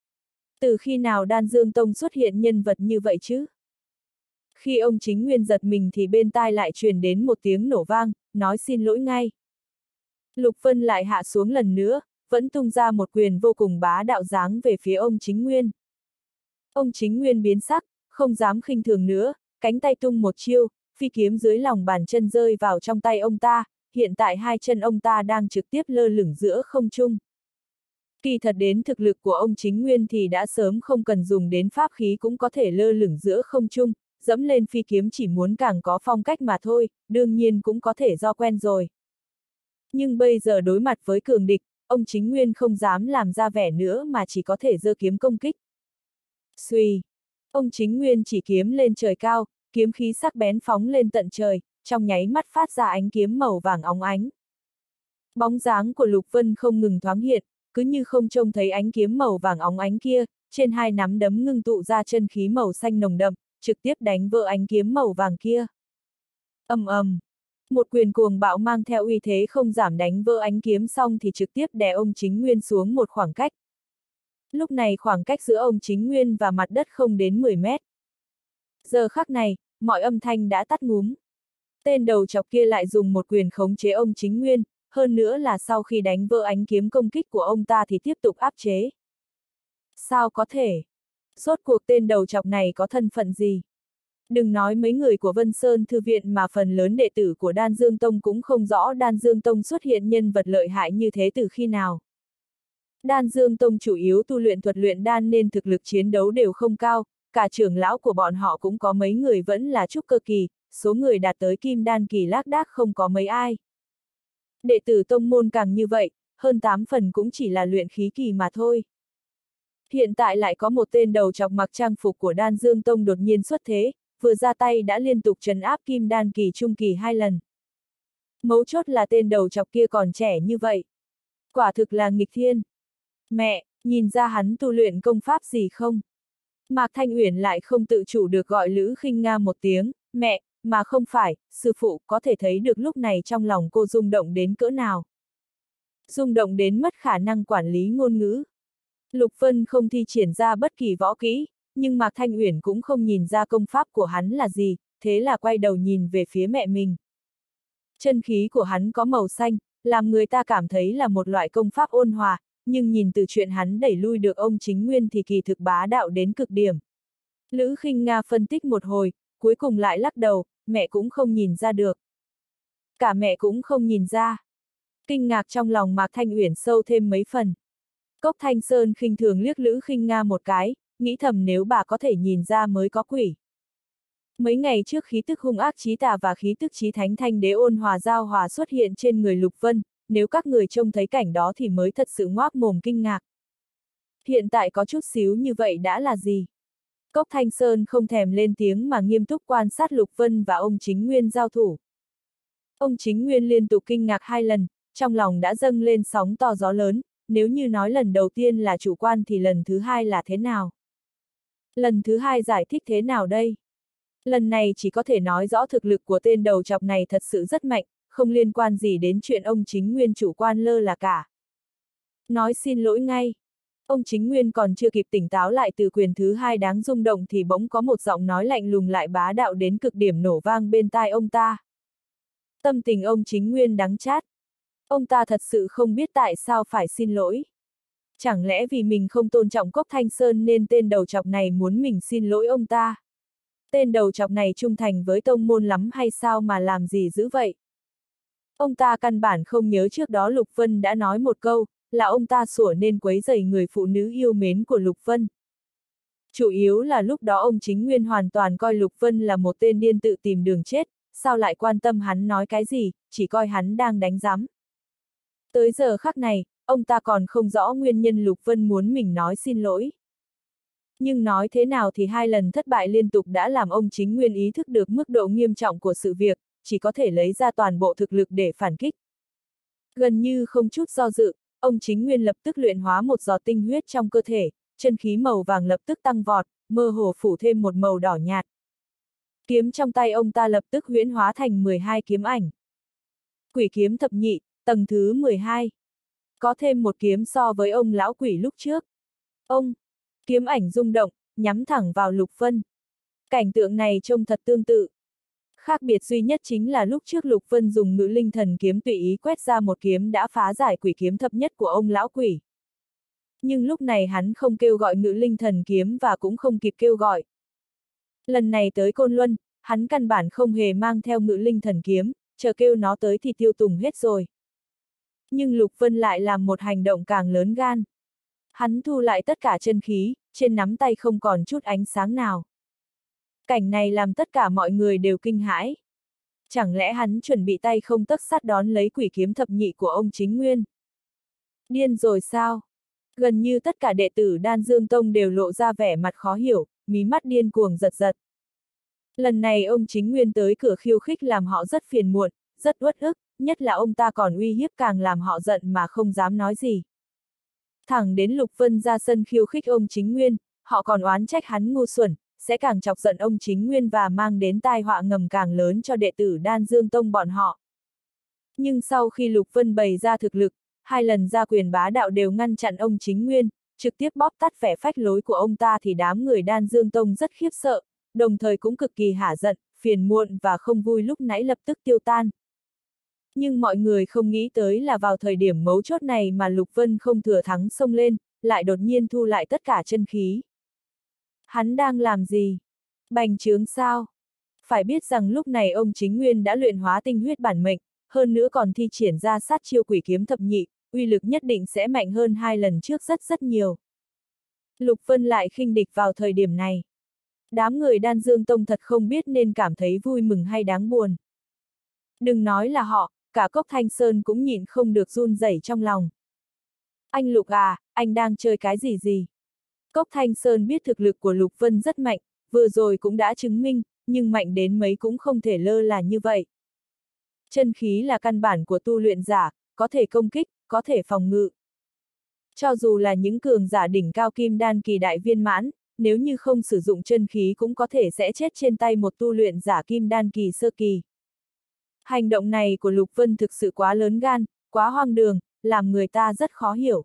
Từ khi nào Đan Dương Tông xuất hiện nhân vật như vậy chứ? Khi ông Chính Nguyên giật mình thì bên tai lại truyền đến một tiếng nổ vang, nói xin lỗi ngay. Lục Vân lại hạ xuống lần nữa, vẫn tung ra một quyền vô cùng bá đạo giáng về phía ông Chính Nguyên. Ông Chính Nguyên biến sắc, không dám khinh thường nữa, cánh tay tung một chiêu, phi kiếm dưới lòng bàn chân rơi vào trong tay ông ta, hiện tại hai chân ông ta đang trực tiếp lơ lửng giữa không trung. Kỳ thật đến thực lực của ông Chính Nguyên thì đã sớm không cần dùng đến pháp khí cũng có thể lơ lửng giữa không trung, dẫm lên phi kiếm chỉ muốn càng có phong cách mà thôi, đương nhiên cũng có thể do quen rồi. Nhưng bây giờ đối mặt với cường địch, ông Chính Nguyên không dám làm ra vẻ nữa mà chỉ có thể giơ kiếm công kích. Xuy! Ông Chính Nguyên chỉ kiếm lên trời cao, kiếm khí sắc bén phóng lên tận trời, trong nháy mắt phát ra ánh kiếm màu vàng óng ánh. Bóng dáng của Lục Vân không ngừng thoáng hiện, cứ như không trông thấy ánh kiếm màu vàng óng ánh kia, trên hai nắm đấm ngưng tụ ra chân khí màu xanh nồng đậm, trực tiếp đánh vỡ ánh kiếm màu vàng kia. Ầm ầm. Một quyền cuồng bạo mang theo uy thế không giảm đánh vỡ ánh kiếm xong thì trực tiếp đè ông Chính Nguyên xuống một khoảng cách. Lúc này khoảng cách giữa ông Chính Nguyên và mặt đất không đến 10 mét. Giờ khắc này, mọi âm thanh đã tắt ngúm. Tên đầu chọc kia lại dùng một quyền khống chế ông Chính Nguyên, hơn nữa là sau khi đánh vỡ ánh kiếm công kích của ông ta thì tiếp tục áp chế. Sao có thể? Rốt cuộc tên đầu chọc này có thân phận gì? Đừng nói mấy người của Vân Sơn Thư Viện mà phần lớn đệ tử của Đan Dương Tông cũng không rõ Đan Dương Tông xuất hiện nhân vật lợi hại như thế từ khi nào. Đan Dương Tông chủ yếu tu luyện thuật luyện đan nên thực lực chiến đấu đều không cao, cả trưởng lão của bọn họ cũng có mấy người vẫn là trúc cơ kỳ, số người đạt tới kim đan kỳ lác đác không có mấy ai. Đệ tử tông môn càng như vậy, hơn 8 phần cũng chỉ là luyện khí kỳ mà thôi. Hiện tại lại có một tên đầu chọc mặc trang phục của Đan Dương Tông đột nhiên xuất thế, vừa ra tay đã liên tục trấn áp kim đan kỳ trung kỳ 2 lần. Mấu chốt là tên đầu chọc kia còn trẻ như vậy. Quả thực là nghịch thiên. Mẹ, nhìn ra hắn tu luyện công pháp gì không? Mạc Thanh Uyển lại không tự chủ được gọi Lữ Khinh Nga một tiếng, mẹ, mà không phải, sư phụ, có thể thấy được lúc này trong lòng cô rung động đến cỡ nào. Rung động đến mất khả năng quản lý ngôn ngữ. Lục Vân không thi triển ra bất kỳ võ kỹ, nhưng Mạc Thanh Uyển cũng không nhìn ra công pháp của hắn là gì, thế là quay đầu nhìn về phía mẹ mình. Chân khí của hắn có màu xanh, làm người ta cảm thấy là một loại công pháp ôn hòa, nhưng nhìn từ chuyện hắn đẩy lui được ông Chính Nguyên thì kỳ thực bá đạo đến cực điểm. Lữ Khinh Nga phân tích một hồi, cuối cùng lại lắc đầu, mẹ cũng không nhìn ra được. Cả mẹ cũng không nhìn ra. Kinh ngạc trong lòng Mạc Thanh Uyển sâu thêm mấy phần. Cốc Thanh Sơn khinh thường liếc Lữ Khinh Nga một cái, nghĩ thầm nếu bà có thể nhìn ra mới có quỷ. Mấy ngày trước khí tức hung ác chí tà và khí tức chí thánh thanh đế ôn hòa giao hòa xuất hiện trên người Lục Vân, nếu các người trông thấy cảnh đó thì mới thật sự ngoác mồm kinh ngạc. Hiện tại có chút xíu như vậy đã là gì? Cốc Thanh Sơn không thèm lên tiếng mà nghiêm túc quan sát Lục Vân và ông Chính Nguyên giao thủ. Ông Chính Nguyên liên tục kinh ngạc 2 lần, trong lòng đã dâng lên sóng to gió lớn, nếu như nói lần đầu tiên là chủ quan thì lần thứ hai là thế nào? Lần thứ hai giải thích thế nào đây? Lần này chỉ có thể nói rõ thực lực của tên đầu chọc này thật sự rất mạnh, không liên quan gì đến chuyện ông Chính Nguyên chủ quan lơ là cả. Nói xin lỗi ngay. Ông Chính Nguyên còn chưa kịp tỉnh táo lại từ quyền thứ hai đáng rung động thì bỗng có một giọng nói lạnh lùng lại bá đạo đến cực điểm nổ vang bên tai ông ta. Tâm tình ông Chính Nguyên đắng chát. Ông ta thật sự không biết tại sao phải xin lỗi. Chẳng lẽ vì mình không tôn trọng Cốc Thanh Sơn nên tên đầu chọc này muốn mình xin lỗi ông ta? Tên đầu chọc này trung thành với tông môn lắm hay sao mà làm gì dữ vậy? Ông ta căn bản không nhớ trước đó Lục Vân đã nói một câu, là ông ta sủa nên quấy rầy người phụ nữ yêu mến của Lục Vân. Chủ yếu là lúc đó ông Chính Nguyên hoàn toàn coi Lục Vân là một tên điên tự tìm đường chết, sao lại quan tâm hắn nói cái gì, chỉ coi hắn đang đánh giám. Tới giờ khắc này, ông ta còn không rõ nguyên nhân Lục Vân muốn mình nói xin lỗi. Nhưng nói thế nào thì 2 lần thất bại liên tục đã làm ông Chính Nguyên ý thức được mức độ nghiêm trọng của sự việc, chỉ có thể lấy ra toàn bộ thực lực để phản kích. Gần như không chút do dự, ông Chính Nguyên lập tức luyện hóa một giọt tinh huyết trong cơ thể, chân khí màu vàng lập tức tăng vọt, mơ hồ phủ thêm một màu đỏ nhạt. Kiếm trong tay ông ta lập tức huyễn hóa thành 12 kiếm ảnh. Quỷ kiếm thập nhị, tầng thứ 12. Có thêm một kiếm so với ông lão quỷ lúc trước. Ông, kiếm ảnh rung động, nhắm thẳng vào Lục Vân. Cảnh tượng này trông thật tương tự. Khác biệt duy nhất chính là lúc trước Lục Vân dùng ngữ linh thần kiếm tùy ý quét ra một kiếm đã phá giải quỷ kiếm thập nhất của ông lão quỷ. Nhưng lúc này hắn không kêu gọi ngữ linh thần kiếm và cũng không kịp kêu gọi. Lần này tới Côn Luân, hắn căn bản không hề mang theo ngữ linh thần kiếm, chờ kêu nó tới thì tiêu tùng hết rồi. Nhưng Lục Vân lại làm một hành động càng lớn gan. Hắn thu lại tất cả chân khí, trên nắm tay không còn chút ánh sáng nào. Cảnh này làm tất cả mọi người đều kinh hãi. Chẳng lẽ hắn chuẩn bị tay không tấc sắt đón lấy quỷ kiếm thập nhị của ông Chính Nguyên? Điên rồi sao? Gần như tất cả đệ tử Đan Dương Tông đều lộ ra vẻ mặt khó hiểu, mí mắt điên cuồng giật giật. Lần này ông Chính Nguyên tới cửa khiêu khích làm họ rất phiền muộn, rất uất ức, nhất là ông ta còn uy hiếp càng làm họ giận mà không dám nói gì. Thẳng đến Lục Vân ra sân khiêu khích ông Chính Nguyên, họ còn oán trách hắn ngu xuẩn, sẽ càng chọc giận ông Chính Nguyên và mang đến tai họa ngầm càng lớn cho đệ tử Đan Dương Tông bọn họ. Nhưng sau khi Lục Vân bày ra thực lực, 2 lần ra quyền bá đạo đều ngăn chặn ông Chính Nguyên, trực tiếp bóp tắt vẻ phách lối của ông ta thì đám người Đan Dương Tông rất khiếp sợ, đồng thời cũng cực kỳ hả giận, phiền muộn và không vui lúc nãy lập tức tiêu tan. Nhưng mọi người không nghĩ tới là vào thời điểm mấu chốt này mà Lục Vân không thừa thắng xông lên, lại đột nhiên thu lại tất cả chân khí. Hắn đang làm gì? Bành trướng sao? Phải biết rằng lúc này ông Chính Nguyên đã luyện hóa tinh huyết bản mệnh, hơn nữa còn thi triển ra sát chiêu quỷ kiếm thập nhị, uy lực nhất định sẽ mạnh hơn 2 lần trước rất nhiều. Lục Vân lại khinh địch vào thời điểm này. Đám người Đan Dương Tông thật không biết nên cảm thấy vui mừng hay đáng buồn. Đừng nói là họ, cả Cốc Thanh Sơn cũng nhịn không được run rẩy trong lòng. Anh Lục à, anh đang chơi cái gì? Cốc Thanh Sơn biết thực lực của Lục Vân rất mạnh, vừa rồi cũng đã chứng minh, nhưng mạnh đến mấy cũng không thể lơ là như vậy. Chân khí là căn bản của tu luyện giả, có thể công kích, có thể phòng ngự. Cho dù là những cường giả đỉnh cao kim đan kỳ đại viên mãn, nếu như không sử dụng chân khí cũng có thể sẽ chết trên tay một tu luyện giả kim đan kỳ sơ kỳ. Hành động này của Lục Vân thực sự quá lớn gan, quá hoang đường, làm người ta rất khó hiểu.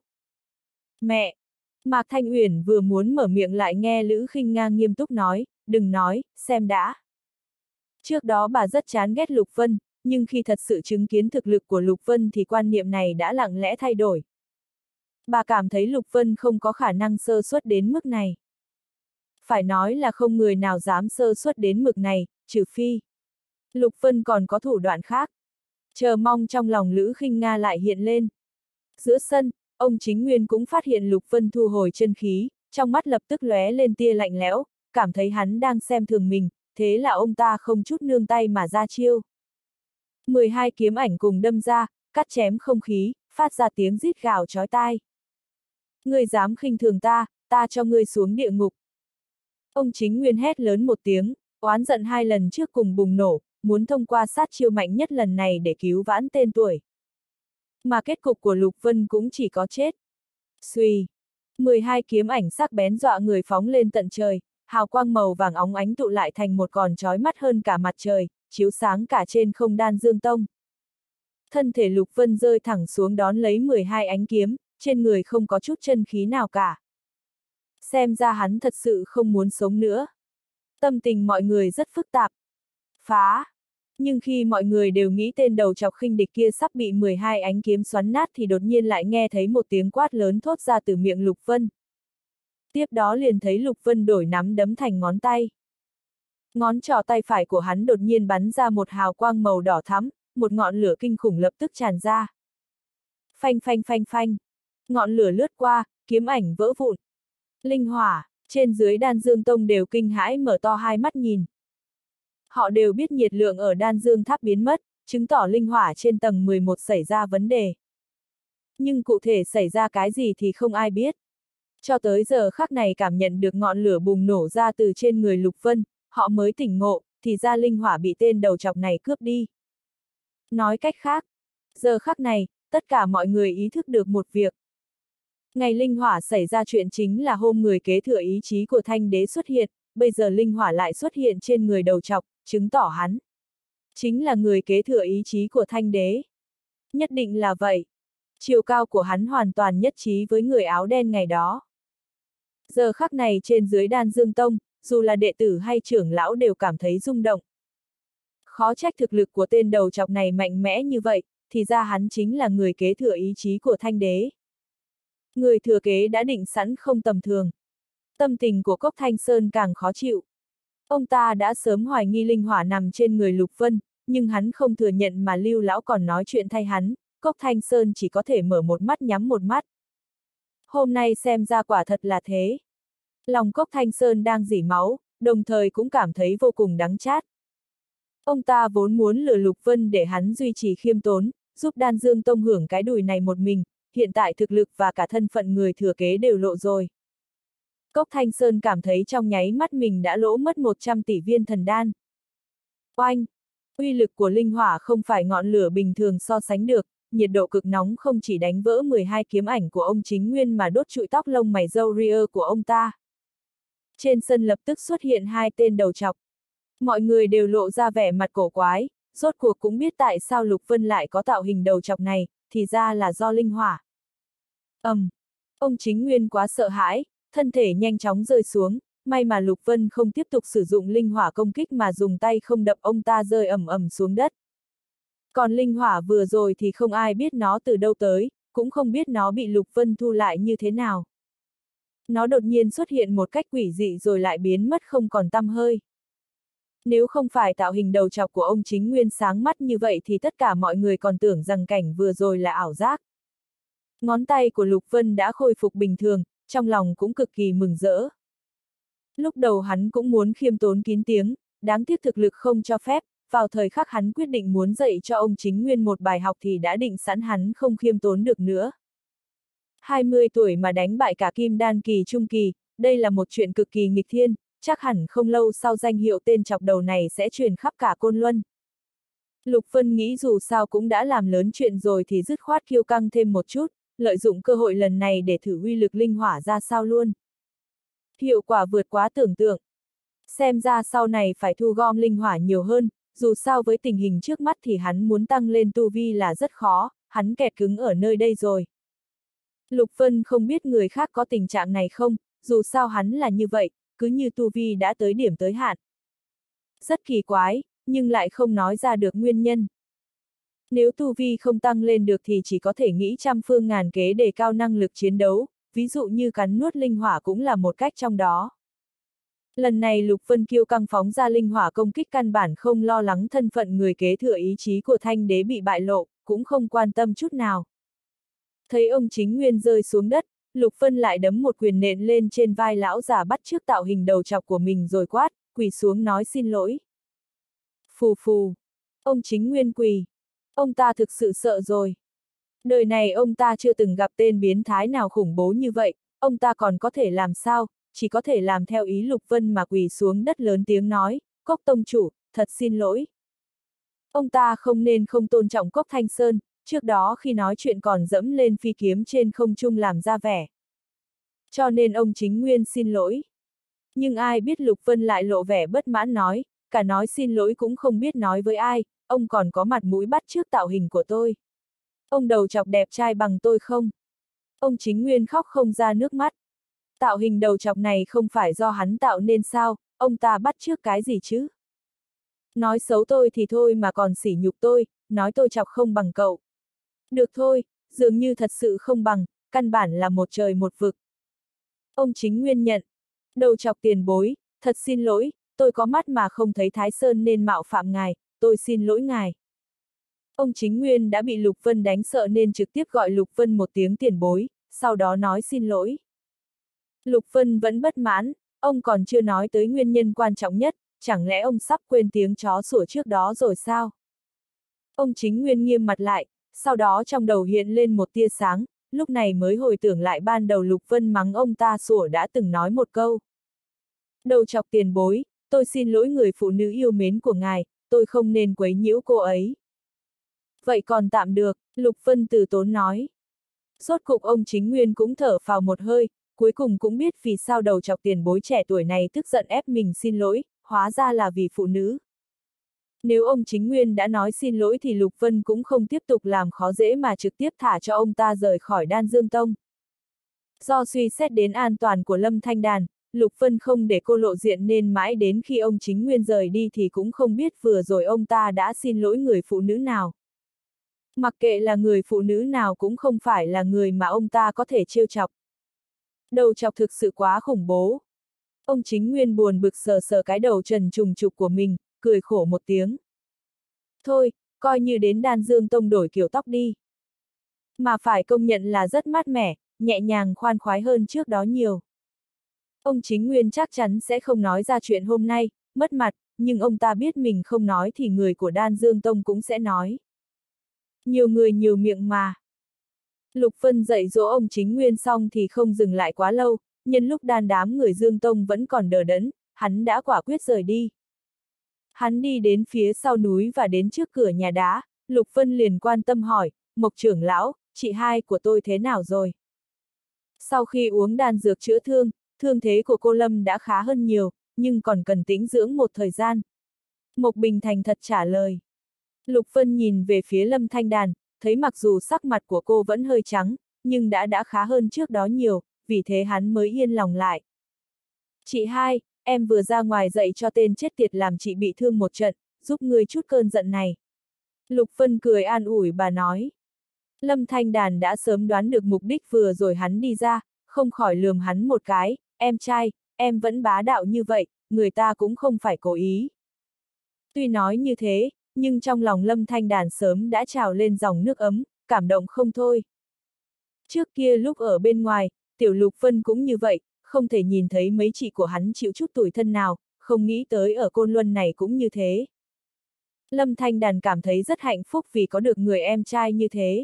Mẹ! Mạc Thanh Uyển vừa muốn mở miệng lại nghe Lữ Khinh Nga nghiêm túc nói, đừng nói, xem đã. Trước đó bà rất chán ghét Lục Vân, nhưng khi thật sự chứng kiến thực lực của Lục Vân thì quan niệm này đã lặng lẽ thay đổi. Bà cảm thấy Lục Vân không có khả năng sơ suất đến mức này. Phải nói là không người nào dám sơ suất đến mức này, trừ phi Lục Vân còn có thủ đoạn khác. Chờ mong trong lòng Lữ Khinh Nga lại hiện lên. Giữa sân, ông Chính Nguyên cũng phát hiện Lục Vân thu hồi chân khí, trong mắt lập tức lóe lên tia lạnh lẽo, cảm thấy hắn đang xem thường mình, thế là ông ta không chút nương tay mà ra chiêu. 12 kiếm ảnh cùng đâm ra, cắt chém không khí, phát ra tiếng rít gào chói tai. Ngươi dám khinh thường ta, ta cho ngươi xuống địa ngục. Ông Chính Nguyên hét lớn một tiếng, oán giận 2 lần trước cùng bùng nổ, muốn thông qua sát chiêu mạnh nhất lần này để cứu vãn tên tuổi. Mà kết cục của Lục Vân cũng chỉ có chết. Xuy! 12 kiếm ảnh sắc bén dọa người phóng lên tận trời, hào quang màu vàng óng ánh tụ lại thành một còn chói mắt hơn cả mặt trời, chiếu sáng cả trên không Đan Dương Tông. Thân thể Lục Vân rơi thẳng xuống đón lấy 12 ánh kiếm, trên người không có chút chân khí nào cả. Xem ra hắn thật sự không muốn sống nữa. Tâm tình mọi người rất phức tạp. Phá! Nhưng khi mọi người đều nghĩ tên đầu chọc khinh địch kia sắp bị 12 ánh kiếm xoắn nát thì đột nhiên lại nghe thấy một tiếng quát lớn thốt ra từ miệng Lục Vân. Tiếp đó liền thấy Lục Vân đổi nắm đấm thành ngón tay. Ngón trỏ tay phải của hắn đột nhiên bắn ra một hào quang màu đỏ thắm, một ngọn lửa kinh khủng lập tức tràn ra. Phanh phanh phanh phanh. Ngọn lửa lướt qua, kiếm ảnh vỡ vụn. Linh hỏa, trên dưới Đan Dương Tông đều kinh hãi mở to hai mắt nhìn. Họ đều biết nhiệt lượng ở Đan Dương Tháp biến mất, chứng tỏ linh hỏa trên tầng 11 xảy ra vấn đề. Nhưng cụ thể xảy ra cái gì thì không ai biết. Cho tới giờ khắc này cảm nhận được ngọn lửa bùng nổ ra từ trên người Lục Vân, họ mới tỉnh ngộ, thì ra linh hỏa bị tên đầu chọc này cướp đi. Nói cách khác, giờ khắc này, tất cả mọi người ý thức được một việc. Ngày linh hỏa xảy ra chuyện chính là hôm người kế thừa ý chí của Thanh Đế xuất hiện, bây giờ linh hỏa lại xuất hiện trên người đầu chọc, chứng tỏ hắn chính là người kế thừa ý chí của Thanh Đế. Nhất định là vậy. Chiều cao của hắn hoàn toàn nhất trí với người áo đen ngày đó. Giờ khắc này trên dưới Đan Dương Tông, dù là đệ tử hay trưởng lão đều cảm thấy rung động. Khó trách thực lực của tên đầu chọc này mạnh mẽ như vậy, thì ra hắn chính là người kế thừa ý chí của Thanh Đế. Người thừa kế đã định sẵn không tầm thường. Tâm tình của Cốc Thanh Sơn càng khó chịu. Ông ta đã sớm hoài nghi linh hỏa nằm trên người Lục Vân, nhưng hắn không thừa nhận mà Lưu lão còn nói chuyện thay hắn, Cốc Thanh Sơn chỉ có thể mở một mắt nhắm một mắt. Hôm nay xem ra quả thật là thế. Lòng Cốc Thanh Sơn đang rỉ máu, đồng thời cũng cảm thấy vô cùng đắng chát. Ông ta vốn muốn lừa Lục Vân để hắn duy trì khiêm tốn, giúp Đan Dương Tông hưởng cái đùi này một mình, hiện tại thực lực và cả thân phận người thừa kế đều lộ rồi. Cốc Thanh Sơn cảm thấy trong nháy mắt mình đã lỗ mất 100 tỷ viên thần đan. Oanh! Uy lực của linh hỏa không phải ngọn lửa bình thường so sánh được, nhiệt độ cực nóng không chỉ đánh vỡ 12 kiếm ảnh của ông Chính Nguyên mà đốt trụi tóc lông mày râu ria của ông ta. Trên sân lập tức xuất hiện hai tên đầu chọc. Mọi người đều lộ ra vẻ mặt cổ quái, rốt cuộc cũng biết tại sao Lục Vân lại có tạo hình đầu chọc này, thì ra là do linh hỏa. Ông Chính Nguyên quá sợ hãi, thân thể nhanh chóng rơi xuống, may mà Lục Vân không tiếp tục sử dụng linh hỏa công kích mà dùng tay không đập ông ta rơi ầm ầm xuống đất. Còn linh hỏa vừa rồi thì không ai biết nó từ đâu tới, cũng không biết nó bị Lục Vân thu lại như thế nào. Nó đột nhiên xuất hiện một cách quỷ dị rồi lại biến mất không còn tăm hơi. Nếu không phải tạo hình đầu chọc của ông Chính Nguyên sáng mắt như vậy thì tất cả mọi người còn tưởng rằng cảnh vừa rồi là ảo giác. Ngón tay của Lục Vân đã khôi phục bình thường, trong lòng cũng cực kỳ mừng rỡ. Lúc đầu hắn cũng muốn khiêm tốn kín tiếng, đáng tiếc thực lực không cho phép, vào thời khắc hắn quyết định muốn dạy cho ông Chính Nguyên một bài học thì đã định sẵn hắn không khiêm tốn được nữa. 20 tuổi mà đánh bại cả Kim Đan kỳ trung kỳ, đây là một chuyện cực kỳ nghịch thiên, chắc hẳn không lâu sau danh hiệu tên chọc đầu này sẽ truyền khắp cả Côn Luân. Lục Vân nghĩ dù sao cũng đã làm lớn chuyện rồi thì dứt khoát kiêu căng thêm một chút, lợi dụng cơ hội lần này để thử uy lực linh hỏa ra sao luôn. Hiệu quả vượt quá tưởng tượng. Xem ra sau này phải thu gom linh hỏa nhiều hơn, dù sao với tình hình trước mắt thì hắn muốn tăng lên tu vi là rất khó, hắn kẹt cứng ở nơi đây rồi. Lục Vân không biết người khác có tình trạng này không, dù sao hắn là như vậy, cứ như tu vi đã tới điểm tới hạn. Rất kỳ quái, nhưng lại không nói ra được nguyên nhân. Nếu tu vi không tăng lên được thì chỉ có thể nghĩ trăm phương ngàn kế để cao năng lực chiến đấu, ví dụ như cắn nuốt linh hỏa cũng là một cách trong đó. Lần này Lục Vân kiêu căng phóng ra linh hỏa công kích căn bản không lo lắng thân phận người kế thừa ý chí của Thanh Đế bị bại lộ, cũng không quan tâm chút nào. Thấy ông Chính Nguyên rơi xuống đất, Lục Vân lại đấm một quyền nện lên trên vai lão già bắt chước tạo hình đầu chọc của mình rồi quát, quỳ xuống nói xin lỗi. Phù phù. Ông Chính Nguyên quỳ. Ông ta thực sự sợ rồi. Đời này ông ta chưa từng gặp tên biến thái nào khủng bố như vậy, ông ta còn có thể làm sao, chỉ có thể làm theo ý Lục Vân mà quỳ xuống đất lớn tiếng nói, Cốc tông chủ, thật xin lỗi. Ông ta không nên không tôn trọng Cốc Thanh Sơn, trước đó khi nói chuyện còn dẫm lên phi kiếm trên không trung làm ra vẻ. Cho nên ông Chính Nguyên xin lỗi. Nhưng ai biết Lục Vân lại lộ vẻ bất mãn nói, cả nói xin lỗi cũng không biết nói với ai, ông còn có mặt mũi bắt chước tạo hình của tôi. Ông đầu chọc đẹp trai bằng tôi không? Ông Chính Nguyên khóc không ra nước mắt. Tạo hình đầu chọc này không phải do hắn tạo nên sao, ông ta bắt chước cái gì chứ? Nói xấu tôi thì thôi mà còn sỉ nhục tôi, nói tôi chọc không bằng cậu. Được thôi, dường như thật sự không bằng, căn bản là một trời một vực. Ông Chính Nguyên nhận. Đầu chọc tiền bối, thật xin lỗi, tôi có mắt mà không thấy Thái Sơn nên mạo phạm ngài, tôi xin lỗi ngài. Ông Chính Nguyên đã bị Lục Vân đánh sợ nên trực tiếp gọi Lục Vân một tiếng tiền bối, sau đó nói xin lỗi. Lục Vân vẫn bất mãn, ông còn chưa nói tới nguyên nhân quan trọng nhất, chẳng lẽ ông sắp quên tiếng chó sủa trước đó rồi sao? Ông Chính Nguyên nghiêm mặt lại, sau đó trong đầu hiện lên một tia sáng, lúc này mới hồi tưởng lại ban đầu Lục Vân mắng ông ta sủa đã từng nói một câu. Đầu chọc tiền bối, tôi xin lỗi người phụ nữ yêu mến của ngài, tôi không nên quấy nhiễu cô ấy. Vậy còn tạm được, Lục Vân từ tốn nói. Rốt cục ông Chính Nguyên cũng thở phào một hơi, cuối cùng cũng biết vì sao đầu chọc tiền bối trẻ tuổi này tức giận ép mình xin lỗi, hóa ra là vì phụ nữ. Nếu ông Chính Nguyên đã nói xin lỗi thì Lục Vân cũng không tiếp tục làm khó dễ mà trực tiếp thả cho ông ta rời khỏi Đan Dương Tông. Do suy xét đến an toàn của Lâm Thanh Đàn, Lục Vân không để cô lộ diện nên mãi đến khi ông Chính Nguyên rời đi thì cũng không biết vừa rồi ông ta đã xin lỗi người phụ nữ nào. Mặc kệ là người phụ nữ nào cũng không phải là người mà ông ta có thể trêu chọc. Đầu chọc thực sự quá khủng bố. Ông Chính Nguyên buồn bực sờ sờ cái đầu trần trùng trục của mình, cười khổ một tiếng. Thôi, coi như đến Đan Dương Tông đổi kiểu tóc đi. Mà phải công nhận là rất mát mẻ, nhẹ nhàng khoan khoái hơn trước đó nhiều. Ông Chính Nguyên chắc chắn sẽ không nói ra chuyện hôm nay, mất mặt, nhưng ông ta biết mình không nói thì người của Đan Dương Tông cũng sẽ nói. Nhiều người nhiều miệng mà. Lục Vân dạy dỗ ông Chính Nguyên xong thì không dừng lại quá lâu, nhân lúc đám người Dương Tông vẫn còn đờ đẫn, hắn đã quả quyết rời đi. Hắn đi đến phía sau núi và đến trước cửa nhà đá, Lục Vân liền quan tâm hỏi, Mộc trưởng lão, chị hai của tôi thế nào rồi? Sau khi uống đan dược chữa thương, thương thế của cô Lâm đã khá hơn nhiều, nhưng còn cần tĩnh dưỡng một thời gian. Mộc Bình thành thật trả lời. Lục Vân nhìn về phía Lâm Thanh Đàn, thấy mặc dù sắc mặt của cô vẫn hơi trắng, nhưng đã khá hơn trước đó nhiều, vì thế hắn mới yên lòng lại. Chị hai, em vừa ra ngoài dạy cho tên chết tiệt làm chị bị thương một trận, giúp ngươi chút cơn giận này. Lục Vân cười an ủi bà nói. Lâm Thanh Đàn đã sớm đoán được mục đích vừa rồi hắn đi ra, không khỏi lườm hắn một cái, em trai, em vẫn bá đạo như vậy, người ta cũng không phải cố ý. Tuy nói như thế, nhưng trong lòng Lâm Thanh Đàn sớm đã trào lên dòng nước ấm, cảm động không thôi. Trước kia lúc ở bên ngoài, Tiểu Lục Vân cũng như vậy, không thể nhìn thấy mấy chị của hắn chịu chút tủi thân nào, không nghĩ tới ở Côn Luân này cũng như thế. Lâm Thanh Đàn cảm thấy rất hạnh phúc vì có được người em trai như thế.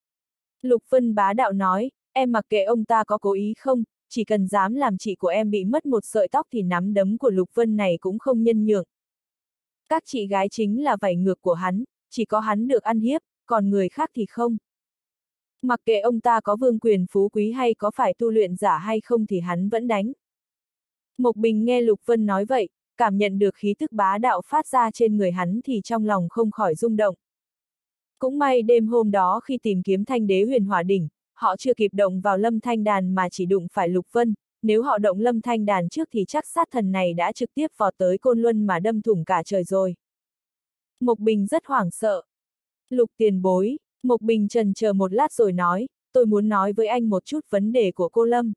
Lục Vân bá đạo nói, em mặc kệ ông ta có cố ý không, chỉ cần dám làm chị của em bị mất một sợi tóc thì nắm đấm của Lục Vân này cũng không nhân nhượng. Các chị gái chính là vảy ngược của hắn, chỉ có hắn được ăn hiếp, còn người khác thì không. Mặc kệ ông ta có vương quyền phú quý hay có phải tu luyện giả hay không thì hắn vẫn đánh. Mộc Bình nghe Lục Vân nói vậy, cảm nhận được khí tức bá đạo phát ra trên người hắn thì trong lòng không khỏi rung động. Cũng may đêm hôm đó khi tìm kiếm Thanh Đế Huyền Hỏa Đỉnh, họ chưa kịp động vào Lâm Thanh Đàn mà chỉ đụng phải Lục Vân, nếu họ động Lâm Thanh Đàn trước thì chắc sát thần này đã trực tiếp vọt tới Côn Luân mà đâm thủng cả trời rồi. Mộc Bình rất hoảng sợ. Lục tiền bối, Mộc Bình chần chờ một lát rồi nói, tôi muốn nói với anh một chút vấn đề của cô Lâm.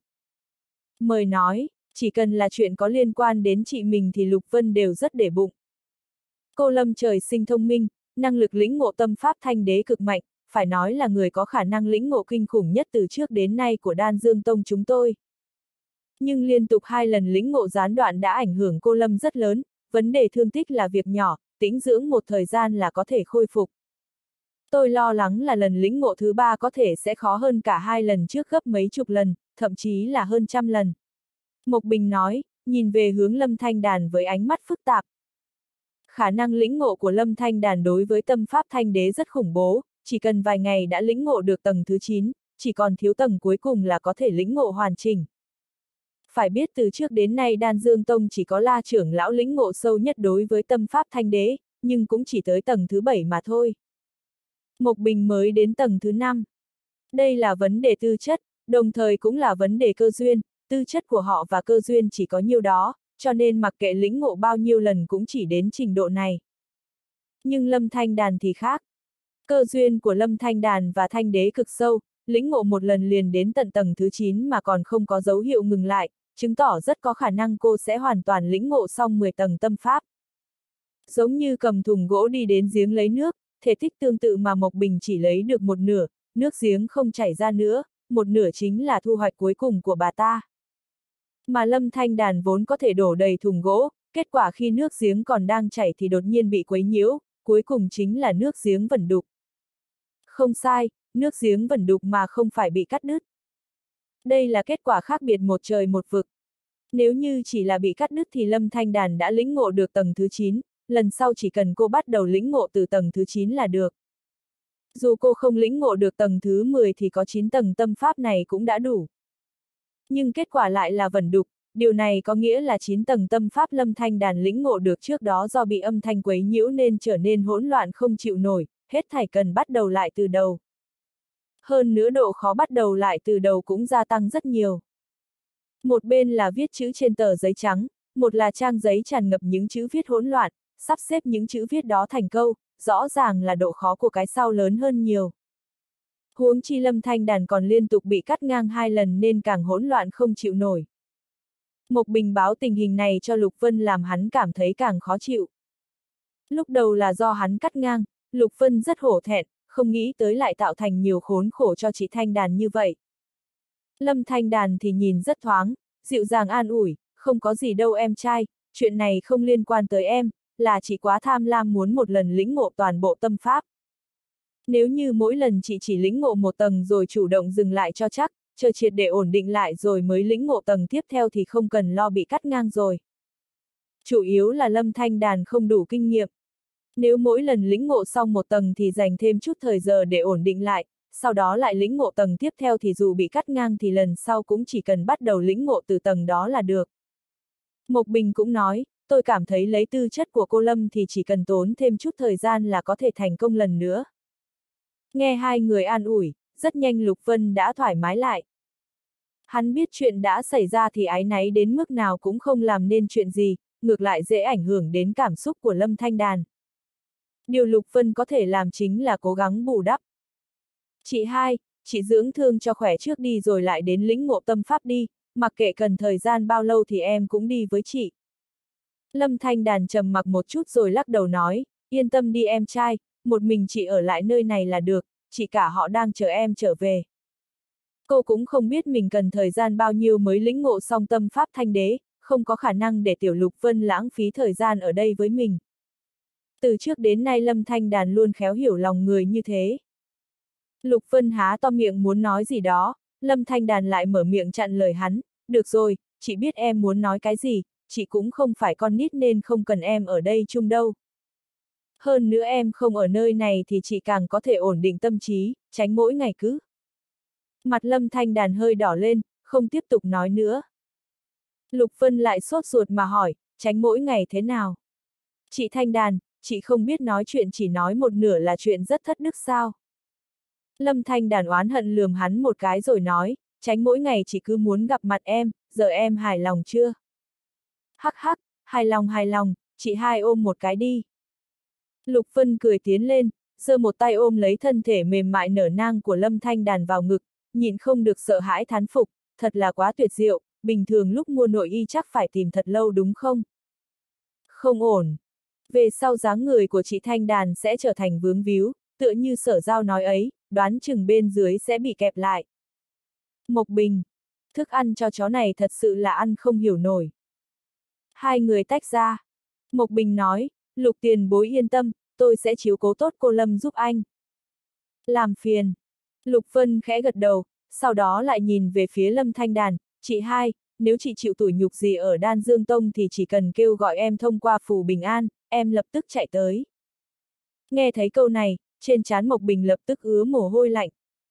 Mời nói, chỉ cần là chuyện có liên quan đến chị mình thì Lục Vân đều rất để bụng. Cô Lâm trời sinh thông minh, năng lực lĩnh ngộ tâm pháp Thanh Đế cực mạnh, phải nói là người có khả năng lĩnh ngộ kinh khủng nhất từ trước đến nay của Đan Dương Tông chúng tôi. Nhưng liên tục 2 lần lĩnh ngộ gián đoạn đã ảnh hưởng cô Lâm rất lớn, vấn đề thương tích là việc nhỏ, tĩnh dưỡng một thời gian là có thể khôi phục. Tôi lo lắng là lần lĩnh ngộ thứ 3 có thể sẽ khó hơn cả 2 lần trước gấp mấy chục lần, thậm chí là hơn trăm lần. Mộc Bình nói, nhìn về hướng Lâm Thanh Đàn với ánh mắt phức tạp. Khả năng lĩnh ngộ của Lâm Thanh Đàn đối với tâm pháp Thanh Đế rất khủng bố, chỉ cần vài ngày đã lĩnh ngộ được tầng thứ 9, chỉ còn thiếu tầng cuối cùng là có thể lĩnh ngộ hoàn chỉnh. Phải biết từ trước đến nay Đan Dương Tông chỉ có La trưởng lão lĩnh ngộ sâu nhất đối với tâm pháp Thanh Đế, nhưng cũng chỉ tới tầng thứ 7 mà thôi. Mộc Bình mới đến tầng thứ 5. Đây là vấn đề tư chất, đồng thời cũng là vấn đề cơ duyên, tư chất của họ và cơ duyên chỉ có nhiêu đó, cho nên mặc kệ lĩnh ngộ bao nhiêu lần cũng chỉ đến trình độ này. Nhưng Lâm Thanh Đàn thì khác. Cơ duyên của Lâm Thanh Đàn và Thanh Đế cực sâu, lĩnh ngộ một lần liền đến tận tầng thứ 9 mà còn không có dấu hiệu ngừng lại, chứng tỏ rất có khả năng cô sẽ hoàn toàn lĩnh ngộ xong 10 tầng tâm pháp. Giống như cầm thùng gỗ đi đến giếng lấy nước, thể tích tương tự mà Mộc Bình chỉ lấy được một nửa, nước giếng không chảy ra nữa, một nửa chính là thu hoạch cuối cùng của bà ta. Mà Lâm Thanh Đàn vốn có thể đổ đầy thùng gỗ, kết quả khi nước giếng còn đang chảy thì đột nhiên bị quấy nhiễu, cuối cùng chính là nước giếng vẩn đục. Không sai, nước giếng vẩn đục mà không phải bị cắt đứt. Đây là kết quả khác biệt một trời một vực. Nếu như chỉ là bị cắt đứt thì Lâm Thanh Đàn đã lĩnh ngộ được tầng thứ 9, lần sau chỉ cần cô bắt đầu lĩnh ngộ từ tầng thứ 9 là được. Dù cô không lĩnh ngộ được tầng thứ 10 thì có 9 tầng tâm pháp này cũng đã đủ. Nhưng kết quả lại là vẩn đục, điều này có nghĩa là 9 tầng tâm pháp Lâm Thanh Đàn lĩnh ngộ được trước đó do bị âm thanh quấy nhiễu nên trở nên hỗn loạn không chịu nổi, hết thảy cần bắt đầu lại từ đầu. Hơn nữa độ khó bắt đầu lại từ đầu cũng gia tăng rất nhiều. Một bên là viết chữ trên tờ giấy trắng, một là trang giấy tràn ngập những chữ viết hỗn loạn, sắp xếp những chữ viết đó thành câu, rõ ràng là độ khó của cái sau lớn hơn nhiều. Huống chi Lâm Thanh Đàn còn liên tục bị cắt ngang 2 lần nên càng hỗn loạn không chịu nổi. Mộc Bình báo tình hình này cho Lục Vân làm hắn cảm thấy càng khó chịu. Lúc đầu là do hắn cắt ngang, Lục Vân rất hổ thẹn, không nghĩ tới lại tạo thành nhiều khốn khổ cho chị Thanh Đàn như vậy. Lâm Thanh Đàn thì nhìn rất thoáng, dịu dàng an ủi, không có gì đâu em trai, chuyện này không liên quan tới em, là chị quá tham lam muốn một lần lĩnh ngộ toàn bộ tâm pháp. Nếu như mỗi lần chị chỉ lĩnh ngộ một tầng rồi chủ động dừng lại cho chắc, chờ triệt để ổn định lại rồi mới lĩnh ngộ tầng tiếp theo thì không cần lo bị cắt ngang rồi. Chủ yếu là Lâm Thanh Đàn không đủ kinh nghiệm. Nếu mỗi lần lĩnh ngộ xong một tầng thì dành thêm chút thời giờ để ổn định lại, sau đó lại lĩnh ngộ tầng tiếp theo thì dù bị cắt ngang thì lần sau cũng chỉ cần bắt đầu lĩnh ngộ từ tầng đó là được. Mộc Bình cũng nói, tôi cảm thấy lấy tư chất của cô Lâm thì chỉ cần tốn thêm chút thời gian là có thể thành công lần nữa. Nghe hai người an ủi, rất nhanh Lục Vân đã thoải mái lại. Hắn biết chuyện đã xảy ra thì áy náy đến mức nào cũng không làm nên chuyện gì, ngược lại dễ ảnh hưởng đến cảm xúc của Lâm Thanh Đàn. Điều Lục Vân có thể làm chính là cố gắng bù đắp. Chị hai, chị dưỡng thương cho khỏe trước đi rồi lại đến lĩnh ngộ tâm pháp đi, mặc kệ cần thời gian bao lâu thì em cũng đi với chị. Lâm Thanh Đàn trầm mặc một chút rồi lắc đầu nói, yên tâm đi em trai, một mình chị ở lại nơi này là được, chị cả họ đang chờ em trở về. Cô cũng không biết mình cần thời gian bao nhiêu mới lĩnh ngộ xong tâm pháp Thanh Đế, không có khả năng để Tiểu Lục Vân lãng phí thời gian ở đây với mình. Từ trước đến nay Lâm Thanh Đàn luôn khéo hiểu lòng người như thế. Lục Vân há to miệng muốn nói gì đó, Lâm Thanh Đàn lại mở miệng chặn lời hắn, được rồi, chị biết em muốn nói cái gì, chị cũng không phải con nít nên không cần em ở đây chung đâu. Hơn nữa em không ở nơi này thì chị càng có thể ổn định tâm trí, tránh mỗi ngày cứ. Mặt Lâm Thanh Đàn hơi đỏ lên, không tiếp tục nói nữa. Lục Vân lại sốt ruột mà hỏi, tránh mỗi ngày thế nào? Chị Thanh Đàn, chị không biết nói chuyện chỉ nói một nửa là chuyện rất thất đức sao? Lâm Thanh Đàn oán hận lườm hắn một cái rồi nói, tránh mỗi ngày chỉ cứ muốn gặp mặt em, giờ em hài lòng chưa? Hắc hắc, hài lòng, chị hai ôm một cái đi. Lục Vân cười tiến lên, giơ một tay ôm lấy thân thể mềm mại nở nang của Lâm Thanh Đàn vào ngực, nhịn không được sợ hãi thán phục, thật là quá tuyệt diệu, bình thường lúc mua nội y chắc phải tìm thật lâu đúng không? Không ổn. Về sau dáng người của chị Thanh Đàn sẽ trở thành vướng víu, tựa như Sở Giao nói ấy, đoán chừng bên dưới sẽ bị kẹp lại. Mộc Bình, thức ăn cho chó này thật sự là ăn không hiểu nổi. Hai người tách ra. Mộc Bình nói, Lục tiền bối yên tâm, tôi sẽ chiếu cố tốt cô Lâm giúp anh. Làm phiền. Lục Vân khẽ gật đầu, sau đó lại nhìn về phía Lâm Thanh Đàn, chị hai, nếu chị chịu tủi nhục gì ở Đan Dương Tông thì chỉ cần kêu gọi em thông qua phù bình an, em lập tức chạy tới. Nghe thấy câu này, trên trán Mộc Bình lập tức ứa mồ hôi lạnh.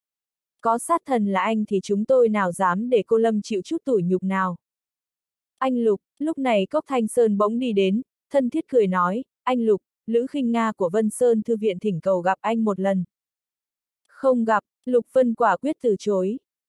Có sát thần là anh thì chúng tôi nào dám để cô Lâm chịu chút tủi nhục nào. Anh Lục, lúc này Cốc Thanh Sơn bỗng đi đến, thân thiết cười nói, anh Lục, Lữ Khinh Nga của Vân Sơn Thư viện thỉnh cầu gặp anh một lần. Không gặp, Lục Vân quả quyết từ chối.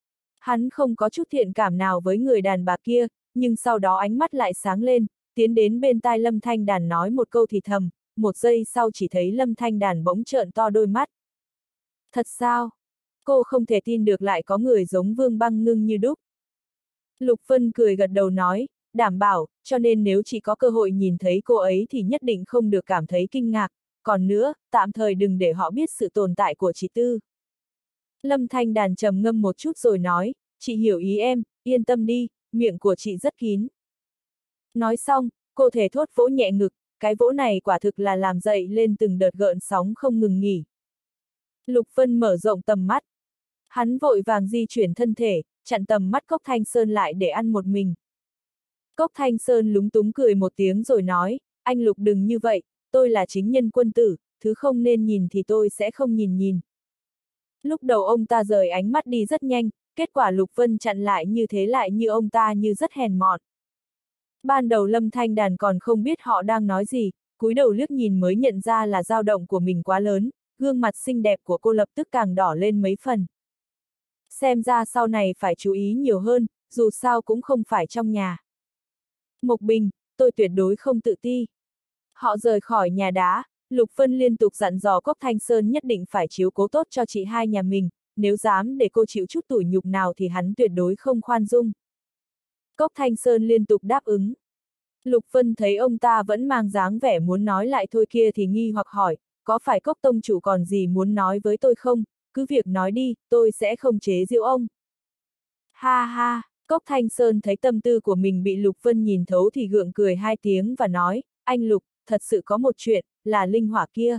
Hắn không có chút thiện cảm nào với người đàn bà kia, nhưng sau đó ánh mắt lại sáng lên, tiến đến bên tai Lâm Thanh Đàn nói một câu thì thầm, một giây sau chỉ thấy Lâm Thanh Đàn bỗng trợn to đôi mắt. Thật sao? Cô không thể tin được lại có người giống Vương Băng Ngưng như đúc. Lục Vân cười gật đầu nói, đảm bảo, cho nên nếu chỉ có cơ hội nhìn thấy cô ấy thì nhất định không được cảm thấy kinh ngạc, còn nữa, tạm thời đừng để họ biết sự tồn tại của chị Tư. Lâm Thanh Đàn trầm ngâm một chút rồi nói, chị hiểu ý em, yên tâm đi, miệng của chị rất kín. Nói xong, cô thể thốt vỗ nhẹ ngực, cái vỗ này quả thực là làm dậy lên từng đợt gợn sóng không ngừng nghỉ. Lục Vân mở rộng tầm mắt. Hắn vội vàng di chuyển thân thể, chặn tầm mắt Cốc Thanh Sơn lại để ăn một mình. Cốc Thanh Sơn lúng túng cười một tiếng rồi nói, anh Lục đừng như vậy, tôi là chính nhân quân tử, thứ không nên nhìn thì tôi sẽ không nhìn. Lúc đầu ông ta rời ánh mắt đi rất nhanh, kết quả Lục Vân chặn lại như thế lại như ông ta như rất hèn mọn. Ban đầu Lâm Thanh Đàn còn không biết họ đang nói gì, cúi đầu liếc nhìn mới nhận ra là dao động của mình quá lớn, gương mặt xinh đẹp của cô lập tức càng đỏ lên mấy phần. Xem ra sau này phải chú ý nhiều hơn, dù sao cũng không phải trong nhà. Mộc Bình, tôi tuyệt đối không tự ti. Họ rời khỏi nhà đá, Lục Vân liên tục dặn dò Cốc Thanh Sơn nhất định phải chiếu cố tốt cho chị hai nhà mình, nếu dám để cô chịu chút tủi nhục nào thì hắn tuyệt đối không khoan dung. Cốc Thanh Sơn liên tục đáp ứng. Lục Vân thấy ông ta vẫn mang dáng vẻ muốn nói lại thôi kia thì nghi hoặc hỏi, có phải Cốc tông chủ còn gì muốn nói với tôi không, cứ việc nói đi, tôi sẽ không chế giễu ông. Ha ha, Cốc Thanh Sơn thấy tâm tư của mình bị Lục Vân nhìn thấu thì gượng cười hai tiếng và nói, anh Lục, thật sự có một chuyện, là linh hỏa kia.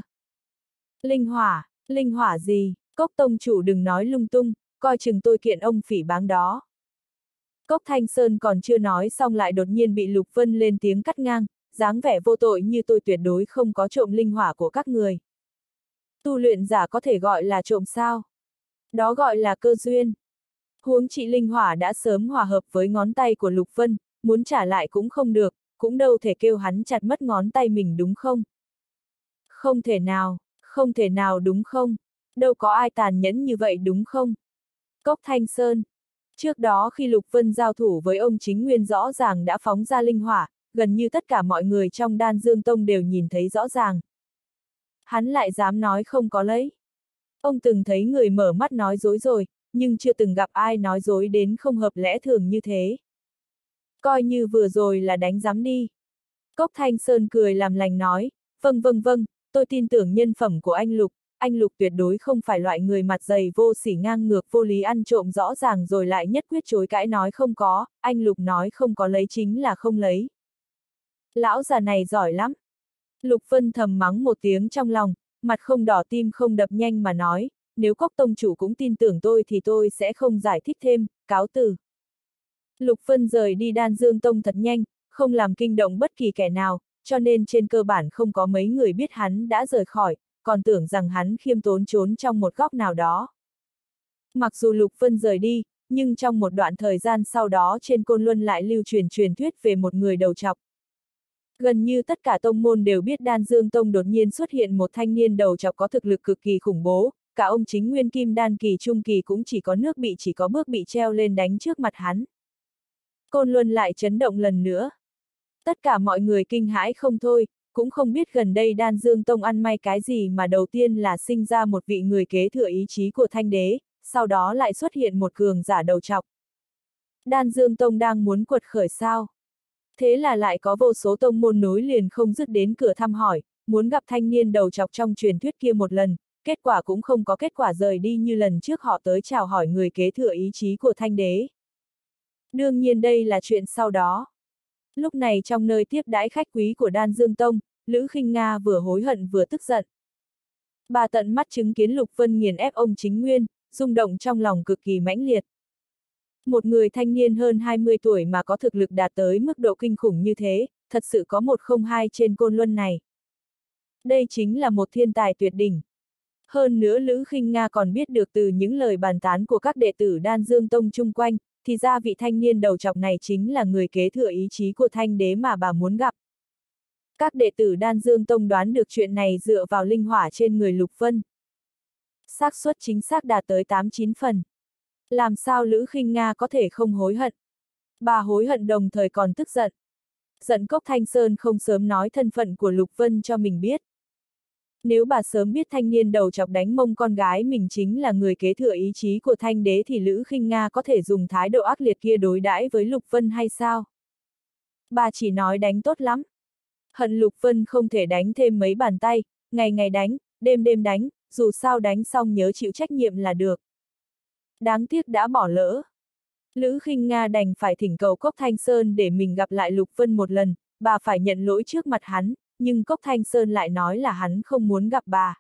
Linh hỏa gì, Cốc tông chủ đừng nói lung tung, coi chừng tôi kiện ông phỉ báng đó. Cốc Thanh Sơn còn chưa nói xong lại đột nhiên bị Lục Vân lên tiếng cắt ngang, dáng vẻ vô tội như tôi tuyệt đối không có trộm linh hỏa của các người. Tu luyện giả có thể gọi là trộm sao? Đó gọi là cơ duyên. Huống chị linh hỏa đã sớm hòa hợp với ngón tay của Lục Vân, muốn trả lại cũng không được, cũng đâu thể kêu hắn chặt mất ngón tay mình đúng không? Không thể nào đúng không? Đâu có ai tàn nhẫn như vậy đúng không? Cốc Thanh Sơn. Trước đó khi Lục Vân giao thủ với ông Chính Nguyên rõ ràng đã phóng ra linh hỏa, gần như tất cả mọi người trong Đan Dương Tông đều nhìn thấy rõ ràng. Hắn lại dám nói không có lấy. Ông từng thấy người mở mắt nói dối rồi, nhưng chưa từng gặp ai nói dối đến không hợp lẽ thường như thế. Coi như vừa rồi là đánh giám đi. Cốc Thanh Sơn cười làm lành nói, vâng, tôi tin tưởng nhân phẩm của anh Lục tuyệt đối không phải loại người mặt dày vô sỉ ngang ngược vô lý ăn trộm rõ ràng rồi lại nhất quyết chối cãi nói không có, anh Lục nói không có lấy chính là không lấy. Lão già này giỏi lắm. Lục Vân thầm mắng một tiếng trong lòng, mặt không đỏ tim không đập nhanh mà nói, nếu Cốc tông chủ cũng tin tưởng tôi thì tôi sẽ không giải thích thêm, cáo từ. Lục Vân rời đi Đan Dương Tông thật nhanh, không làm kinh động bất kỳ kẻ nào, cho nên trên cơ bản không có mấy người biết hắn đã rời khỏi, còn tưởng rằng hắn khiêm tốn trốn trong một góc nào đó. Mặc dù Lục Vân rời đi, nhưng trong một đoạn thời gian sau đó trên Côn Luân lại lưu truyền truyền thuyết về một người đầu trọc. Gần như tất cả tông môn đều biết Đan Dương Tông đột nhiên xuất hiện một thanh niên đầu trọc có thực lực cực kỳ khủng bố, cả ông Chính Nguyên Kim Đan kỳ trung kỳ cũng chỉ có bước bị treo lên đánh trước mặt hắn. Côn Luân lại chấn động lần nữa. Tất cả mọi người kinh hãi không thôi, cũng không biết gần đây Đan Dương Tông ăn may cái gì mà đầu tiên là sinh ra một vị người kế thừa ý chí của Thanh Đế, sau đó lại xuất hiện một cường giả đầu trọc. Đan Dương Tông đang muốn quật khởi sao? Thế là lại có vô số tông môn nối liền không dứt đến cửa thăm hỏi, muốn gặp thanh niên đầu trọc trong truyền thuyết kia một lần, kết quả cũng không có kết quả rời đi như lần trước họ tới chào hỏi người kế thừa ý chí của Thanh Đế. Đương nhiên đây là chuyện sau đó. Lúc này trong nơi tiếp đãi khách quý của Đan Dương Tông, Lữ Khinh Nga vừa hối hận vừa tức giận. Bà tận mắt chứng kiến Lục Vân nghiền ép ông Chính Nguyên, rung động trong lòng cực kỳ mãnh liệt. Một người thanh niên hơn 20 tuổi mà có thực lực đạt tới mức độ kinh khủng như thế, thật sự có một không hai trên Côn Luân này. Đây chính là một thiên tài tuyệt đỉnh. Hơn nữa Lữ Khinh Nga còn biết được từ những lời bàn tán của các đệ tử Đan Dương Tông chung quanh, thì ra vị thanh niên đầu trọc này chính là người kế thừa ý chí của Thanh Đế mà bà muốn gặp. Các đệ tử Đan Dương Tông đoán được chuyện này dựa vào linh hỏa trên người Lục Vân. Xác suất chính xác đạt tới 8-9 phần. Làm sao Lữ Khinh Nga có thể không hối hận? Bà hối hận đồng thời còn tức giận. Giận Cốc Thanh Sơn không sớm nói thân phận của Lục Vân cho mình biết. Nếu bà sớm biết thanh niên đầu chọc đánh mông con gái mình chính là người kế thừa ý chí của Thanh đế thì Lữ Khinh Nga có thể dùng thái độ ác liệt kia đối đãi với Lục Vân hay sao? Bà chỉ nói đánh tốt lắm. Hận Lục Vân không thể đánh thêm mấy bàn tay, ngày ngày đánh, đêm đêm đánh, dù sao đánh xong nhớ chịu trách nhiệm là được. Đáng tiếc đã bỏ lỡ. Lữ Khinh Nga đành phải thỉnh cầu Cốc Thanh Sơn để mình gặp lại Lục Vân một lần, bà phải nhận lỗi trước mặt hắn, nhưng Cốc Thanh Sơn lại nói là hắn không muốn gặp bà.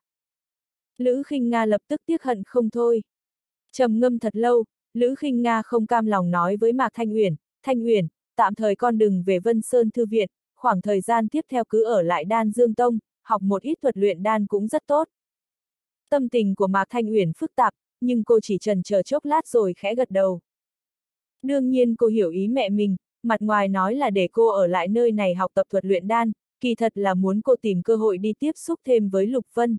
Lữ Khinh Nga lập tức tiếc hận không thôi. Trầm ngâm thật lâu, Lữ Khinh Nga không cam lòng nói với Mạc Thanh Uyển, tạm thời con đừng về Vân Sơn Thư viện, khoảng thời gian tiếp theo cứ ở lại Đan Dương Tông, học một ít thuật luyện đan cũng rất tốt. Tâm tình của Mạc Thanh Uyển phức tạp, nhưng cô chỉ chần chờ chốc lát rồi khẽ gật đầu. Đương nhiên cô hiểu ý mẹ mình, mặt ngoài nói là để cô ở lại nơi này học tập thuật luyện đan, kỳ thật là muốn cô tìm cơ hội đi tiếp xúc thêm với Lục Vân.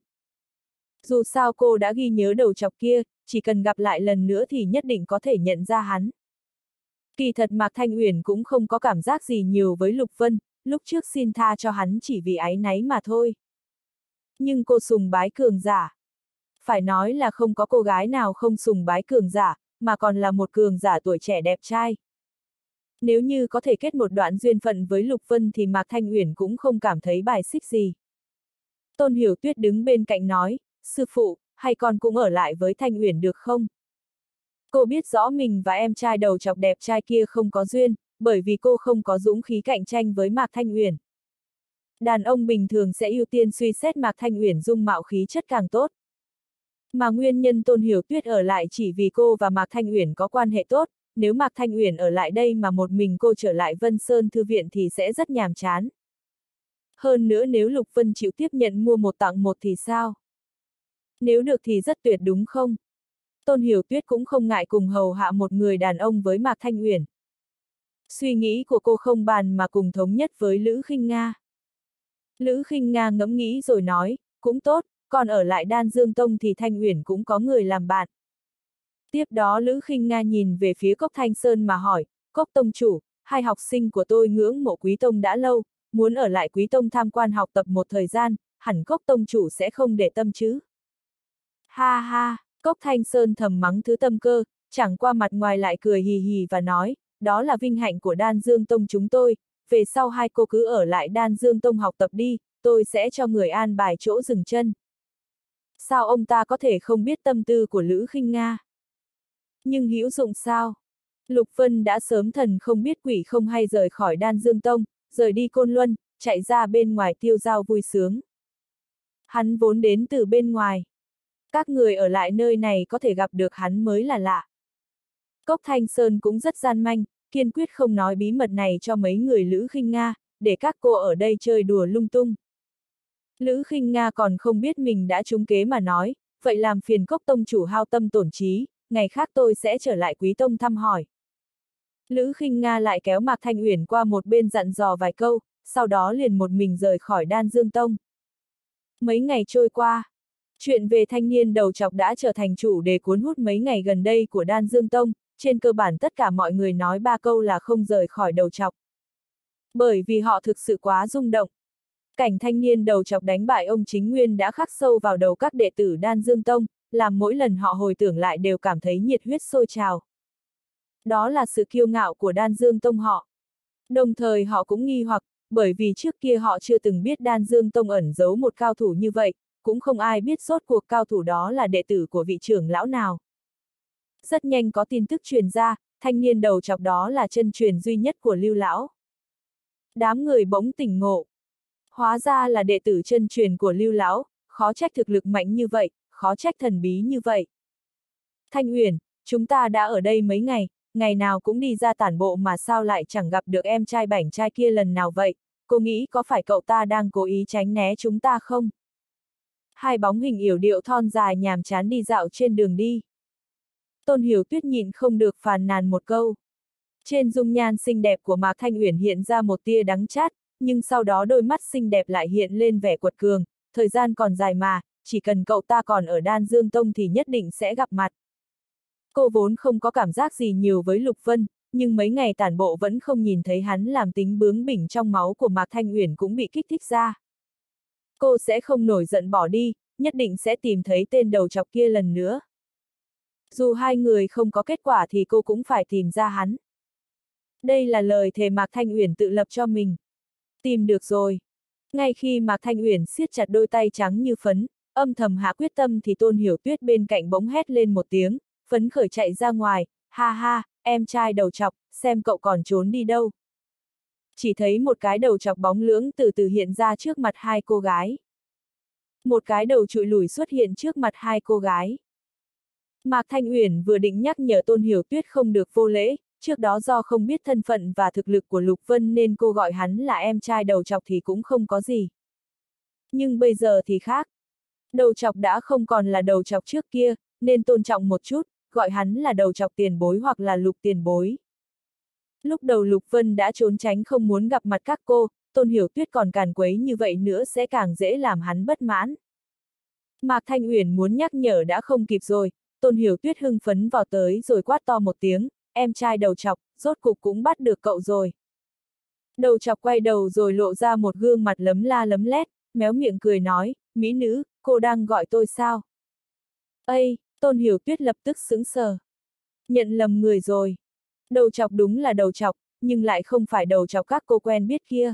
Dù sao cô đã ghi nhớ đầu chọc kia, chỉ cần gặp lại lần nữa thì nhất định có thể nhận ra hắn. Kỳ thật Mạc Thanh Uyển cũng không có cảm giác gì nhiều với Lục Vân, lúc trước xin tha cho hắn chỉ vì áy náy mà thôi. Nhưng cô sùng bái cường giả. Phải nói là không có cô gái nào không sùng bái cường giả, mà còn là một cường giả tuổi trẻ đẹp trai. Nếu như có thể kết một đoạn duyên phận với Lục Vân thì Mạc Thanh Uyển cũng không cảm thấy bài xích gì. Tôn Hiểu Tuyết đứng bên cạnh nói, sư phụ, hay con cũng ở lại với Thanh Uyển được không? Cô biết rõ mình và em trai đầu chọc đẹp trai kia không có duyên, bởi vì cô không có dũng khí cạnh tranh với Mạc Thanh Uyển. Đàn ông bình thường sẽ ưu tiên suy xét Mạc Thanh Uyển dung mạo khí chất càng tốt. Mà nguyên nhân Tôn Hiểu Tuyết ở lại chỉ vì cô và Mạc Thanh Uyển có quan hệ tốt, nếu Mạc Thanh Uyển ở lại đây mà một mình cô trở lại Vân Sơn Thư viện thì sẽ rất nhàm chán. Hơn nữa nếu Lục Vân chịu tiếp nhận mua một tặng một thì sao? Nếu được thì rất tuyệt đúng không? Tôn Hiểu Tuyết cũng không ngại cùng hầu hạ một người đàn ông với Mạc Thanh Uyển. Suy nghĩ của cô không bàn mà cùng thống nhất với Lữ Khinh Nga. Lữ Khinh Nga ngẫm nghĩ rồi nói, cũng tốt, còn ở lại Đan Dương Tông thì Thanh Uyển cũng có người làm bạn. Tiếp đó Lữ Khinh Nga nhìn về phía Cốc Thanh Sơn mà hỏi, Cốc Tông chủ, hai học sinh của tôi ngưỡng mộ Quý Tông đã lâu, muốn ở lại Quý Tông tham quan học tập một thời gian, hẳn Cốc Tông chủ sẽ không để tâm chứ. Ha ha, Cốc Thanh Sơn thầm mắng thứ tâm cơ, chẳng qua mặt ngoài lại cười hì hì và nói, đó là vinh hạnh của Đan Dương Tông chúng tôi, về sau hai cô cứ ở lại Đan Dương Tông học tập đi, tôi sẽ cho người an bài chỗ dừng chân. Sao ông ta có thể không biết tâm tư của Lữ Khinh Nga? Nhưng hữu dụng sao? Lục Vân đã sớm thần không biết quỷ không hay rời khỏi Đan Dương Tông, rời đi Côn Luân, chạy ra bên ngoài tiêu dao vui sướng. Hắn vốn đến từ bên ngoài. Các người ở lại nơi này có thể gặp được hắn mới là lạ. Cốc Thanh Sơn cũng rất gian manh, kiên quyết không nói bí mật này cho mấy người Lữ Khinh Nga, để các cô ở đây chơi đùa lung tung. Lữ Khinh Nga còn không biết mình đã trúng kế mà nói, vậy làm phiền Cốc Tông chủ hao tâm tổn trí, ngày khác tôi sẽ trở lại Quý Tông thăm hỏi. Lữ Khinh Nga lại kéo Mạc Thanh Uyển qua một bên dặn dò vài câu, sau đó liền một mình rời khỏi Đan Dương Tông. Mấy ngày trôi qua, chuyện về thanh niên đầu chọc đã trở thành chủ đề cuốn hút mấy ngày gần đây của Đan Dương Tông, trên cơ bản tất cả mọi người nói ba câu là không rời khỏi đầu chọc. Bởi vì họ thực sự quá rung động. Cảnh thanh niên đầu chọc đánh bại ông Chính Nguyên đã khắc sâu vào đầu các đệ tử Đan Dương Tông, làm mỗi lần họ hồi tưởng lại đều cảm thấy nhiệt huyết sôi trào. Đó là sự kiêu ngạo của Đan Dương Tông họ. Đồng thời họ cũng nghi hoặc, bởi vì trước kia họ chưa từng biết Đan Dương Tông ẩn giấu một cao thủ như vậy, cũng không ai biết rốt cuộc cao thủ đó là đệ tử của vị trưởng lão nào. Rất nhanh có tin tức truyền ra, thanh niên đầu chọc đó là chân truyền duy nhất của Lưu lão. Đám người bỗng tỉnh ngộ. Hóa ra là đệ tử chân truyền của Lưu lão, khó trách thực lực mạnh như vậy, khó trách thần bí như vậy. Thanh Uyển, chúng ta đã ở đây mấy ngày, ngày nào cũng đi ra tản bộ mà sao lại chẳng gặp được em trai bảnh trai kia lần nào vậy, cô nghĩ có phải cậu ta đang cố ý tránh né chúng ta không? Hai bóng hình yểu điệu thon dài nhàm chán đi dạo trên đường đi. Tôn Hiểu Tuyết nhịn không được phàn nàn một câu. Trên dung nhan xinh đẹp của Mạc Thanh Uyển hiện ra một tia đắng chát, nhưng sau đó đôi mắt xinh đẹp lại hiện lên vẻ quật cường, thời gian còn dài mà, chỉ cần cậu ta còn ở Đan Dương Tông thì nhất định sẽ gặp mặt. Cô vốn không có cảm giác gì nhiều với Lục Vân, nhưng mấy ngày tản bộ vẫn không nhìn thấy hắn, làm tính bướng bỉnh trong máu của Mạc Thanh Uyển cũng bị kích thích ra. Cô sẽ không nổi giận bỏ đi, nhất định sẽ tìm thấy tên đầu trọc kia lần nữa. Dù hai người không có kết quả thì cô cũng phải tìm ra hắn. Đây là lời thề Mạc Thanh Uyển tự lập cho mình. Tìm được rồi. Ngay khi Mạc Thanh Uyển siết chặt đôi tay trắng như phấn, âm thầm hạ quyết tâm thì Tôn Hiểu Tuyết bên cạnh bỗng hét lên một tiếng, phấn khởi chạy ra ngoài, ha ha, em trai đầu trọc, xem cậu còn trốn đi đâu. Chỉ thấy một cái đầu trọc bóng lưỡng từ từ hiện ra trước mặt hai cô gái. Một cái đầu trụi lủi xuất hiện trước mặt hai cô gái. Mạc Thanh Uyển vừa định nhắc nhở Tôn Hiểu Tuyết không được vô lễ, trước đó do không biết thân phận và thực lực của Lục Vân nên cô gọi hắn là em trai đầu trọc thì cũng không có gì. Nhưng bây giờ thì khác. Đầu trọc đã không còn là đầu trọc trước kia, nên tôn trọng một chút, gọi hắn là đầu trọc tiền bối hoặc là Lục tiền bối. Lúc đầu Lục Vân đã trốn tránh không muốn gặp mặt các cô, Tôn Hiểu Tuyết còn càn quấy như vậy nữa sẽ càng dễ làm hắn bất mãn. Mạc Thanh Uyển muốn nhắc nhở đã không kịp rồi, Tôn Hiểu Tuyết hưng phấn vào tới rồi quát to một tiếng, em trai đầu trọc, rốt cục cũng bắt được cậu rồi. Đầu trọc quay đầu rồi lộ ra một gương mặt lấm la lấm lét, méo miệng cười nói, mỹ nữ, cô đang gọi tôi sao? Ây, Tôn Hiểu Tuyết lập tức sững sờ. Nhận lầm người rồi. Đầu trọc đúng là đầu trọc, nhưng lại không phải đầu trọc các cô quen biết kia.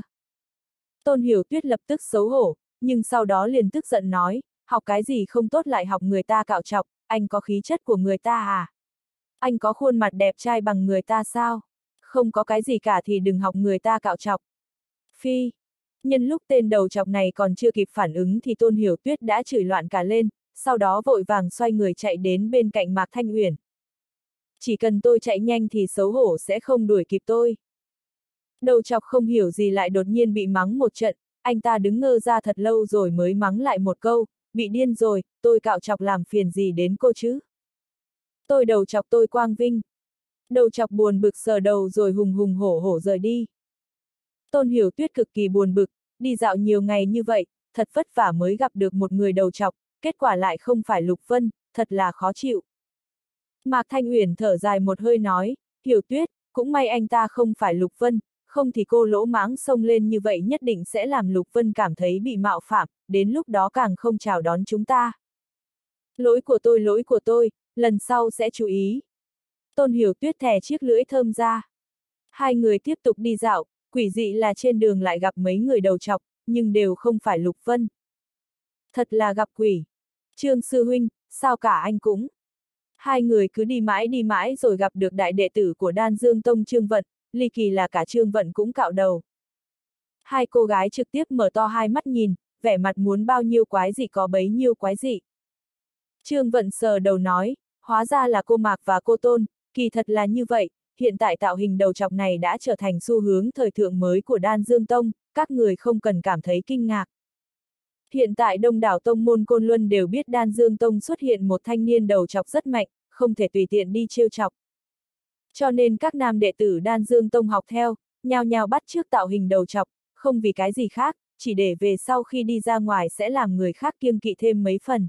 Tôn Hiểu Tuyết lập tức xấu hổ, nhưng sau đó liền tức giận nói, học cái gì không tốt lại học người ta cạo trọc, anh có khí chất của người ta à? Anh có khuôn mặt đẹp trai bằng người ta sao? Không có cái gì cả thì đừng học người ta cạo trọc. Phi. Nhân lúc tên đầu trọc này còn chưa kịp phản ứng thì Tôn Hiểu Tuyết đã chửi loạn cả lên, sau đó vội vàng xoay người chạy đến bên cạnh Mạc Thanh Uyển. Chỉ cần tôi chạy nhanh thì xấu hổ sẽ không đuổi kịp tôi. Đầu trọc không hiểu gì lại đột nhiên bị mắng một trận, anh ta đứng ngơ ra thật lâu rồi mới mắng lại một câu, bị điên rồi, tôi cạo trọc làm phiền gì đến cô chứ? Tôi đầu trọc tôi quang vinh. Đầu trọc buồn bực sờ đầu rồi hùng hùng hổ hổ rời đi. Tôn Hiểu Tuyết cực kỳ buồn bực, đi dạo nhiều ngày như vậy, thật vất vả mới gặp được một người đầu trọc, kết quả lại không phải Lục Vân, thật là khó chịu. Mạc Thanh Uyển thở dài một hơi nói, Hiểu Tuyết, cũng may anh ta không phải Lục Vân, không thì cô lỗ mãng xông lên như vậy nhất định sẽ làm Lục Vân cảm thấy bị mạo phạm, đến lúc đó càng không chào đón chúng ta. Lỗi của tôi, lần sau sẽ chú ý. Tôn Hiểu Tuyết thè chiếc lưỡi thơm ra. Hai người tiếp tục đi dạo, quỷ dị là trên đường lại gặp mấy người đầu trọc, nhưng đều không phải Lục Vân. Thật là gặp quỷ. Trương sư huynh, sao cả anh cũng. Hai người cứ đi mãi rồi gặp được đại đệ tử của Đan Dương Tông Trương Vận, ly kỳ là cả Trương Vận cũng cạo đầu. Hai cô gái trực tiếp mở to hai mắt nhìn, vẻ mặt muốn bao nhiêu quái dị có bấy nhiêu quái dị. Trương Vận sờ đầu nói, hóa ra là cô Mạc và cô Tôn, kỳ thật là như vậy, hiện tại tạo hình đầu trọc này đã trở thành xu hướng thời thượng mới của Đan Dương Tông, các người không cần cảm thấy kinh ngạc. Hiện tại đông đảo tông môn Côn Luân đều biết Đan Dương Tông xuất hiện một thanh niên đầu trọc rất mạnh, không thể tùy tiện đi trêu chọc. Cho nên các nam đệ tử Đan Dương Tông học theo, nhao nhao bắt chước tạo hình đầu trọc, không vì cái gì khác, chỉ để về sau khi đi ra ngoài sẽ làm người khác kiêng kỵ thêm mấy phần.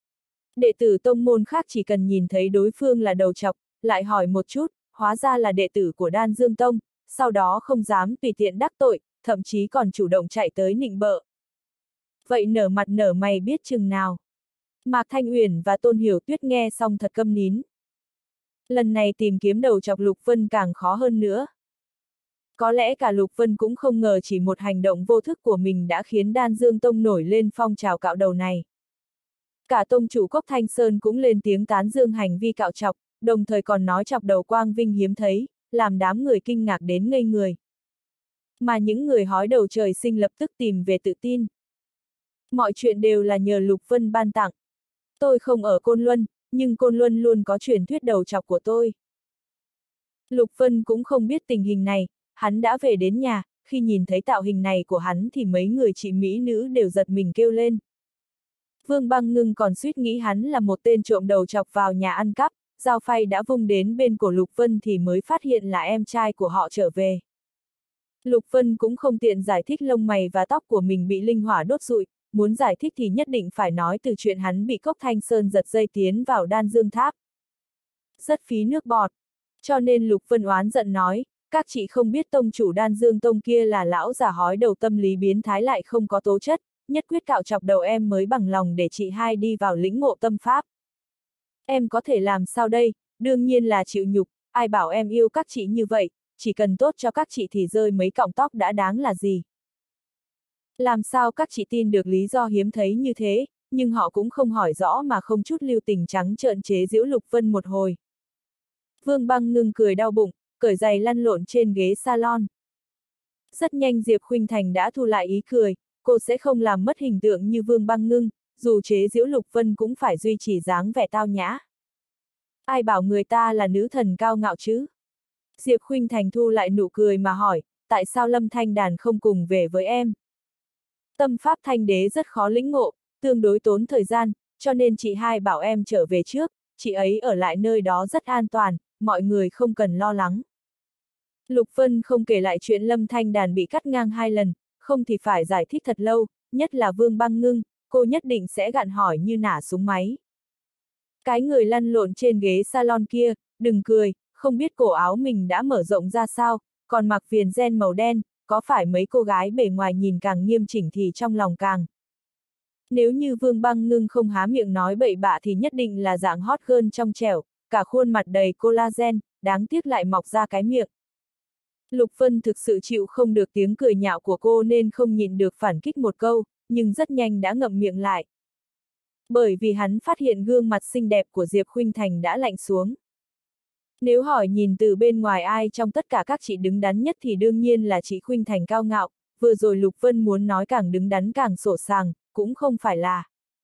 Đệ tử tông môn khác chỉ cần nhìn thấy đối phương là đầu trọc, lại hỏi một chút, hóa ra là đệ tử của Đan Dương Tông, sau đó không dám tùy tiện đắc tội, thậm chí còn chủ động chạy tới nịnh bợ. Vậy nở mặt nở mày biết chừng nào. Mạc Thanh Uyển và Tôn Hiểu Tuyết nghe xong thật câm nín. Lần này tìm kiếm đầu trọc Lục Vân càng khó hơn nữa. Có lẽ cả Lục Vân cũng không ngờ chỉ một hành động vô thức của mình đã khiến Đan Dương Tông nổi lên phong trào cạo đầu này. Cả tông chủ Cốc Thanh Sơn cũng lên tiếng tán dương hành vi cạo trọc, đồng thời còn nói chọc đầu quang vinh hiếm thấy, làm đám người kinh ngạc đến ngây người. Mà những người hói đầu trời sinh lập tức tìm về tự tin. Mọi chuyện đều là nhờ Lục Vân ban tặng. Tôi không ở Côn Luân, nhưng Côn Luân luôn có truyền thuyết đầu trọc của tôi. Lục Vân cũng không biết tình hình này, hắn đã về đến nhà, khi nhìn thấy tạo hình này của hắn thì mấy người chị mỹ nữ đều giật mình kêu lên. Vương Băng Ngưng còn suýt nghĩ hắn là một tên trộm đầu trọc vào nhà ăn cắp, dao phay đã vung đến bên cổ Lục Vân thì mới phát hiện là em trai của họ trở về. Lục Vân cũng không tiện giải thích lông mày và tóc của mình bị linh hỏa đốt rụi, muốn giải thích thì nhất định phải nói từ chuyện hắn bị Cốc Thanh Sơn giật dây tiến vào Đan Dương Tháp. rất phí nước bọt. Cho nên Lục Vân oán giận nói, các chị không biết tông chủ Đan Dương Tông kia là lão già hói đầu tâm lý biến thái lại không có tố chất, nhất quyết cạo chọc đầu em mới bằng lòng để chị hai đi vào lĩnh ngộ tâm pháp. Em có thể làm sao đây, đương nhiên là chịu nhục, ai bảo em yêu các chị như vậy, chỉ cần tốt cho các chị thì rơi mấy cọng tóc đã đáng là gì. Làm sao các chị tin được lý do hiếm thấy như thế, nhưng họ cũng không hỏi rõ mà không chút lưu tình trắng trợn chế giễu Lục Vân một hồi. Vương Băng Ngưng cười đau bụng, cởi giày lăn lộn trên ghế salon. Rất nhanh Diệp Khuynh Thành đã thu lại ý cười, cô sẽ không làm mất hình tượng như Vương Băng Ngưng, dù chế giễu Lục Vân cũng phải duy trì dáng vẻ tao nhã. Ai bảo người ta là nữ thần cao ngạo chứ? Diệp Khuynh Thành thu lại nụ cười mà hỏi, tại sao Lâm Thanh Đàn không cùng về với em? Tâm pháp thanh đế rất khó lĩnh ngộ, tương đối tốn thời gian, cho nên chị hai bảo em trở về trước, chị ấy ở lại nơi đó rất an toàn, mọi người không cần lo lắng. Lục Vân không kể lại chuyện Lâm Thanh Đàn bị cắt ngang 2 lần, không thì phải giải thích thật lâu, nhất là Vương Băng Ngưng, cô nhất định sẽ gạn hỏi như nả súng máy. Cái người lăn lộn trên ghế salon kia, đừng cười, không biết cổ áo mình đã mở rộng ra sao, còn mặc viền ren màu đen, có phải mấy cô gái bề ngoài nhìn càng nghiêm chỉnh thì trong lòng càng. Nếu như Vương Băng Ngưng không há miệng nói bậy bạ thì nhất định là dạng hot girl trong trẻo, cả khuôn mặt đầy collagen, đáng tiếc lại mọc ra cái miệng. Lục Vân thực sự chịu không được tiếng cười nhạo của cô nên không nhịn được phản kích một câu, nhưng rất nhanh đã ngậm miệng lại. Bởi vì hắn phát hiện gương mặt xinh đẹp của Diệp Khuynh Thành đã lạnh xuống. Nếu hỏi nhìn từ bên ngoài ai trong tất cả các chị đứng đắn nhất thì đương nhiên là chị Khuynh Thành cao ngạo, vừa rồi Lục Vân muốn nói càng đứng đắn càng sổ sàng, cũng không phải là.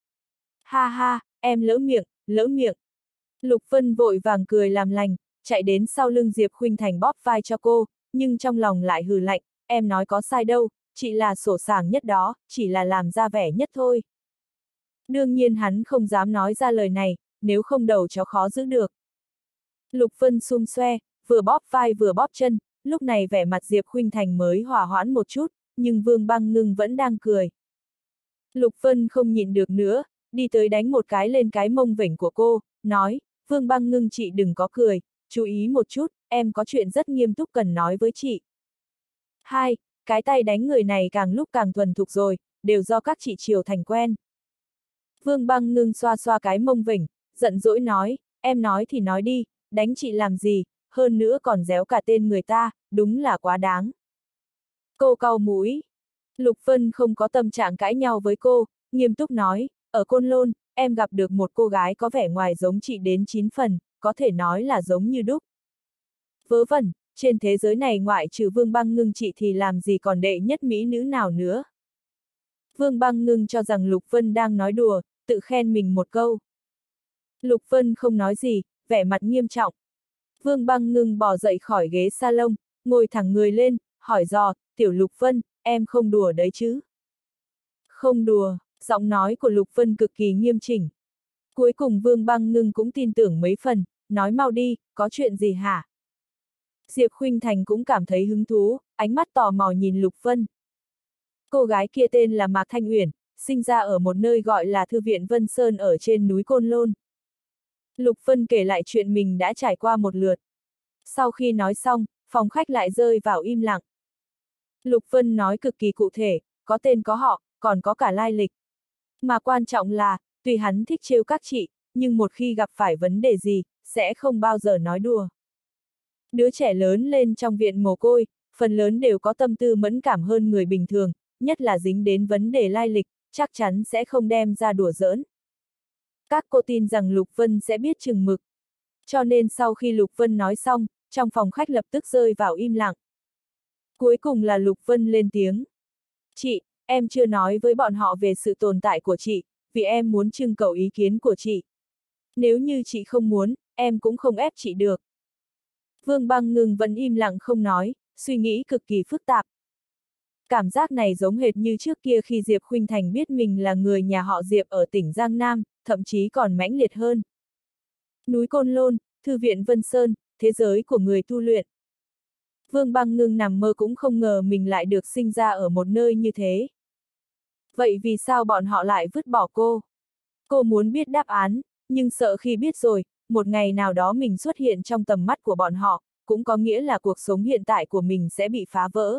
Ha ha, em lỡ miệng, lỡ miệng. Lục Vân vội vàng cười làm lành, chạy đến sau lưng Diệp Khuynh Thành bóp vai cho cô, nhưng trong lòng lại hừ lạnh, em nói có sai đâu, chị là sổ sàng nhất đó, chỉ là làm ra vẻ nhất thôi. Đương nhiên hắn không dám nói ra lời này, nếu không đầu chó khó giữ được. Lục Vân xum xoe, vừa bóp vai vừa bóp chân, lúc này vẻ mặt Diệp Khuynh Thành mới hòa hoãn một chút, nhưng Vương Băng Ngưng vẫn đang cười. Lục Vân không nhịn được nữa, đi tới đánh một cái lên cái mông vểnh của cô, nói, Vương Băng Ngưng chị đừng có cười, chú ý một chút, em có chuyện rất nghiêm túc cần nói với chị. Hai, cái tay đánh người này càng lúc càng thuần thục rồi, đều do các chị chiều thành quen. Vương Băng Ngưng xoa xoa cái mông vểnh, giận dỗi nói, em nói thì nói đi, đánh chị làm gì, hơn nữa còn réo cả tên người ta, đúng là quá đáng. Cô cau mũi. Lục Vân không có tâm trạng cãi nhau với cô, nghiêm túc nói, ở Côn Lôn, em gặp được một cô gái có vẻ ngoài giống chị đến 9 phần, có thể nói là giống như đúc. Vớ vẩn, trên thế giới này ngoại trừ Vương Băng Ngưng chị thì làm gì còn đệ nhất mỹ nữ nào nữa. Vương Băng Ngưng cho rằng Lục Vân đang nói đùa, tự khen mình một câu. Lục Vân không nói gì, vẻ mặt nghiêm trọng. Vương Băng Ngưng bò dậy khỏi ghế salon, ngồi thẳng người lên, hỏi dò, tiểu Lục Vân, em không đùa đấy chứ? Không đùa, giọng nói của Lục Vân cực kỳ nghiêm chỉnh. Cuối cùng Vương Băng Ngưng cũng tin tưởng mấy phần, nói mau đi, có chuyện gì hả? Diệp Khuynh Thành cũng cảm thấy hứng thú, ánh mắt tò mò nhìn Lục Vân. Cô gái kia tên là Mạc Thanh Uyển, sinh ra ở một nơi gọi là Thư viện Vân Sơn ở trên núi Côn Lôn. Lục Vân kể lại chuyện mình đã trải qua một lượt. Sau khi nói xong, phòng khách lại rơi vào im lặng. Lục Vân nói cực kỳ cụ thể, có tên có họ, còn có cả lai lịch. Mà quan trọng là, tuy hắn thích trêu các chị, nhưng một khi gặp phải vấn đề gì, sẽ không bao giờ nói đùa. Đứa trẻ lớn lên trong viện mồ côi, phần lớn đều có tâm tư mẫn cảm hơn người bình thường, nhất là dính đến vấn đề lai lịch, chắc chắn sẽ không đem ra đùa giỡn. Các cô tin rằng Lục Vân sẽ biết chừng mực. Cho nên sau khi Lục Vân nói xong, trong phòng khách lập tức rơi vào im lặng. Cuối cùng là Lục Vân lên tiếng. Chị, em chưa nói với bọn họ về sự tồn tại của chị, vì em muốn trưng cầu ý kiến của chị. Nếu như chị không muốn, em cũng không ép chị được. Vương Băng Ngưng vẫn im lặng không nói, suy nghĩ cực kỳ phức tạp. Cảm giác này giống hệt như trước kia khi Diệp Khuynh Thành biết mình là người nhà họ Diệp ở tỉnh Giang Nam, thậm chí còn mãnh liệt hơn. Núi Côn Lôn, Thư viện Vân Sơn, thế giới của người tu luyện. Vương Băng Ngưng nằm mơ cũng không ngờ mình lại được sinh ra ở một nơi như thế. Vậy vì sao bọn họ lại vứt bỏ cô? Cô muốn biết đáp án, nhưng sợ khi biết rồi, một ngày nào đó mình xuất hiện trong tầm mắt của bọn họ, cũng có nghĩa là cuộc sống hiện tại của mình sẽ bị phá vỡ.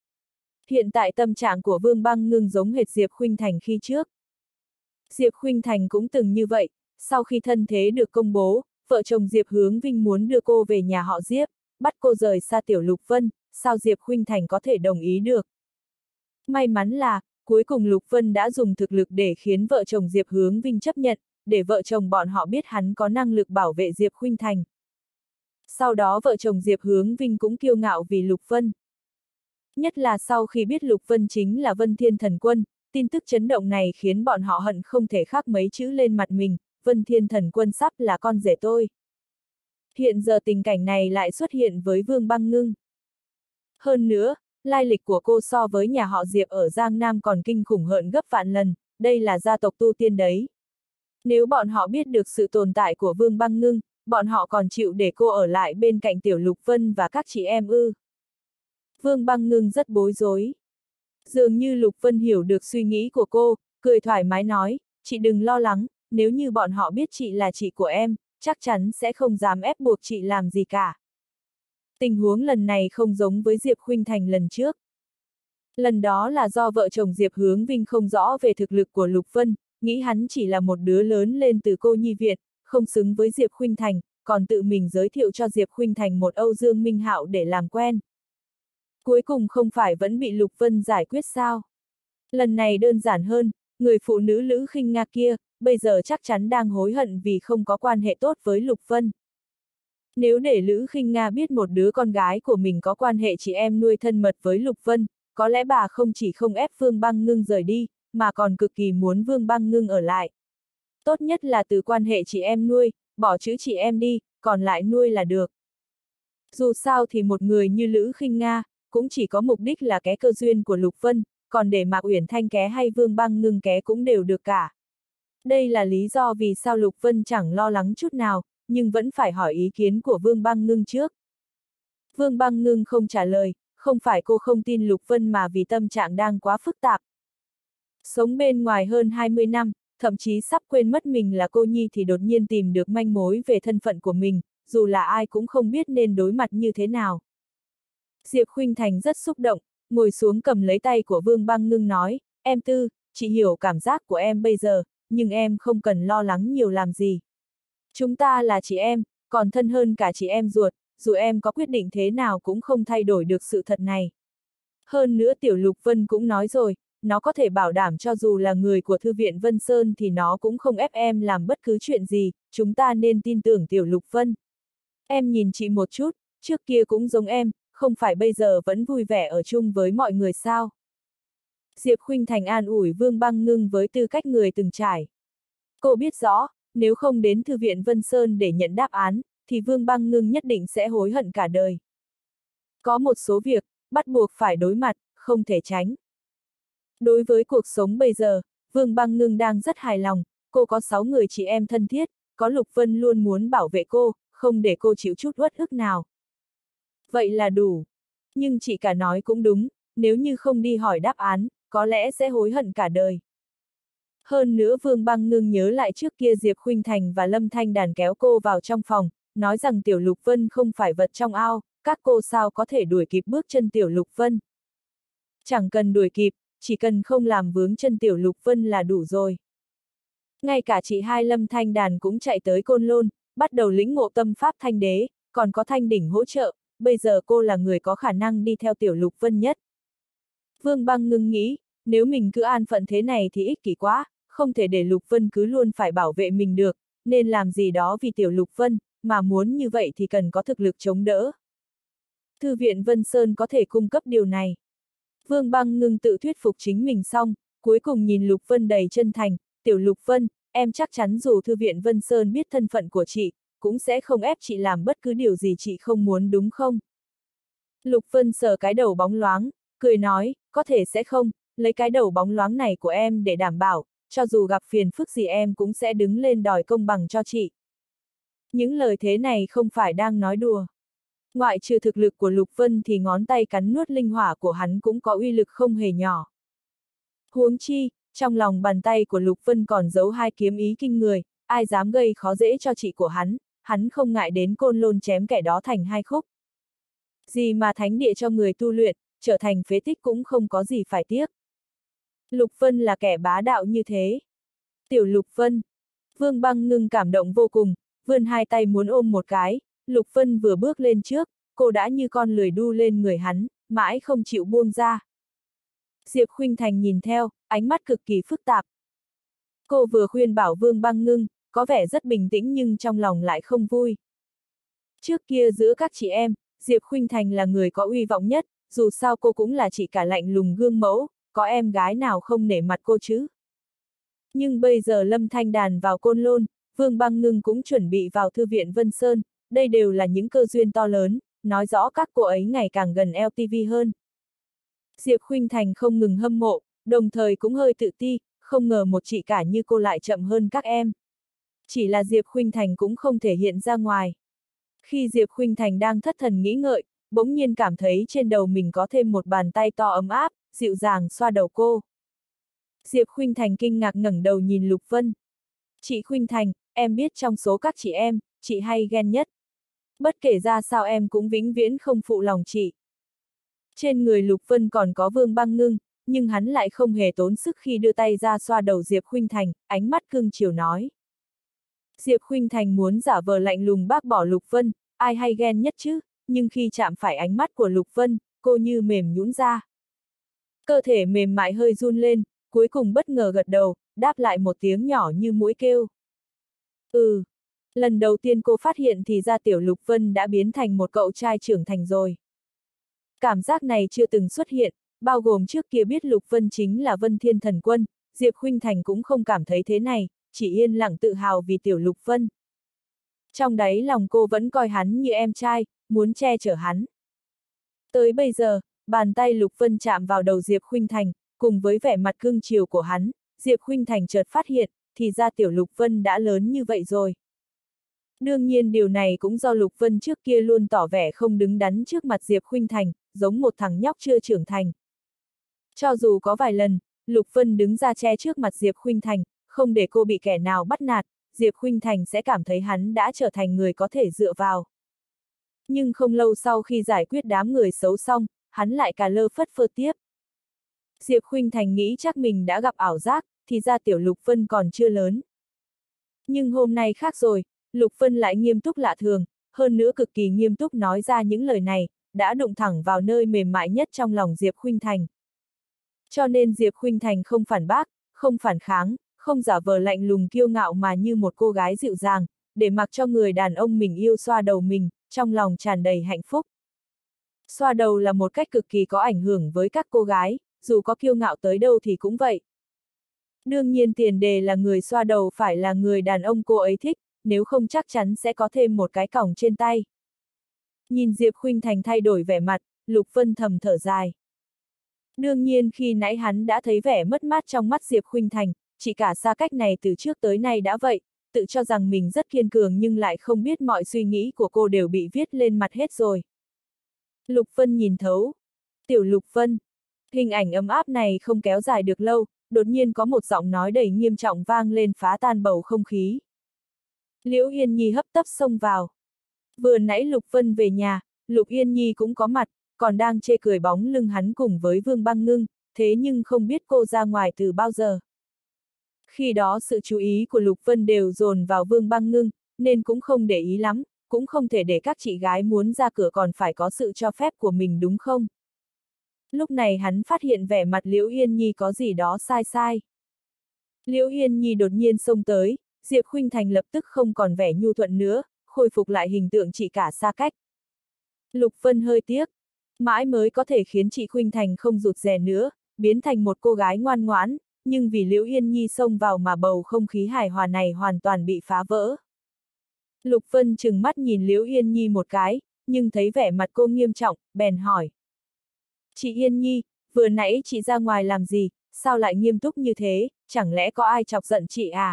Hiện tại tâm trạng của Vương Băng Ngưng giống hệt Diệp Khuynh Thành khi trước. Diệp Khuynh Thành cũng từng như vậy, sau khi thân thế được công bố, vợ chồng Diệp Hướng Vinh muốn đưa cô về nhà họ Diệp, bắt cô rời xa Tiểu Lục Vân, sao Diệp Khuynh Thành có thể đồng ý được. May mắn là, cuối cùng Lục Vân đã dùng thực lực để khiến vợ chồng Diệp Hướng Vinh chấp nhận, để vợ chồng bọn họ biết hắn có năng lực bảo vệ Diệp Khuynh Thành. Sau đó vợ chồng Diệp Hướng Vinh cũng kiêu ngạo vì Lục Vân. Nhất là sau khi biết Lục Vân chính là Vân Thiên Thần Quân, tin tức chấn động này khiến bọn họ hận không thể khắc mấy chữ lên mặt mình, Vân Thiên Thần Quân sắp là con rể tôi. Hiện giờ tình cảnh này lại xuất hiện với Vương Băng Ngưng. Hơn nữa, lai lịch của cô so với nhà họ Diệp ở Giang Nam còn kinh khủng hơn gấp vạn lần, đây là gia tộc tu tiên đấy. Nếu bọn họ biết được sự tồn tại của Vương Băng Ngưng, bọn họ còn chịu để cô ở lại bên cạnh Tiểu Lục Vân và các chị em ư. Vương Băng Ngưng rất bối rối. Dường như Lục Vân hiểu được suy nghĩ của cô, cười thoải mái nói, chị đừng lo lắng, nếu như bọn họ biết chị là chị của em, chắc chắn sẽ không dám ép buộc chị làm gì cả. Tình huống lần này không giống với Diệp Khuynh Thành lần trước. Lần đó là do vợ chồng Diệp Hướng Vinh không rõ về thực lực của Lục Vân, nghĩ hắn chỉ là một đứa lớn lên từ cô nhi viện, không xứng với Diệp Khuynh Thành, còn tự mình giới thiệu cho Diệp Khuynh Thành một Âu Dương Minh Hạo để làm quen. Cuối cùng không phải vẫn bị Lục Vân giải quyết sao? Lần này đơn giản hơn, người phụ nữ Lữ Khinh Nga kia, bây giờ chắc chắn đang hối hận vì không có quan hệ tốt với Lục Vân. Nếu để Lữ Khinh Nga biết một đứa con gái của mình có quan hệ chị em nuôi thân mật với Lục Vân, có lẽ bà không chỉ không ép Vương Băng Ngưng rời đi, mà còn cực kỳ muốn Vương Băng Ngưng ở lại. Tốt nhất là từ quan hệ chị em nuôi, bỏ chữ chị em đi, còn lại nuôi là được. Dù sao thì một người như Lữ Khinh Nga, cũng chỉ có mục đích là ké cơ duyên của Lục Vân, còn để Mạc Uyển Thanh ké hay Vương Băng Ngưng ké cũng đều được cả. Đây là lý do vì sao Lục Vân chẳng lo lắng chút nào, nhưng vẫn phải hỏi ý kiến của Vương Băng Ngưng trước. Vương Băng Ngưng không trả lời, không phải cô không tin Lục Vân mà vì tâm trạng đang quá phức tạp. Sống bên ngoài hơn 20 năm, thậm chí sắp quên mất mình là cô nhi thì đột nhiên tìm được manh mối về thân phận của mình, dù là ai cũng không biết nên đối mặt như thế nào. Diệp Khuynh Thành rất xúc động, ngồi xuống cầm lấy tay của Vương Băng Ngưng nói, em Tư, chị hiểu cảm giác của em bây giờ, nhưng em không cần lo lắng nhiều làm gì. Chúng ta là chị em, còn thân hơn cả chị em ruột, dù em có quyết định thế nào cũng không thay đổi được sự thật này. Hơn nữa Tiểu Lục Vân cũng nói rồi, nó có thể bảo đảm cho dù là người của Thư viện Vân Sơn thì nó cũng không ép em làm bất cứ chuyện gì, chúng ta nên tin tưởng Tiểu Lục Vân. Em nhìn chị một chút, trước kia cũng giống em, không phải bây giờ vẫn vui vẻ ở chung với mọi người sao? Diệp Khuynh Thành an ủi Vương Băng Ngưng với tư cách người từng trải. Cô biết rõ, nếu không đến Thư viện Vân Sơn để nhận đáp án, thì Vương Băng Ngưng nhất định sẽ hối hận cả đời. Có một số việc, bắt buộc phải đối mặt, không thể tránh. Đối với cuộc sống bây giờ, Vương Băng Ngưng đang rất hài lòng, cô có 6 người chị em thân thiết, có Lục Vân luôn muốn bảo vệ cô, không để cô chịu chút uất ức nào. Vậy là đủ. Nhưng chị cả nói cũng đúng, nếu như không đi hỏi đáp án, có lẽ sẽ hối hận cả đời. Hơn nữa Vương Băng Ngưng nhớ lại trước kia Diệp Khuynh Thành và Lâm Thanh Đàn kéo cô vào trong phòng, nói rằng Tiểu Lục Vân không phải vật trong ao, các cô sao có thể đuổi kịp bước chân Tiểu Lục Vân. Chẳng cần đuổi kịp, chỉ cần không làm vướng chân Tiểu Lục Vân là đủ rồi. Ngay cả chị hai Lâm Thanh Đàn cũng chạy tới Côn Lôn, bắt đầu lĩnh ngộ tâm pháp Thanh Đế, còn có Thanh Đỉnh hỗ trợ, bây giờ cô là người có khả năng đi theo Tiểu Lục Vân nhất. Vương Băng Ngưng nghĩ, nếu mình cứ an phận thế này thì ích kỷ quá, không thể để Lục Vân cứ luôn phải bảo vệ mình được, nên làm gì đó vì Tiểu Lục Vân, mà muốn như vậy thì cần có thực lực chống đỡ. Thư viện Vân Sơn có thể cung cấp điều này. Vương Băng Ngưng tự thuyết phục chính mình xong, cuối cùng nhìn Lục Vân đầy chân thành, Tiểu Lục Vân, em chắc chắn dù Thư viện Vân Sơn biết thân phận của chị, cũng sẽ không ép chị làm bất cứ điều gì chị không muốn đúng không? Lục Vân sờ cái đầu bóng loáng, cười nói, có thể sẽ không, lấy cái đầu bóng loáng này của em để đảm bảo, cho dù gặp phiền phức gì em cũng sẽ đứng lên đòi công bằng cho chị. Những lời thế này không phải đang nói đùa. Ngoại trừ thực lực của Lục Vân thì ngón tay cắn nuốt linh hỏa của hắn cũng có uy lực không hề nhỏ. Huống chi, trong lòng bàn tay của Lục Vân còn giấu 2 kiếm ý kinh người, ai dám gây khó dễ cho chị của hắn hắn không ngại đến Côn Lôn chém kẻ đó thành hai khúc. Gì mà thánh địa cho người tu luyện, trở thành phế tích cũng không có gì phải tiếc. Lục Vân là kẻ bá đạo như thế. Tiểu Lục Vân. Vương Băng Ngưng cảm động vô cùng, vươn hai tay muốn ôm một cái, Lục Vân vừa bước lên trước, cô đã như con lười đu lên người hắn, mãi không chịu buông ra. Diệp Khuynh Thành nhìn theo, ánh mắt cực kỳ phức tạp. Cô vừa khuyên bảo Vương Băng Ngưng, có vẻ rất bình tĩnh nhưng trong lòng lại không vui. Trước kia giữa các chị em, Diệp Khuynh Thành là người có uy vọng nhất, dù sao cô cũng là chị cả lạnh lùng gương mẫu, có em gái nào không nể mặt cô chứ. Nhưng bây giờ Lâm Thanh Đàn vào Côn Lôn, Vương Băng Ngưng cũng chuẩn bị vào Thư viện Vân Sơn, đây đều là những cơ duyên to lớn, nói rõ các cô ấy ngày càng gần LTV hơn. Diệp Khuynh Thành không ngừng hâm mộ, đồng thời cũng hơi tự ti, không ngờ một chị cả như cô lại chậm hơn các em. Chỉ là Diệp Khuynh Thành cũng không thể hiện ra ngoài. Khi Diệp Khuynh Thành đang thất thần nghĩ ngợi, bỗng nhiên cảm thấy trên đầu mình có thêm một bàn tay to ấm áp, dịu dàng xoa đầu cô. Diệp Khuynh Thành kinh ngạc ngẩng đầu nhìn Lục Vân. Chị Khuynh Thành, em biết trong số các chị em, chị hay ghen nhất. Bất kể ra sao em cũng vĩnh viễn không phụ lòng chị. Trên người Lục Vân còn có Vương Băng Ngưng, nhưng hắn lại không hề tốn sức khi đưa tay ra xoa đầu Diệp Khuynh Thành, ánh mắt cưng chiều nói. Diệp Khuynh Thành muốn giả vờ lạnh lùng bác bỏ Lục Vân, ai hay ghen nhất chứ, nhưng khi chạm phải ánh mắt của Lục Vân, cô như mềm nhũn ra. Cơ thể mềm mại hơi run lên, cuối cùng bất ngờ gật đầu, đáp lại một tiếng nhỏ như mũi kêu. Lần đầu tiên cô phát hiện thì ra tiểu Lục Vân đã biến thành một cậu trai trưởng thành rồi. Cảm giác này chưa từng xuất hiện, bao gồm trước kia biết Lục Vân chính là Vân Thiên Thần Quân, Diệp Khuynh Thành cũng không cảm thấy thế này, chỉ yên lặng tự hào vì tiểu Lục Vân. Trong đáy lòng cô vẫn coi hắn như em trai, muốn che chở hắn. Tới bây giờ, bàn tay Lục Vân chạm vào đầu Diệp Khuynh Thành, cùng với vẻ mặt cưng chiều của hắn, Diệp Khuynh Thành chợt phát hiện, thì ra tiểu Lục Vân đã lớn như vậy rồi. Đương nhiên điều này cũng do Lục Vân trước kia luôn tỏ vẻ không đứng đắn trước mặt Diệp Khuynh Thành, giống một thằng nhóc chưa trưởng thành. Cho dù có vài lần, Lục Vân đứng ra che trước mặt Diệp Khuynh Thành, không để cô bị kẻ nào bắt nạt, Diệp Khuynh Thành sẽ cảm thấy hắn đã trở thành người có thể dựa vào. Nhưng không lâu sau khi giải quyết đám người xấu xong, hắn lại cà lơ phất phơ tiếp. Diệp Khuynh Thành nghĩ chắc mình đã gặp ảo giác, thì ra tiểu Lục Vân còn chưa lớn. Nhưng hôm nay khác rồi, Lục Vân lại nghiêm túc lạ thường, hơn nữa cực kỳ nghiêm túc nói ra những lời này, đã đụng thẳng vào nơi mềm mại nhất trong lòng Diệp Khuynh Thành. Cho nên Diệp Khuynh Thành không phản bác, không phản kháng, không giả vờ lạnh lùng kiêu ngạo mà như một cô gái dịu dàng, để mặc cho người đàn ông mình yêu xoa đầu mình, trong lòng tràn đầy hạnh phúc. Xoa đầu là một cách cực kỳ có ảnh hưởng với các cô gái, dù có kiêu ngạo tới đâu thì cũng vậy. Đương nhiên tiền đề là người xoa đầu phải là người đàn ông cô ấy thích, nếu không chắc chắn sẽ có thêm một cái còng trên tay. Nhìn Diệp Khuynh Thành thay đổi vẻ mặt, Lục Vân thầm thở dài. Đương nhiên khi nãy hắn đã thấy vẻ mất mát trong mắt Diệp Khuynh Thành, chỉ cả xa cách này từ trước tới nay đã vậy, tự cho rằng mình rất kiên cường nhưng lại không biết mọi suy nghĩ của cô đều bị viết lên mặt hết rồi. Lục Vân nhìn thấu. Tiểu Lục Vân. Hình ảnh ấm áp này không kéo dài được lâu, đột nhiên có một giọng nói đầy nghiêm trọng vang lên phá tan bầu không khí. Liễu Yên Nhi hấp tấp xông vào. Vừa nãy Lục Vân về nhà, Lục Yên Nhi cũng có mặt, còn đang chê cười bóng lưng hắn cùng với Vương Băng Ngưng, thế nhưng không biết cô ra ngoài từ bao giờ. Khi đó sự chú ý của Lục Vân đều dồn vào Vương Băng Ngưng, nên cũng không để ý lắm, cũng không thể để các chị gái muốn ra cửa còn phải có sự cho phép của mình đúng không? Lúc này hắn phát hiện vẻ mặt Liễu Yên Nhi có gì đó sai sai. Liễu Yên Nhi đột nhiên xông tới, Diệp Khuynh Thành lập tức không còn vẻ nhu thuận nữa, khôi phục lại hình tượng chị cả xa cách. Lục Vân hơi tiếc, mãi mới có thể khiến chị Khuynh Thành không rụt rè nữa, biến thành một cô gái ngoan ngoãn, nhưng vì Liễu Yên Nhi xông vào mà bầu không khí hài hòa này hoàn toàn bị phá vỡ. Lục Vân trừng mắt nhìn Liễu Yên Nhi một cái, nhưng thấy vẻ mặt cô nghiêm trọng, bèn hỏi. Chị Yên Nhi, vừa nãy chị ra ngoài làm gì, sao lại nghiêm túc như thế, chẳng lẽ có ai chọc giận chị à?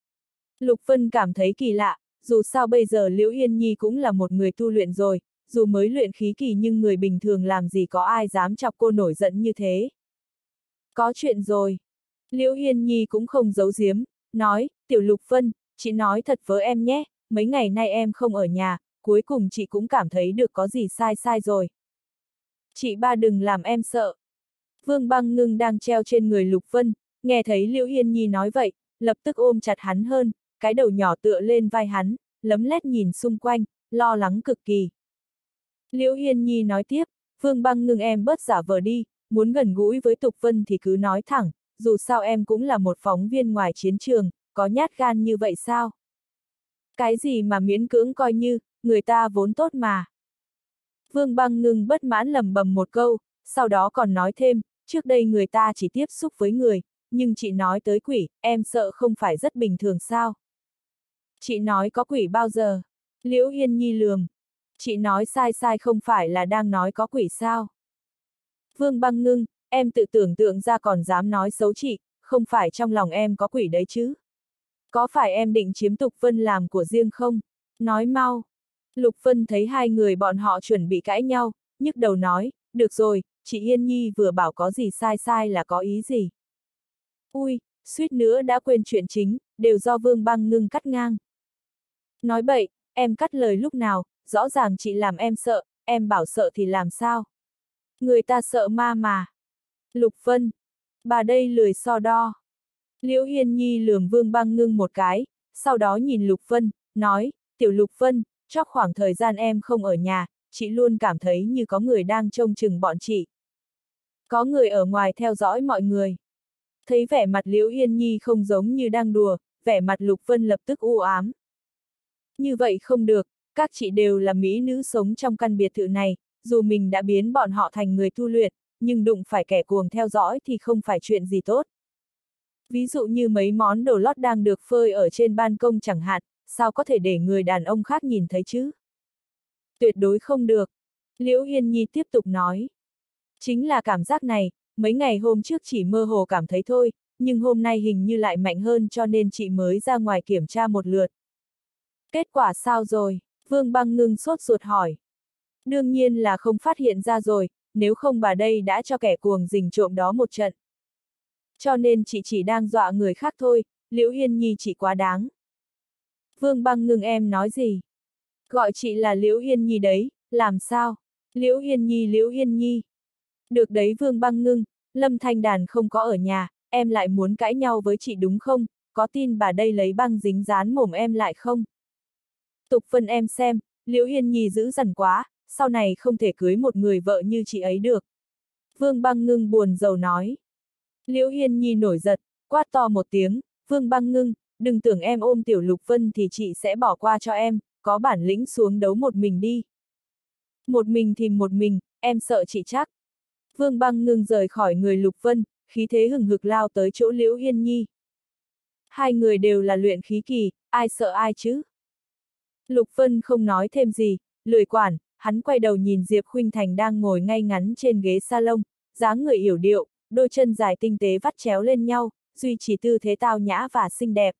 Lục Vân cảm thấy kỳ lạ, dù sao bây giờ Liễu Yên Nhi cũng là một người tu luyện rồi, dù mới luyện khí kỳ nhưng người bình thường làm gì có ai dám chọc cô nổi giận như thế. Có chuyện rồi. Liễu Yên Nhi cũng không giấu giếm, nói, tiểu Lục Vân, chị nói thật với em nhé, mấy ngày nay em không ở nhà, cuối cùng chị cũng cảm thấy được có gì sai sai rồi. Chị ba đừng làm em sợ. Vương Băng Ngưng đang treo trên người Lục Vân, nghe thấy Liễu Yên Nhi nói vậy, lập tức ôm chặt hắn hơn, cái đầu nhỏ tựa lên vai hắn, lấm lét nhìn xung quanh, lo lắng cực kỳ. Liễu Yên Nhi nói tiếp, Vương Băng Ngưng em bớt giả vờ đi, muốn gần gũi với Tục Vân thì cứ nói thẳng, dù sao em cũng là một phóng viên ngoài chiến trường, có nhát gan như vậy sao? Cái gì mà miễn cưỡng coi như, người ta vốn tốt mà. Vương Băng Ngưng bất mãn lầm bầm một câu, sau đó còn nói thêm, trước đây người ta chỉ tiếp xúc với người, nhưng chị nói tới quỷ, em sợ không phải rất bình thường sao? Chị nói có quỷ bao giờ? Liễu Yên Nhi lườm. Chị nói sai sai không phải là đang nói có quỷ sao? Vương Băng Ngưng, em tự tưởng tượng ra còn dám nói xấu chị, không phải trong lòng em có quỷ đấy chứ? Có phải em định chiếm Tục Vân làm của riêng không? Nói mau. Lục Vân thấy hai người bọn họ chuẩn bị cãi nhau, nhức đầu nói, được rồi, chị Yên Nhi vừa bảo có gì sai sai là có ý gì? Ui, suýt nữa đã quên chuyện chính, đều do Vương Băng Ngưng cắt ngang. Nói bậy, em cắt lời lúc nào, rõ ràng chị làm em sợ, em bảo sợ thì làm sao? Người ta sợ ma mà. Lục Vân, bà đây lười so đo. Liễu Yên Nhi lườm Vương Băng Ngưng một cái, sau đó nhìn Lục Vân, nói, tiểu Lục Vân, trong khoảng thời gian em không ở nhà, chị luôn cảm thấy như có người đang trông chừng bọn chị. Có người ở ngoài theo dõi mọi người. Thấy vẻ mặt Liễu Yên Nhi không giống như đang đùa, vẻ mặt Lục Vân lập tức u ám. Như vậy không được, các chị đều là mỹ nữ sống trong căn biệt thự này, dù mình đã biến bọn họ thành người tu luyện, nhưng đụng phải kẻ cuồng theo dõi thì không phải chuyện gì tốt. Ví dụ như mấy món đồ lót đang được phơi ở trên ban công chẳng hạn, sao có thể để người đàn ông khác nhìn thấy chứ? Tuyệt đối không được. Liễu Yên Nhi tiếp tục nói. Chính là cảm giác này, mấy ngày hôm trước chỉ mơ hồ cảm thấy thôi, nhưng hôm nay hình như lại mạnh hơn cho nên chị mới ra ngoài kiểm tra một lượt. Kết quả sao rồi? Vương Băng Ngưng sốt ruột hỏi. Đương nhiên là không phát hiện ra rồi, nếu không bà đây đã cho kẻ cuồng rình trộm đó một trận. Cho nên chị chỉ đang dọa người khác thôi, Liễu Yên Nhi chị quá đáng. Vương Băng Ngưng em nói gì? Gọi chị là Liễu Yên Nhi đấy, làm sao? Liễu Yên Nhi Liễu Yên Nhi. Được đấy Vương Băng Ngưng, Lâm Thanh Đàn không có ở nhà, em lại muốn cãi nhau với chị đúng không? Có tin bà đây lấy băng dính dán mồm em lại không? Tục Vân em xem, Liễu Yên Nhi dữ dằn quá, sau này không thể cưới một người vợ như chị ấy được. Vương Băng Ngưng buồn rầu nói. Liễu Yên Nhi nổi giận, quát to một tiếng, Vương Băng Ngưng, đừng tưởng em ôm tiểu Lục Vân thì chị sẽ bỏ qua cho em, có bản lĩnh xuống đấu một mình đi. Một mình thì một mình, em sợ chị chắc. Vương Băng Ngưng rời khỏi người Lục Vân, khí thế hừng hực lao tới chỗ Liễu Yên Nhi. Hai người đều là luyện khí kỳ, ai sợ ai chứ? Lục Vân không nói thêm gì, lười quản, hắn quay đầu nhìn Diệp Khuynh Thành đang ngồi ngay ngắn trên ghế salon, dáng người yểu điệu, đôi chân dài tinh tế vắt chéo lên nhau, duy trì tư thế tao nhã và xinh đẹp.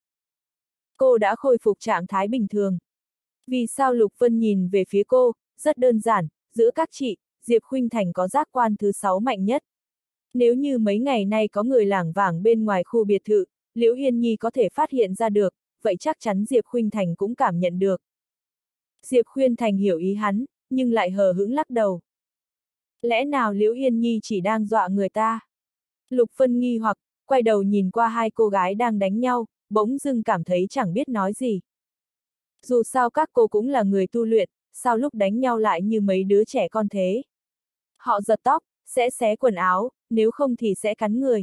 Cô đã khôi phục trạng thái bình thường. Vì sao Lục Vân nhìn về phía cô? Rất đơn giản, giữa các chị, Diệp Khuynh Thành có giác quan thứ 6 mạnh nhất. Nếu như mấy ngày nay có người lảng vảng bên ngoài khu biệt thự, Liễu Yên Nhi có thể phát hiện ra được, vậy chắc chắn Diệp Khuynh Thành cũng cảm nhận được. Diệp Khuynh Thành hiểu ý hắn, nhưng lại hờ hững lắc đầu. Lẽ nào Liễu Yên Nhi chỉ đang dọa người ta? Lục Vân nghi hoặc, quay đầu nhìn qua hai cô gái đang đánh nhau, bỗng dưng cảm thấy chẳng biết nói gì. Dù sao các cô cũng là người tu luyện, sao lúc đánh nhau lại như mấy đứa trẻ con thế? Họ giật tóc, sẽ xé quần áo, nếu không thì sẽ cắn người.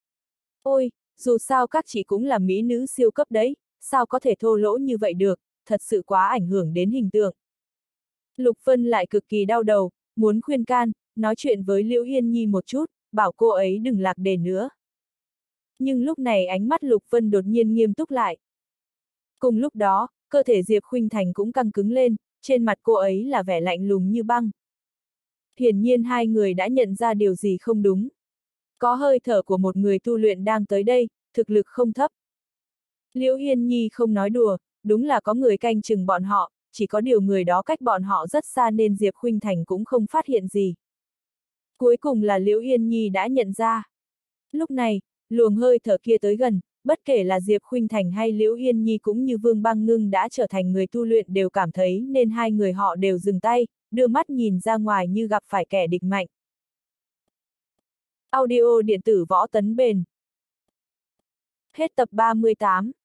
Ôi, dù sao các chị cũng là mỹ nữ siêu cấp đấy, sao có thể thô lỗ như vậy được, thật sự quá ảnh hưởng đến hình tượng. Lục Vân lại cực kỳ đau đầu, muốn khuyên can, nói chuyện với Liễu Yên Nhi một chút, bảo cô ấy đừng lạc đề nữa. Nhưng lúc này ánh mắt Lục Vân đột nhiên nghiêm túc lại. Cùng lúc đó, cơ thể Diệp Khuynh Thành cũng căng cứng lên, trên mặt cô ấy là vẻ lạnh lùng như băng. Hiển nhiên hai người đã nhận ra điều gì không đúng. Có hơi thở của một người tu luyện đang tới đây, thực lực không thấp. Liễu Yên Nhi không nói đùa, đúng là có người canh chừng bọn họ, chỉ có điều người đó cách bọn họ rất xa nên Diệp Khuynh Thành cũng không phát hiện gì. Cuối cùng là Liễu Yên Nhi đã nhận ra. Lúc này, luồng hơi thở kia tới gần, bất kể là Diệp Khuynh Thành hay Liễu Yên Nhi cũng như Vương Băng Ngưng đã trở thành người tu luyện đều cảm thấy nên hai người họ đều dừng tay, đưa mắt nhìn ra ngoài như gặp phải kẻ địch mạnh. Audio điện tử Võ Tấn Bền. Hết tập 38.